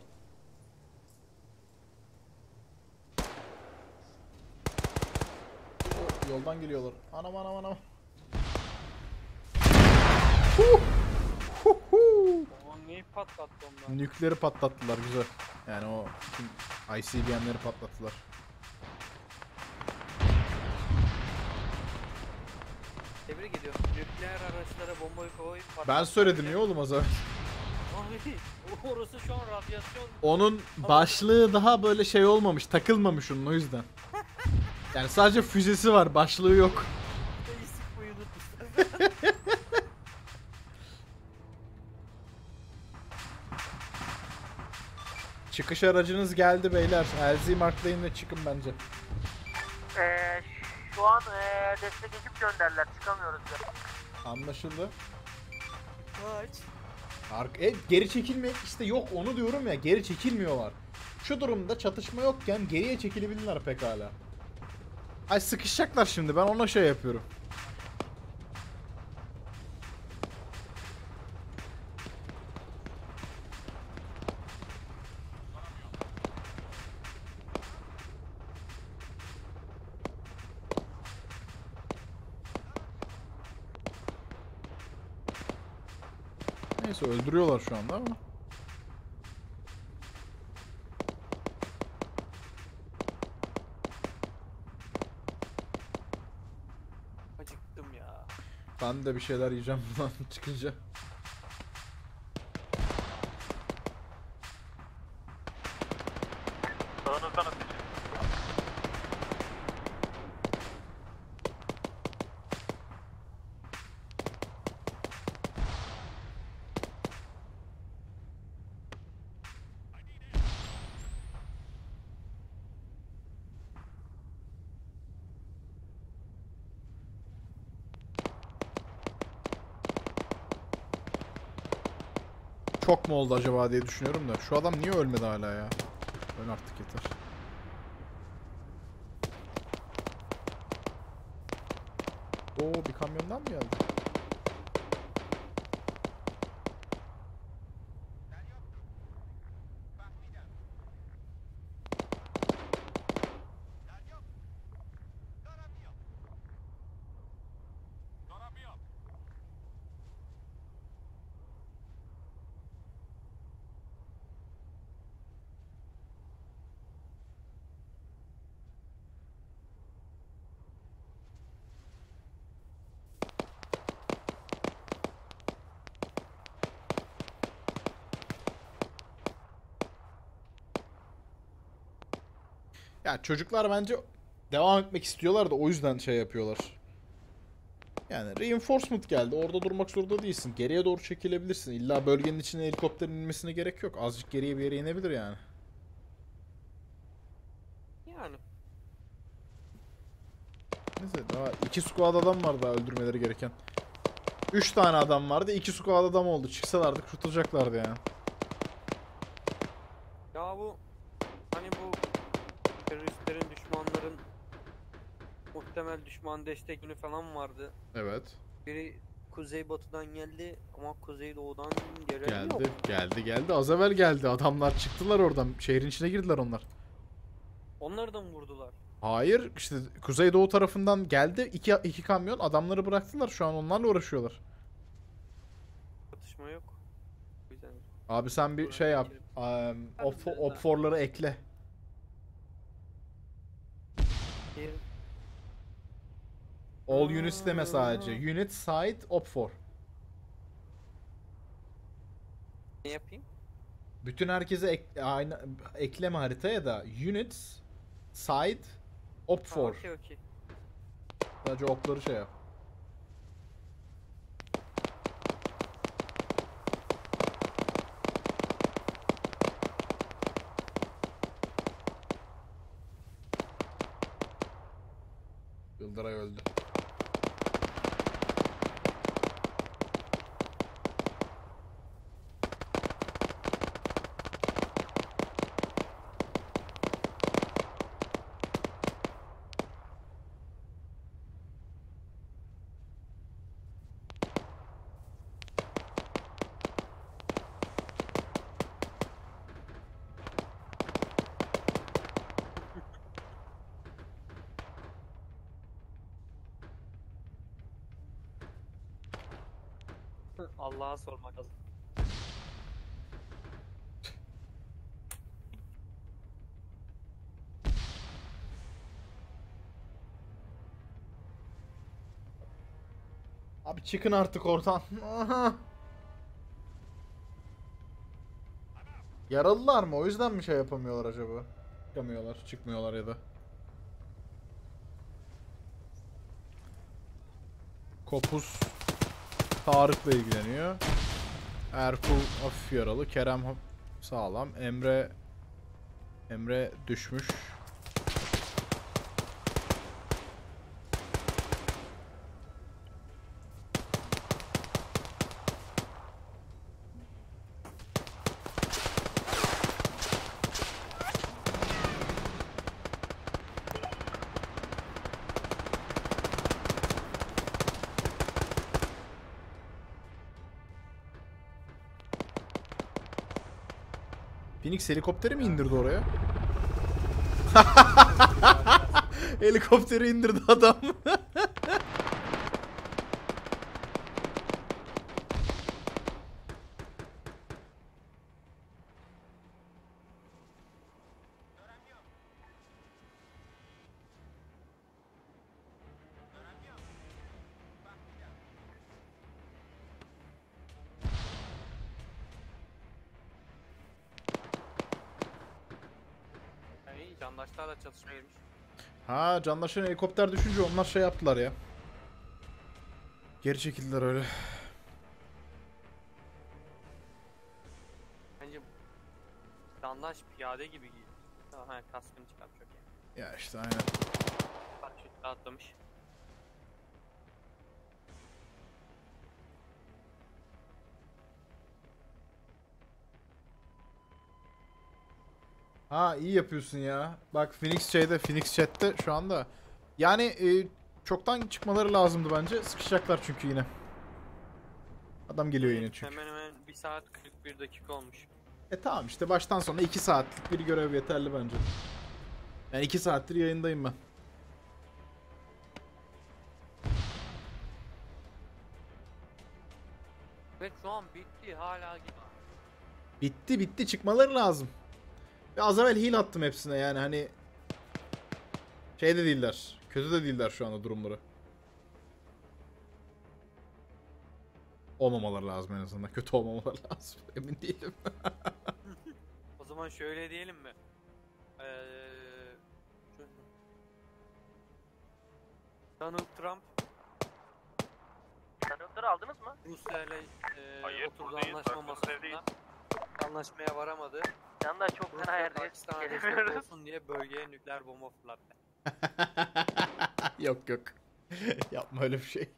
Oh, yoldan geliyorlar. Anam anam anam. Huh! Huh huh! Aman neyi patlattı onlar? Nükleri patlattılar güzel. Yani o tüm I C B M'leri patlattılar. Tebrik ediyorum. Nükleer araçlara bombayı koyup patlattı. Ben söyledim ya oğlum o zaman. Abi orası şu an radyasyon. Onun başlığı daha böyle şey olmamış, takılmamış onun o yüzden. Yani sadece füzesi var, başlığı yok. İyi sıkmayı unutmuşlar. Çıkış aracınız geldi beyler. L Z marklayın ve çıkın bence. Ee, şu an ee, destek ekip gönderdiler. Çıkamıyoruz ya. Anlaşıldı. Kaç? Ark e, geri çekilmek işte yok onu diyorum ya, geri çekilmiyorlar. Şu durumda çatışma yokken geriye çekilebilirler pekala. Ay sıkışacaklar şimdi, ben ona şey yapıyorum. Neyse öldürüyorlar şu anda ama. Acıktım ya. Ben de bir şeyler yiyeceğim buradan çıkınca. Sağınızdan ateş. Çok mu oldu acaba diye düşünüyorum da. Şu adam niye ölmedi hala ya? Öl artık yeter. Oo, bir kamyondan mı geldi? Ya çocuklar bence devam etmek istiyorlar da o yüzden şey yapıyorlar. Yani reinforcement geldi. Orada durmak zorunda değilsin. Geriye doğru çekilebilirsin. İlla bölgenin içine helikopterin inmesine gerek yok. Azıcık geriye bir yere inebilir yani. Yani. Neyse daha iki squad adam var daha öldürmeleri gereken. Üç tane adam vardı. iki squad adam oldu. Çıksalardı kurtulacaklardı yani. Ya bu hani bu teröristlerin, düşmanların muhtemel düşman destek günü falan vardı. Evet. Biri kuzeybatıdan geldi ama kuzeydoğudan gelen Geldi, yok. geldi, geldi. Az evvel geldi. Adamlar çıktılar oradan. Şehrin içine girdiler onlar. Onları da mı vurdular? Hayır, işte kuzeydoğu tarafından geldi. İki, iki kamyon adamları bıraktılar. Şu an onlarla uğraşıyorlar. Çatışma yok. O yüzden Abi sen bir şey yap. Um, op, op for'ları ekle. bir All units deme sadece. Unit, side, op for. ne yapayım? Bütün herkese ek, aynı ekleme haritaya da units, side, op Ha, for. okey okey. Sadece opları şey yap. Yıldıray öldü. Allah'a sormak lazım. Abi çıkın artık oradan. Aha. Yaralılar mı? O yüzden mi şey yapamıyorlar acaba? Çıkamıyorlar, çıkmıyorlar ya da. Kopuz Tarık'la ilgileniyor. Erkul hafif yaralı. Kerem sağlam. Emre Emre düşmüş. Phoenix helikopteri mi indirdi oraya? Helikopteri indirdi adam. Yani candaşlarla çatışma girmiş. Ha, candaşların helikopter düşünce onlar şey yaptılar ya. Geri çekildiler öyle. Bence candaş piyade gibi giyiyor. Ha, kaskını çıkart çok iyi. Ya işte aynen. Bak şu atlamış. Ha, iyi yapıyorsun ya. Bak Phoenix şeyde, Phoenix chat'te şu anda. Yani e, çoktan çıkmaları lazımdı bence. Sıkışacaklar çünkü yine. Adam geliyor yine çünkü. Hemen hemen bir saat kırk bir dakika olmuş. E tamam işte baştan sona iki saatlik bir görev yeterli bence. Yani iki saattir yayındayım ben. Ve şu an bitti hala gidiyor. Bitti bitti, çıkmaları lazım. Ve az evvel heal attım hepsine yani hani. Şey de değiller. Kötü de değiller şu anda durumları. Olmamaları lazım en azından. Kötü olmamaları lazım. Emin değilim. O zaman şöyle diyelim mi? Ee, Donald Trump Tanıkları aldınız mı? Rusya ile e, Hayır, oturduğu buradayız. anlaşma Aklımızda değil. masasında anlaşmaya varamadı. Yanında çok fena Rusya yerdeyiz. Pakistan'a destek Gelemiyoruz. olsun diye bölgeye nükleer bomba fırlattı. Yok yok. Yapma öyle bir şey.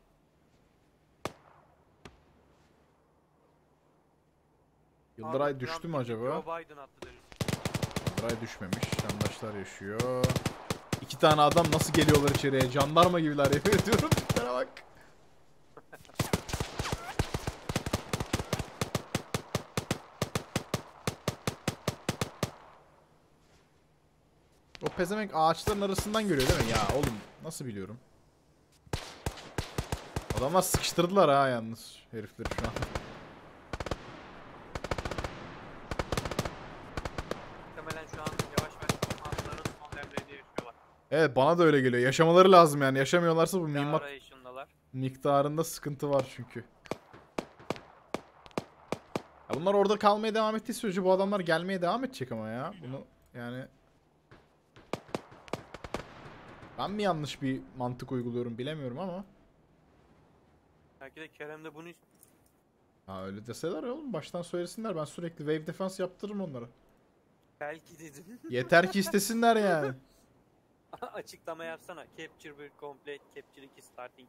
Yıldıray Abi, düştü Trump mü acaba? Joe Biden attı deriz. Yıldıray düşmemiş. Yandaşlar yaşıyor. İki tane adam nasıl geliyorlar içeriye? Jandarma gibiler, yemin ediyorum. Tiplere bak. O pezemek ağaçların arasından görüyor değil mi? Ya oğlum nasıl biliyorum? Adamlar sıkıştırdılar ha yalnız herifleri şu an. Muhtemelen şu an yavaş yavaş hatların son devrede yaşıyorlar. Evet, bana da öyle geliyor. Yaşamaları lazım yani. Yaşamıyorlarsa bu Ne mühimmat arayışındalar. miktarında sıkıntı var çünkü. Ya bunlar orada kalmaya devam ettiği sürece bu adamlar gelmeye devam edecek ama ya. Bunu yani... Ben mi yanlış bir mantık uyguluyorum bilemiyorum ama. Belki de Kerem de bunu Ha, öyle deseler oğlum baştan söylesinler. Ben sürekli wave defense yaptırırım onlara. belki dedim. Yeter ki istesinler yani. Açıklama yapsana. Capture bir complete, Capture iki starting.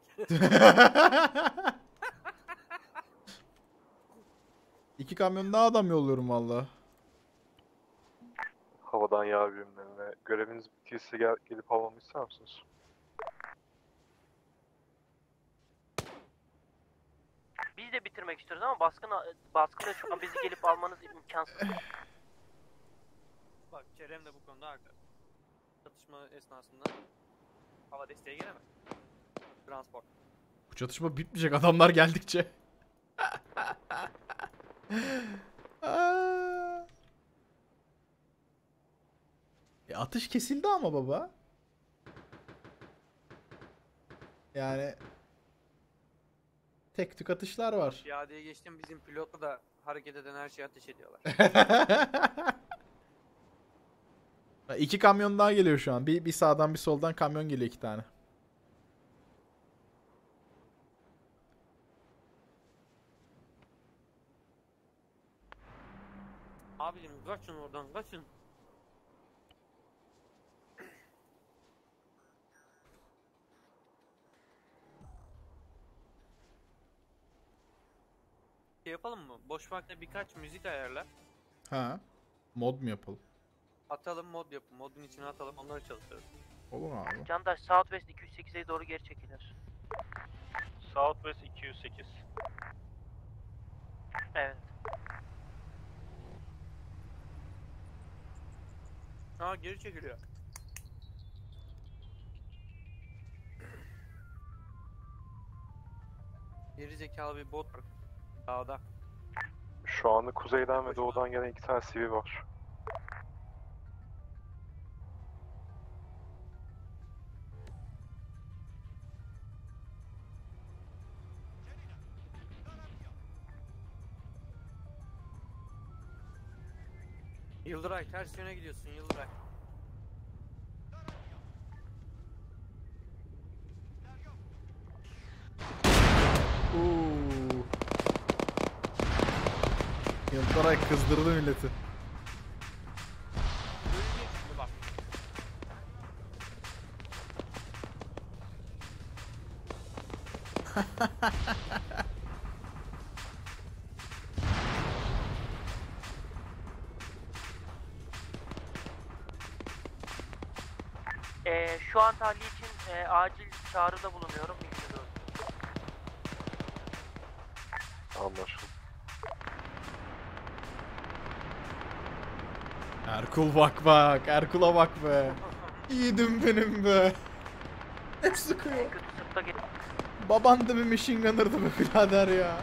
İki kamyon daha adam yolluyorum valla. Havadan yağ birimlerine göreviniz bittiyse gel, gelip almamı ister misiniz? Biz de bitirmek istiyoruz ama baskın baskında şu an bizi gelip almanız imkansız. Bak Kerem de bu konuda haklı. Çatışma esnasında hava desteği gelemez. Transport. Bu çatışma bitmeyecek adamlar geldikçe. Aa. E, atış kesildi ama baba. Yani tek tük atışlar var. Piyadeye geçtim, bizim pilotu da hareket eden her şeye ateş ediyorlar. İki kamyon daha geliyor şu an. Bir, bir sağdan bir soldan kamyon geliyor, iki tane. Abicim kaçın oradan, kaçın. Şey yapalım mı? Boş vakte birkaç müzik ayarla. Ha. Mod mu yapalım? Atalım, mod yapın. Modun içine atalım, onları çalıştırırız. Olur abi. Candaş Southwest iki yüz sekize doğru geri çekilir. Southwest iki yüz sekiz. Evet. Aa, geri çekiliyor. Geri zekalı bir bot var. Dağda. Şu anda kuzeyden ve doğudan gelen iki tane sivil var. Yıldıray ters yöne gidiyorsun Yıldıray. Uuu. Yıldıray kızdırdı milleti. Bölgeye çıktı bak. Ee, şu an tahliye için e, acil çağrıda bulunuyorum. Bilginiz olsun. Anlaşıldı. Erkul bak bak. Erkul'a bak be. Yiğidim benim be. Hep sıkıyor. En kötü sırtta gel. Baban da bir machine gunner'dı be birader ya.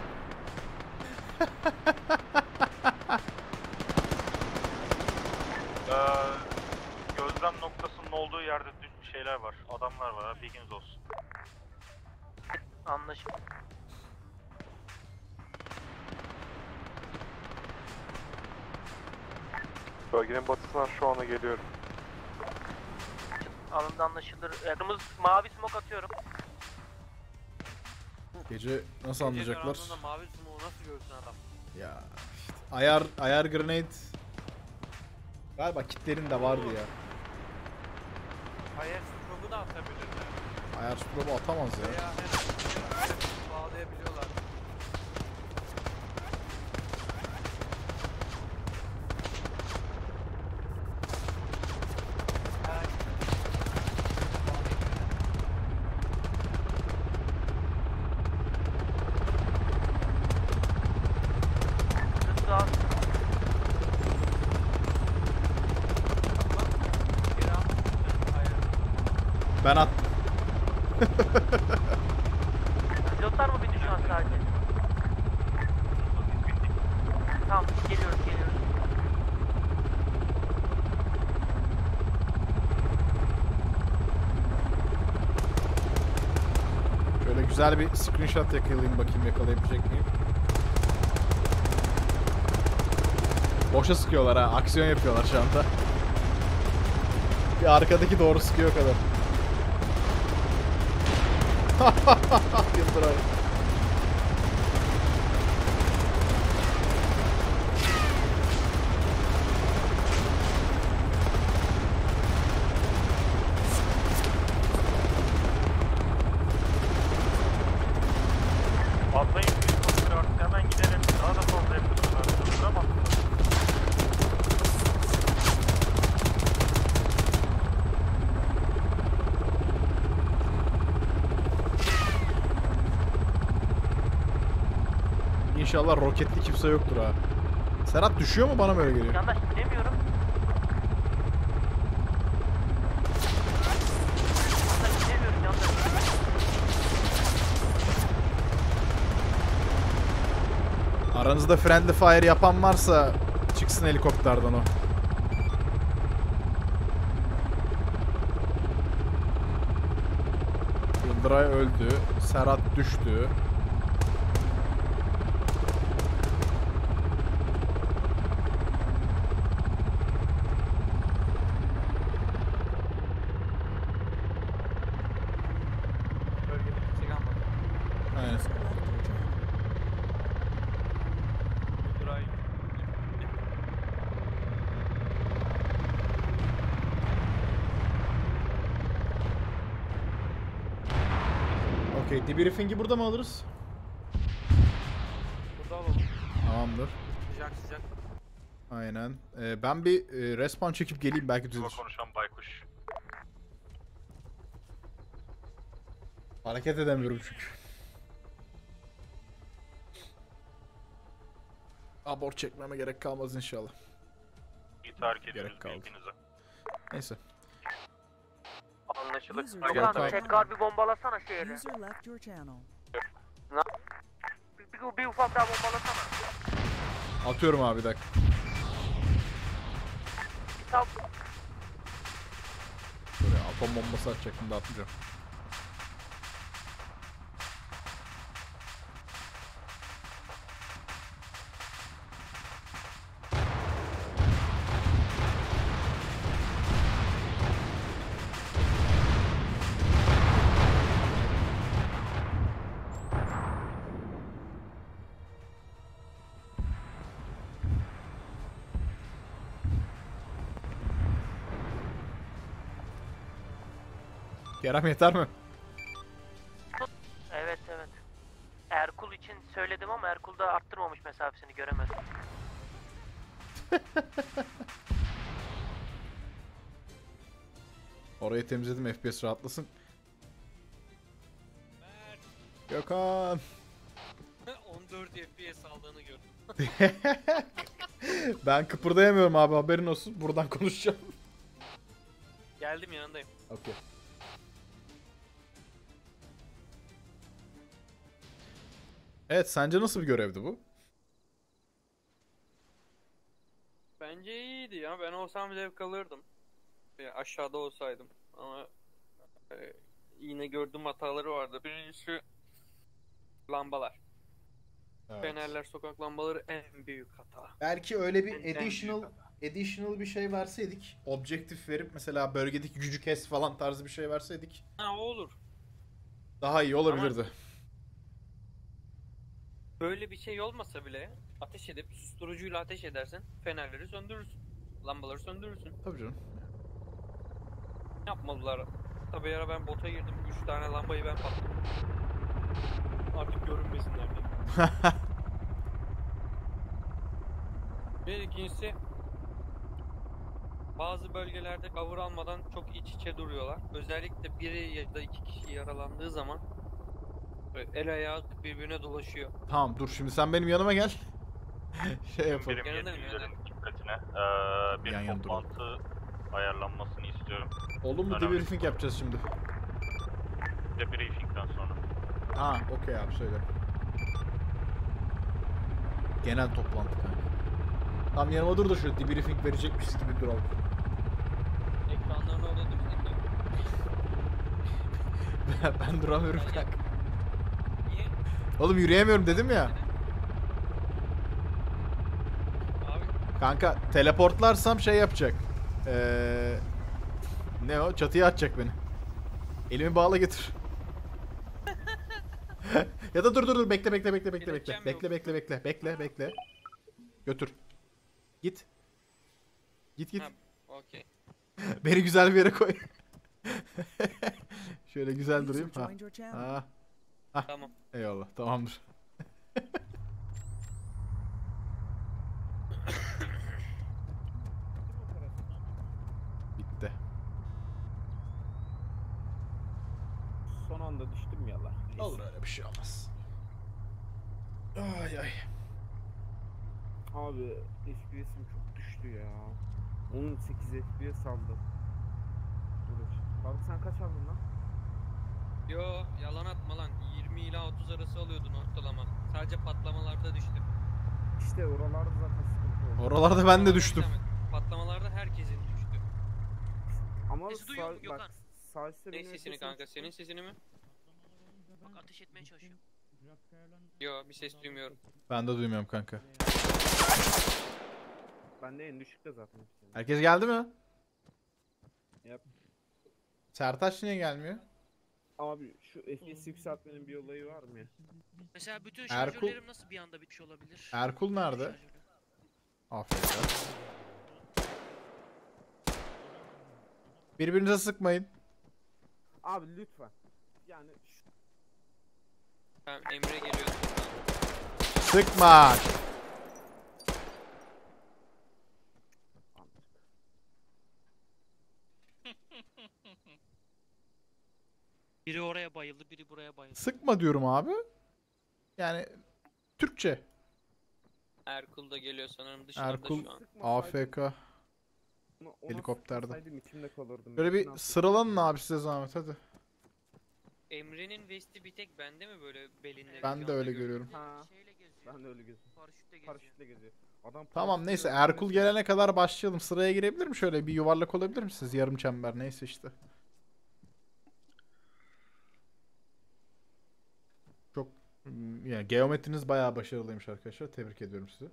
Ee, gözlem noktasının olduğu yerde düz şeyler var. Adamlar var. Bilginiz olsun. Anlaşıldı. Bölgenin batısından şu anda geliyorum. Alındı, anlaşılır. Ee, Kırmızı, mavi smoke atıyorum. Gece nasıl anlayacaklar? Gece karanlığında mavi smoke'u nasıl görsün adam? Ya işte ayar ayar grenade. Galiba kitlerin de vardı ya. Hayır, smoke'u da atabilirler. Ayar strobe atamaz ya. Veya herhangi bir bağlayabiliyorlar. Hızlı az. Geri al. Hayır. Ben attım. Pilotlar mı bindi şu an sadece? Tamam, geliyoruz geliyoruz. Şöyle güzel bir screenshot yakalayayım bakayım yakalayabilecek miyim? Boşa sıkıyorlar ha. Aksiyon yapıyorlar şu anda. Bir arkadaki doğru sıkıyor o kadar. Yıldıray. Atlayın bir artık hemen gidelim. Daha da fazla yapıyorlar. Durduramazsınız. İnşallah roketli kimse yoktur ha. Serhat düşüyor mu, bana mı öyle geliyor? Yandaş bilemiyorum. Yandaş bilemiyorum yandaş. Aranızda friendly fire yapan varsa çıksın helikopterden o. Yıldıray öldü. Serhat düştü. Aynen. Okey, debriefing'i burada mı alırız? Burada alalım. Tamamdır. Sıcak sıcak. Aynen. Ee, ben bir e, respawn çekip geleyim, belki düzelir. Konuşan baykuş. Hareket edemiyorum çünkü. Abort çekmeme gerek kalmaz inşallah. İyi terk ediyoruz Gerek kaldı. bilginize. Neyse. Anlaşılır. User Gel Dokan tamam. tekrar bir bombalasana şehri. User left your channel. Bir, bir, bir ufak daha bombalasana. Atıyorum abi, bir dakika. Tam Böyle atom bombası atacaktım da atmayacağım. Kerem yeter mi? evet evet. Erkul için söyledim ama Erkul da arttırmamış mesafesini, göremedim. Orayı temizledim, F P S rahatlasın. Gökhan. on dört F P S aldığını gördüm. Ben kıpırdayamıyorum abi, haberin olsun. Buradan konuşacağım. Geldim, yanındayım. Okey. Evet, sence nasıl bir görevdi bu? Bence iyiydi ya. Ben olsam zevk alırdım. Yani aşağıda olsaydım. Ama e, yine gördüğüm hataları vardı. Birincisi lambalar. Evet. Fenerler, sokak lambaları en büyük hata. Belki öyle bir En- en additional büyük additional bir şey verseydik, objektif verip mesela bölgedeki gücü kes falan tarzı bir şey verseydik Ha, o olur. daha iyi olabilirdi. Böyle bir şey olmasa bile ateş edip susturucuyla ateş edersin. Fenerleri söndürürsün. Lambaları söndürürsün. Tabii canım. Yapmadılar. Tabii ara ben bota girdim. üç tane lambayı ben patladım. Artık görünmesinler diye. Bir ikincisi, bazı bölgelerde cover almadan çok iç içe duruyorlar. Özellikle biri ya da iki kişi yaralandığı zaman böyle el ayağı birbirine dolaşıyor. Tamam, dur şimdi sen benim yanıma gel. Şey yapalım. Birim Yanındayım, yetkililerin dikkatine eee, bir Yan yana duralım. toplantı ayarlanmasını istiyorum. Olumlu Önemli. debriefing yapacağız şimdi. Debriefing'den sonra. Ha, okey abi, söyle. Genel toplantı kanka. Tam yanıma dur da şöyle debriefing verecekmişiz gibi duralım. Ekranların orada dursun da. ben, ben duramıyorum kanka. Niye? Oğlum yürüyemiyorum dedim ya. Abi Kanka teleportlarsam şey yapacak. Ee, ne o? Çatıya atacak beni. Elimi bağla getir. Ya da dur dur dur, bekle bekle bekle bekle bekle. Kelepçem Bekle yok. bekle bekle bekle bekle. Götür. Git. Git git. Ha, okey. Beni güzel bir yere koy. Şöyle güzel User durayım. Ha. joined your channel. Ha. Ha. Tamam. Eyvallah. Tamamdır. Bitti. Son anda düştüm ya lan. Neyse. Olur, öyle bir şey olmaz. Ay ay. Abi F P S'im çok düştü ya. on sekiz F P S aldım. Dur. Abi sen kaç aldın lan? Yo, yalan atma lan. yirmi ila otuz arası alıyordun ortalama. Sadece patlamalarda düştü. İşte oralarda zaten sıkıntı oldu. Oralarda ben de düştüm. Patlamalarda herkesin düştü. Ama Sesi duyuyor musun sağ, bak Gökhan? sağ üstte Ne benim sesini sesim kanka? çıktı. Senin sesini mi? Bak ateş etmeye çalışıyorum. Yo bir ses duymuyorum. Ben de duymuyorum kanka. Ben de en düşükte zaten. Herkes geldi mi? Yap. Sertaç niye gelmiyor? Abi şu F P S yükseltmenin bir olayı var mı ya? Mesela bütün Erkul- şarjörlerim nasıl bir anda bitmiş olabilir? Erkul nerede? Aferin. Birbirinize sıkmayın. Abi lütfen. Yani şu... Ben Emre geliyor. Sıkma. Biri oraya bayıldı, biri buraya bayıldı. Sıkma diyorum abi. Yani Türkçe. Erkul da geliyor sanırım dışarıda Erkul şu an. A F K. Ona, ona Helikopterde. sıkmasaydım içimde kalırdım. Böyle Ne bir yapayım? sıralanın abi size zahmet hadi. Emre'nin vesti bir tek bende mi böyle belinde? Ben bir de anda öyle gördüm? görüyorum. Ha. Şeyle geziyor. Ben de öyle geziyorum. Paraşütle geziyor. Paraşütle geziyor. Adam Tamam paraşütle neyse öldürmesi Erkul lazım. gelene kadar başlayalım. Sıraya girebilir mi şöyle? Bir yuvarlak olabilir misiniz? Yarım çember neyse işte. Çok hmm, yani geometriniz bayağı başarılıymış arkadaşlar. Tebrik ediyorum sizi.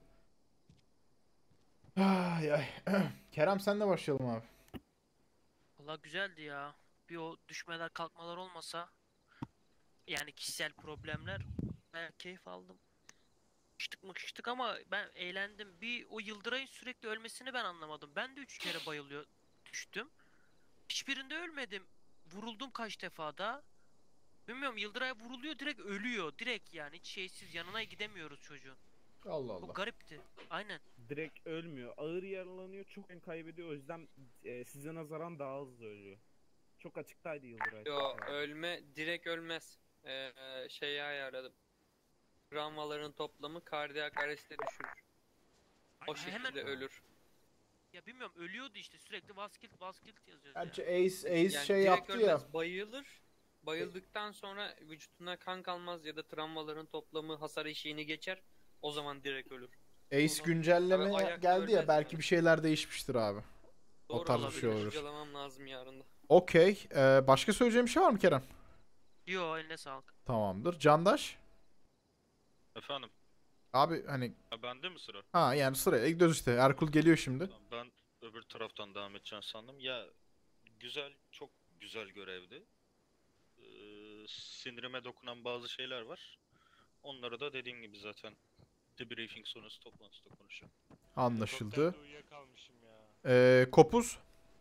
Ay ay. Kerem senle başlayalım abi. Valla güzeldi ya. Bir o düşmeler kalkmalar olmasa yani kişisel problemler ben keyif aldım. Sıkıştık mıkıştık ama ben eğlendim. Bir o Yıldıray'ın sürekli ölmesini ben anlamadım. Ben de üç kere bayılıyor düştüm. Hiçbirinde ölmedim. Vuruldum kaç defa da. Bilmiyorum Yıldıray vuruluyor direkt ölüyor. Direkt yani hiç şeysiz yanına gidemiyoruz çocuğun. Allah Bu Allah. garipti. Aynen. Direkt ölmüyor. Ağır yaralanıyor. Çok en kaybediyor. O yüzden e, size nazaran daha hızlı ölüyor. Çok açıktaydı Yıldıray. Yo ölme direkt ölmez. Ee, şeyi ayarladım. Travmaların toplamı kardiyak arreste düşürür. O Ay, hemen- şekilde ölür. Ya bilmiyorum ölüyordu işte sürekli vaskilt vaskilt yazıyordu Gerçi ya. Ace, Ace Yani şey direkt yaptı ya. ölmez, bayılır. Bayıldıktan sonra vücuduna kan kalmaz ya da travmaların toplamı hasar eşiğini geçer. O zaman direkt ölür. Ace güncelleme Abi ayakta geldi ya ölmez belki yani. bir şeyler değişmiştir abi. O Doğru tarz bir olabilir. şey olur. Kurcalamam lazım yarın da. Okey. Ee, başka söyleyeceğim bir şey var mı Kerem? Yo eline sağlık. Tamamdır. Candaş? Efendim? Abi hani Ha, bende mi sıra? ha yani sıraya gidiyoruz işte. Erkul geliyor şimdi. Tamam, ben öbür taraftan devam edeceğim sandım. Ya güzel, çok güzel görevdi. Ee, sinirime dokunan bazı şeyler var. Onları da dediğim gibi zaten debriefing sonrası toplantıda konuşacağım. Anlaşıldı. Helikopterde uyuyakalmışım ya. Ee, Kopuz?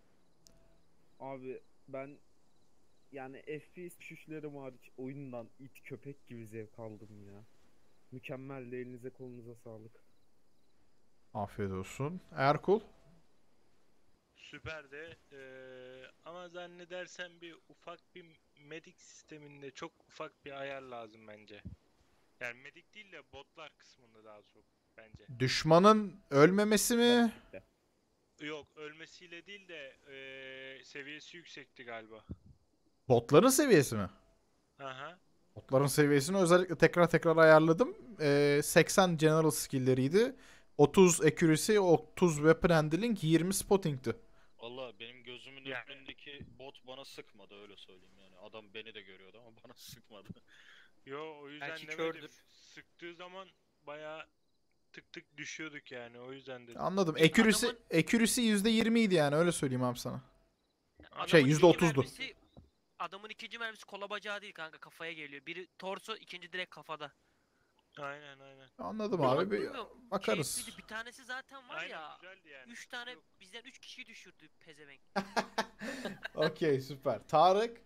Abi ben yani F P S düşüşlerim hariç oyundan it köpek gibi zevk aldım ya. Mükemmeldi. Elinize kolunuza sağlık. Afiyet olsun. Erkul? Süperdi. Ee, ama zannedersem bir ufak bir medik sisteminde çok ufak bir ayar lazım bence. Yani medik değil de botlar kısmında daha çok bence. Düşmanın ölmemesi mi? Yok ölmesiyle değil de ee, seviyesi yüksekti galiba. Botların seviyesi mi? Aha. Botların seviyesini özellikle tekrar tekrar ayarladım. Ee, seksen general skill'leriydi. otuz accuracy, otuz weapon handling, yirmi spotting'ti. Valla benim gözümün Yani- önündeki bot bana sıkmadı öyle söyleyeyim yani. Adam beni de görüyordu ama bana sıkmadı. Yo o yüzden Belki demedim. kördür. Sıktığı zaman bayağı tık tık düşüyorduk yani o yüzden dedim. Anladım. Accuracy, Adamın- accuracy yüzde yirmi idi yani öyle söyleyeyim abi sana. Adamın Şey, ikinci yüzde otuzdu. mermisi- Adamın ikinci mermisi kola bacağı değil kanka kafaya geliyor. Biri torso ikinci direkt kafada. Aynen aynen. Anladım Ama abi. Bir bilmiyorum, bakarız. keyifliydi. Bir tanesi zaten var Aynen ya. güzeldi yani. Üç tane Yok. bizden üç kişiyi düşürdü pezevenk. Okey süper. Tarık?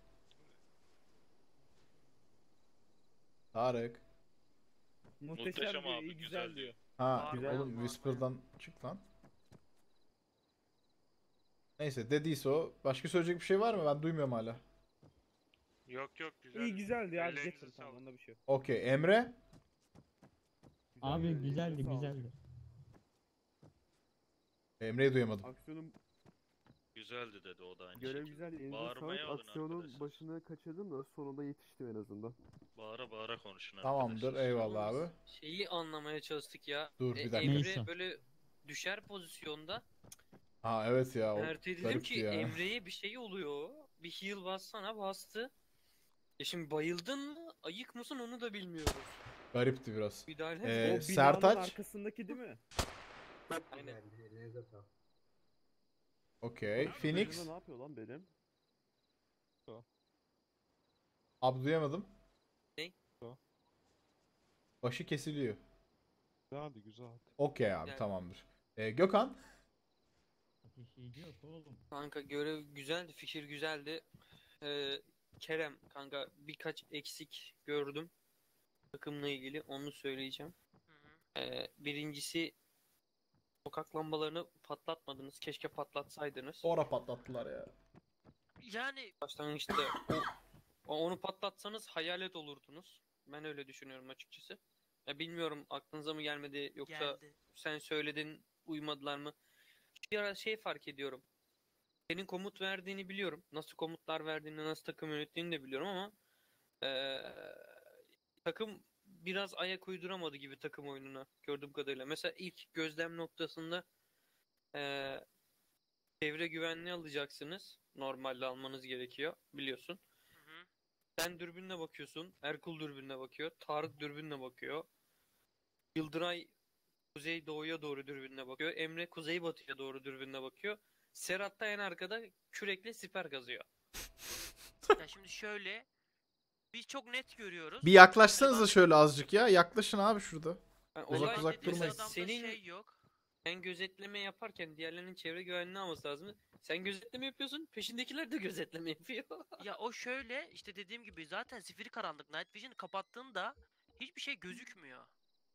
Tarık. Muhteşem, Muhteşem diyor, abi, iyi güzel güzel diyor. diyor. Ha Güzel. oğlum Whisper'dan çık lan. Neyse dediyse o. Başka söyleyecek bir şey var mı? Ben duymuyorum hala. Yok yok güzel. İyi güzeldi ya. Ellerinize Geçin tamam sağlık. onda bir şey yok. Okey Emre? Abi Güzeldi, güzeldi elinize sağlık. güzeldi. Emre'yi duyamadım. Aksiyonun güzeldi dedi o da aynı Görev şekilde. güzel. Elinize Bağırmaya sağlık. alın Aksiyonun arkadaşlar. başını kaçırdım da sonunda yetiştim en azından. Bağıra bağıra konuşun Tamamdır, arkadaşlar. eyvallah abi. Şeyi anlamaya çalıştık ya. Dur, E, bir dakika. Emre Neyse. böyle düşer pozisyonda. Ha evet ya, o Mert'e dedim garipti ki ya. Emre'ye bir şey oluyor. Bir heal bassana, bastı. E şimdi bayıldın mı? Ayık mısın onu da bilmiyoruz. Garipti biraz. Müdahale Ee, et. O binanın Sertaç. arkasındaki değil mi? Aynen. Elinize sağlık. Okey. Benim Phoenix. ne yapıyor lan benim? Abi duyamadım. Ne? Başı kesiliyor. Güzeldi güzeldi. Okey abi, Yani- tamamdır. Ee, Gökhan. Kanka görev güzeldi, fikir güzeldi. Ee, Kerem kanka birkaç eksik gördüm. Takımla ilgili onu söyleyeceğim. Ee, birincisi sokak lambalarını patlatmadınız. Keşke patlatsaydınız. Sonra patlattılar ya. Yani Başlangıçta o, o- onu patlatsanız hayalet olurdunuz. Ben öyle düşünüyorum açıkçası. Ya bilmiyorum aklınıza mı gelmedi yoksa geldi. sen söyledin uymadılar mı? Bir ara şey fark ediyorum. Senin komut verdiğini biliyorum. Nasıl komutlar verdiğini, nasıl takım yönettiğini de biliyorum ama eee, takım biraz ayak uyduramadı gibi takım oyununa gördüğüm kadarıyla. Mesela ilk gözlem noktasında eee, çevre güvenliği alacaksınız. Normalde almanız gerekiyor biliyorsun. Sen dürbünle bakıyorsun. Erkul dürbünle bakıyor. Tarık dürbünle bakıyor. Yıldıray kuzey doğuya doğru dürbünle bakıyor. Emre kuzey batıya doğru dürbünle bakıyor. Serhat da en arkada kürekle siper kazıyor. Ya şimdi şöyle biz çok net görüyoruz. Bir yaklaşsanıza şöyle azıcık ya. Yaklaşın abi şurada. Yani Uzak olay uzak mesela durmayın. Adamda senin şey yok. sen gözetleme yaparken diğerlerinin çevre güvenliğini alması lazım. Sen gözetleme yapıyorsun, peşindekiler de gözetleme yapıyor. Ya o şöyle işte dediğim gibi zaten zifiri karanlık. Night Vision'ı kapattığında hiçbir şey gözükmüyor.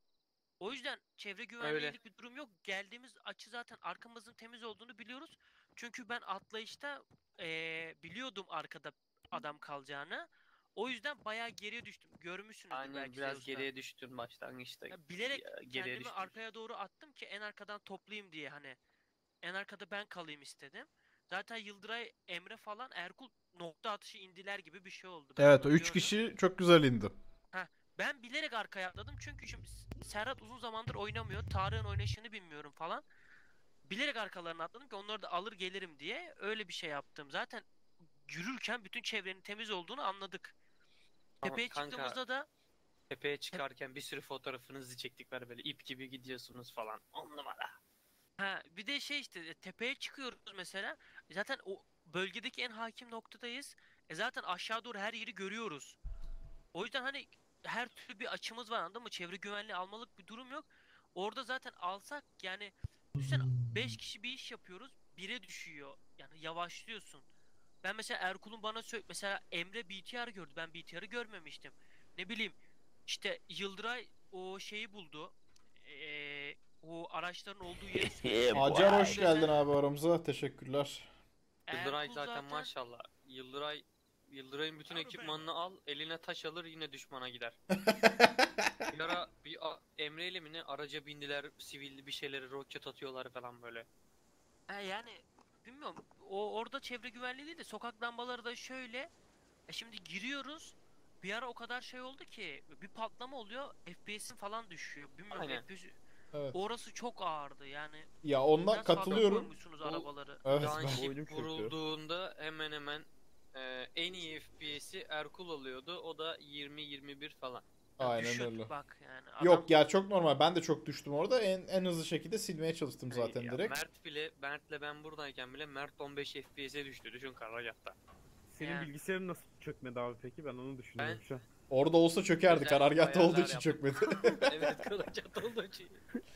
O yüzden çevre güvenliğilik bir durum yok. Geldiğimiz açı zaten arkamızın temiz olduğunu biliyoruz. Çünkü ben atlayışta eee, biliyordum arkada adam kalacağını. O yüzden bayağı geriye düştüm. Görmüşsünüzdür Aynen belki biraz Zeus'ta. geriye düştün başlangıçta. Ya bilerek Ya, geriye kendimi düştün. arkaya doğru attım ki en arkadan toplayayım diye hani. En arkada ben kalayım istedim. Zaten Yıldıray, Emre falan Erkul nokta atışı indiler gibi bir şey oldu. Ben Evet, o onu üç gördüm. kişi çok güzel indi. Heh, ben bilerek arkaya atladım çünkü şimdi Serhat uzun zamandır oynamıyor. Tarık'ın oynayışını bilmiyorum falan. Bilerek arkalarına atladım ki onları da alır gelirim diye öyle bir şey yaptım. Zaten yürürken bütün çevrenin temiz olduğunu anladık. Ama Tepeye kanka, çıktığımızda da tepeye çıkarken bir sürü fotoğrafınızı çektik var böyle ip gibi gidiyorsunuz falan. On numara. ha bir de şey işte e, tepeye çıkıyoruz mesela. E Zaten o bölgedeki en hakim noktadayız. E zaten aşağı doğru her yeri görüyoruz. O yüzden hani her türlü bir açımız var anladın mı? Çevre güvenliği almalık bir durum yok. Orada zaten alsak yani düşünsene beş kişi bir iş yapıyoruz. bire düşüyor. Yani yavaşlıyorsun. Ben mesela Erkul'un bana söyle mesela Emre B T R gördü. Ben B T R'ı görmemiştim. Ne bileyim işte Yıldıray o şeyi buldu. Ee, o araçların olduğu yeri söyledi. Acar hoş geldin abi aramıza. Teşekkürler. Yıldıray Erkul zaten, zaten- maşallah. Yıldıray Yıldıray'ın bütün ekipmanını al, eline taş alır yine düşmana gider. Bir ara bir a- Emre ile mi ne araca bindiler, sivilli bir şeyleri roket atıyorlar falan böyle. Ha yani bilmiyorum. O orada çevre güvenliği değil de sokak lambaları da şöyle. E şimdi giriyoruz. Bir ara o kadar şey oldu ki bir patlama oluyor. F P S'in falan düşüyor. Bilmiyorum Aynen. F P S Evet. orası çok ağırdı yani. Ya ondan Biraz fazla katılıyorum. koymuşsunuz Bu arabaları. Evet, Boynum Downship çöktü. vurulduğunda hemen hemen e, en iyi F P S'i Erkul alıyordu. O da yirmi yirmi bir falan. Aynen Düşüyorduk öyle. bak yani. Adam, Yok ya, çok normal. Ben de çok düştüm orada. En en hızlı şekilde silmeye çalıştım zaten Ya direkt. Mert bile, Mert'le ben buradayken bile Mert on beş F P S'e düştü. Düşün Karargah'ta. Senin Yani. bilgisayarın nasıl çökmedi abi peki? Ben onu düşünüyorum Ben- şu an. Orada olsa çökerdi. Güzel Karargahta olduğu ayarlar için yaptım. çökmedi. Evet Karargah'ta olduğu için.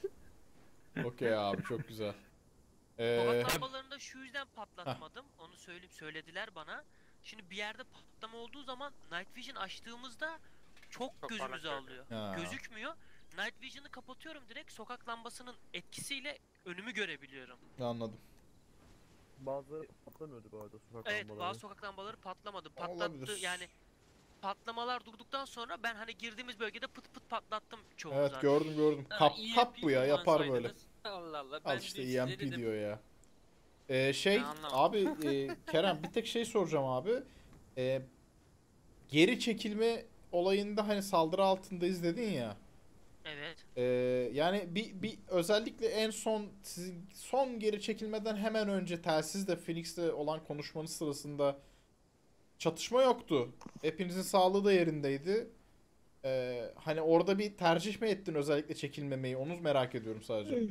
Okey abi, çok güzel. Ee, Sokak lambalarını da şu yüzden patlatmadım. Onu söyleyeyim söylediler bana. Şimdi bir yerde patlama olduğu zaman Night Vision açtığımızda çok, Çok gözümüzü parlak alıyor. Ha. Gözükmüyor. Night Vision'ı kapatıyorum direkt sokak lambasının etkisiyle önümü görebiliyorum. anladım. Bazıları patlamıyordu bu arada sokak Evet lambaları. bazı sokak lambaları patlamadı. Patlattı Olabilir. yani patlamalar durduktan sonra ben hani girdiğimiz bölgede pıt pıt patlattım çoğunu Evet, zaten. gördüm gördüm. Ha, Kap E M P kap bu ya, yapar böyle. kullansaydınız, Allah Allah. Al Ben işte dün size E M P dedim, diyor ya. Ee, şey Ben anlamadım. abi e, Kerem bir tek şey soracağım abi. Ee, geri çekilme olayında hani saldırı altındayız dedin ya. Evet. Ee, yani bir, bir özellikle en son sizin son geri çekilmeden hemen önce telsizle Phoenix'te olan konuşmanız sırasında çatışma yoktu. Hepinizin sağlığı da yerindeydi. Ee, hani orada bir tercih mi ettin özellikle çekilmemeyi? Onu merak ediyorum sadece.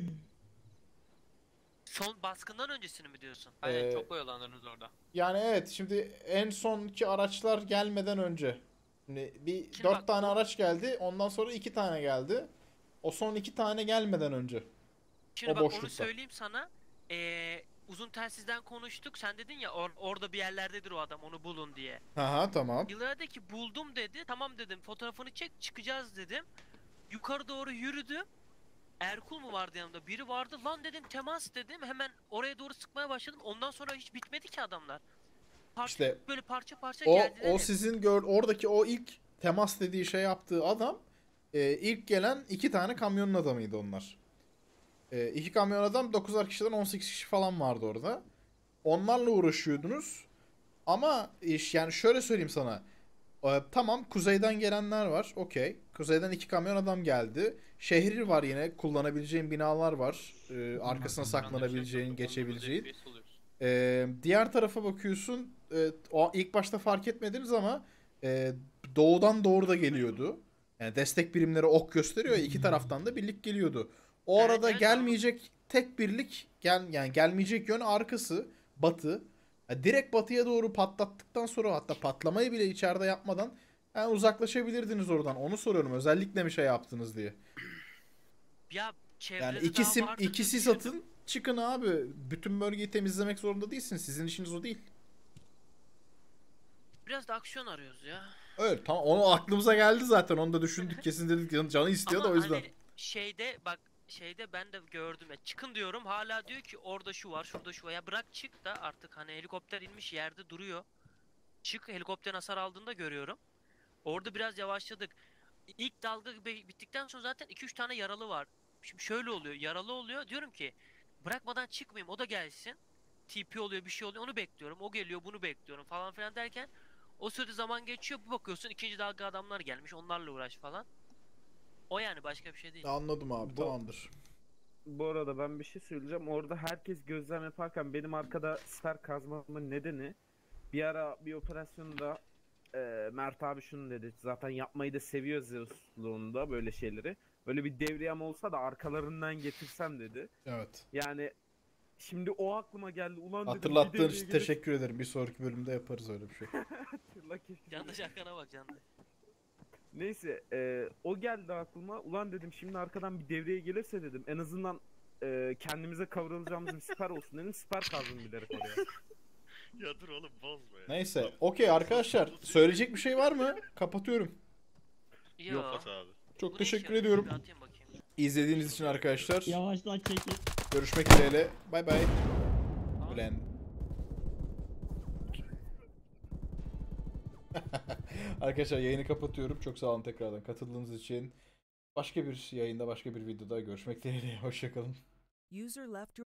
Son baskından öncesini mi diyorsun? Aynen Ee, çok oyalandınız orada. Yani evet şimdi en sonki araçlar gelmeden önce. Şimdi bir Şimdi dört bak, tane bu- araç geldi. Ondan sonra iki tane geldi. O son iki tane gelmeden önce. Şimdi O bak onu boşlukta. söyleyeyim sana. Ee, uzun telsizden konuştuk. Sen dedin ya or- orada bir yerlerdedir o adam onu bulun diye. Aha tamam. Yıllara dedi ki buldum dedi. Tamam dedim fotoğrafını çek çıkacağız dedim. Yukarı doğru yürüdüm. Erkul mu vardı yanımda? Biri vardı. Lan dedim temas dedim. Hemen oraya doğru sıkmaya başladım. Ondan sonra hiç bitmedi ki adamlar. Parça, İşte böyle parça parça O geldiler. o hep. sizin gör oradaki o ilk temas dediği şey yaptığı adam e, ilk gelen iki tane kamyonun adamıydı onlar. E, iki kamyon adam dokuzar kişiden on sekiz kişi falan vardı orada. Onlarla uğraşıyordunuz. Ama iş yani şöyle söyleyeyim sana. E, tamam kuzeyden gelenler var. Okey. Kuzeyden iki kamyon adam geldi. Şehir var yine. Kullanabileceğin binalar var. E, arkasına saklanabileceğin, geçebileceğin. Ee, diğer tarafa bakıyorsun. E, o ilk başta fark etmediniz ama e, doğudan doğru da geliyordu. Yani destek birimleri ok gösteriyor ya iki taraftan da birlik geliyordu. O Evet, arada evet, gelmeyecek tek birlik gel yani gelmeyecek yön arkası batı. Yani direkt batıya doğru patlattıktan sonra hatta patlamayı bile içeride yapmadan yani uzaklaşabilirdiniz oradan. Onu soruyorum. Özellikle mi şey yaptınız diye. Ya çevrede Yani daha iki sim vardır diye iki sis düşündüm. atın çıkın abi. Bütün bölgeyi temizlemek zorunda değilsiniz. Sizin işiniz o değil. Biraz da aksiyon arıyoruz ya. Öyle tamam onu aklımıza geldi zaten onu da düşündük kesin dedik canı, canı istiyor Ama da o yüzden. hani şeyde bak şeyde ben de gördüm ya çıkın diyorum hala diyor ki orada şu var şurada şu var ya bırak çık da artık hani helikopter inmiş yerde duruyor. Çık helikopterin hasar aldığında görüyorum. Orada biraz yavaşladık. İlk dalga bi- bittikten sonra zaten iki üç tane yaralı var. Şimdi şöyle oluyor yaralı oluyor diyorum ki bırakmadan çıkmayayım o da gelsin. T P oluyor bir şey oluyor onu bekliyorum o geliyor bunu bekliyorum falan filan derken o sürede zaman geçiyor bir bakıyorsun ikinci dalga adamlar gelmiş onlarla uğraş falan. O yani başka bir şey değil. Anladım abi Bu- tamamdır. Bu arada ben bir şey söyleyeceğim. Orada herkes gözlem yaparken benim arkada siper kazmamın nedeni bir ara bir operasyonda e, Mert abi şunu dedi. Zaten yapmayı da seviyor Zeus'luğunda böyle şeyleri. Böyle bir devriyem olsa da arkalarından getirsem dedi. Evet. Yani şimdi o aklıma geldi. Ulan dedim, bir Hatırlattığın devreye için gelirse- teşekkür ederim. Bir sonraki bölümde yaparız öyle bir şey. Hatırla keşke. Candaş arkana bak Candaş. Neyse e, o geldi aklıma. Ulan dedim şimdi arkadan bir devreye gelirse dedim. En azından e, kendimize kavrulacağımız bir siper olsun dedim. Siper kazdım bilerek oraya. Ya dur oğlum bozma ya. Neyse okey arkadaşlar söyleyecek bir şey var mı? Kapatıyorum. Yo. Kapat abi. Çok Bu ne teşekkür işe yarıyor? ediyorum. Bir atayım bakayım. İzlediğiniz için arkadaşlar. Yavaştan çekil. Görüşmek dileğiyle. Bay bay. Ulan. Arkadaşlar yayını kapatıyorum. Çok sağ olun tekrardan katıldığınız için. Başka bir yayında, başka bir videoda görüşmek dileğiyle. Hoşçakalın. User left your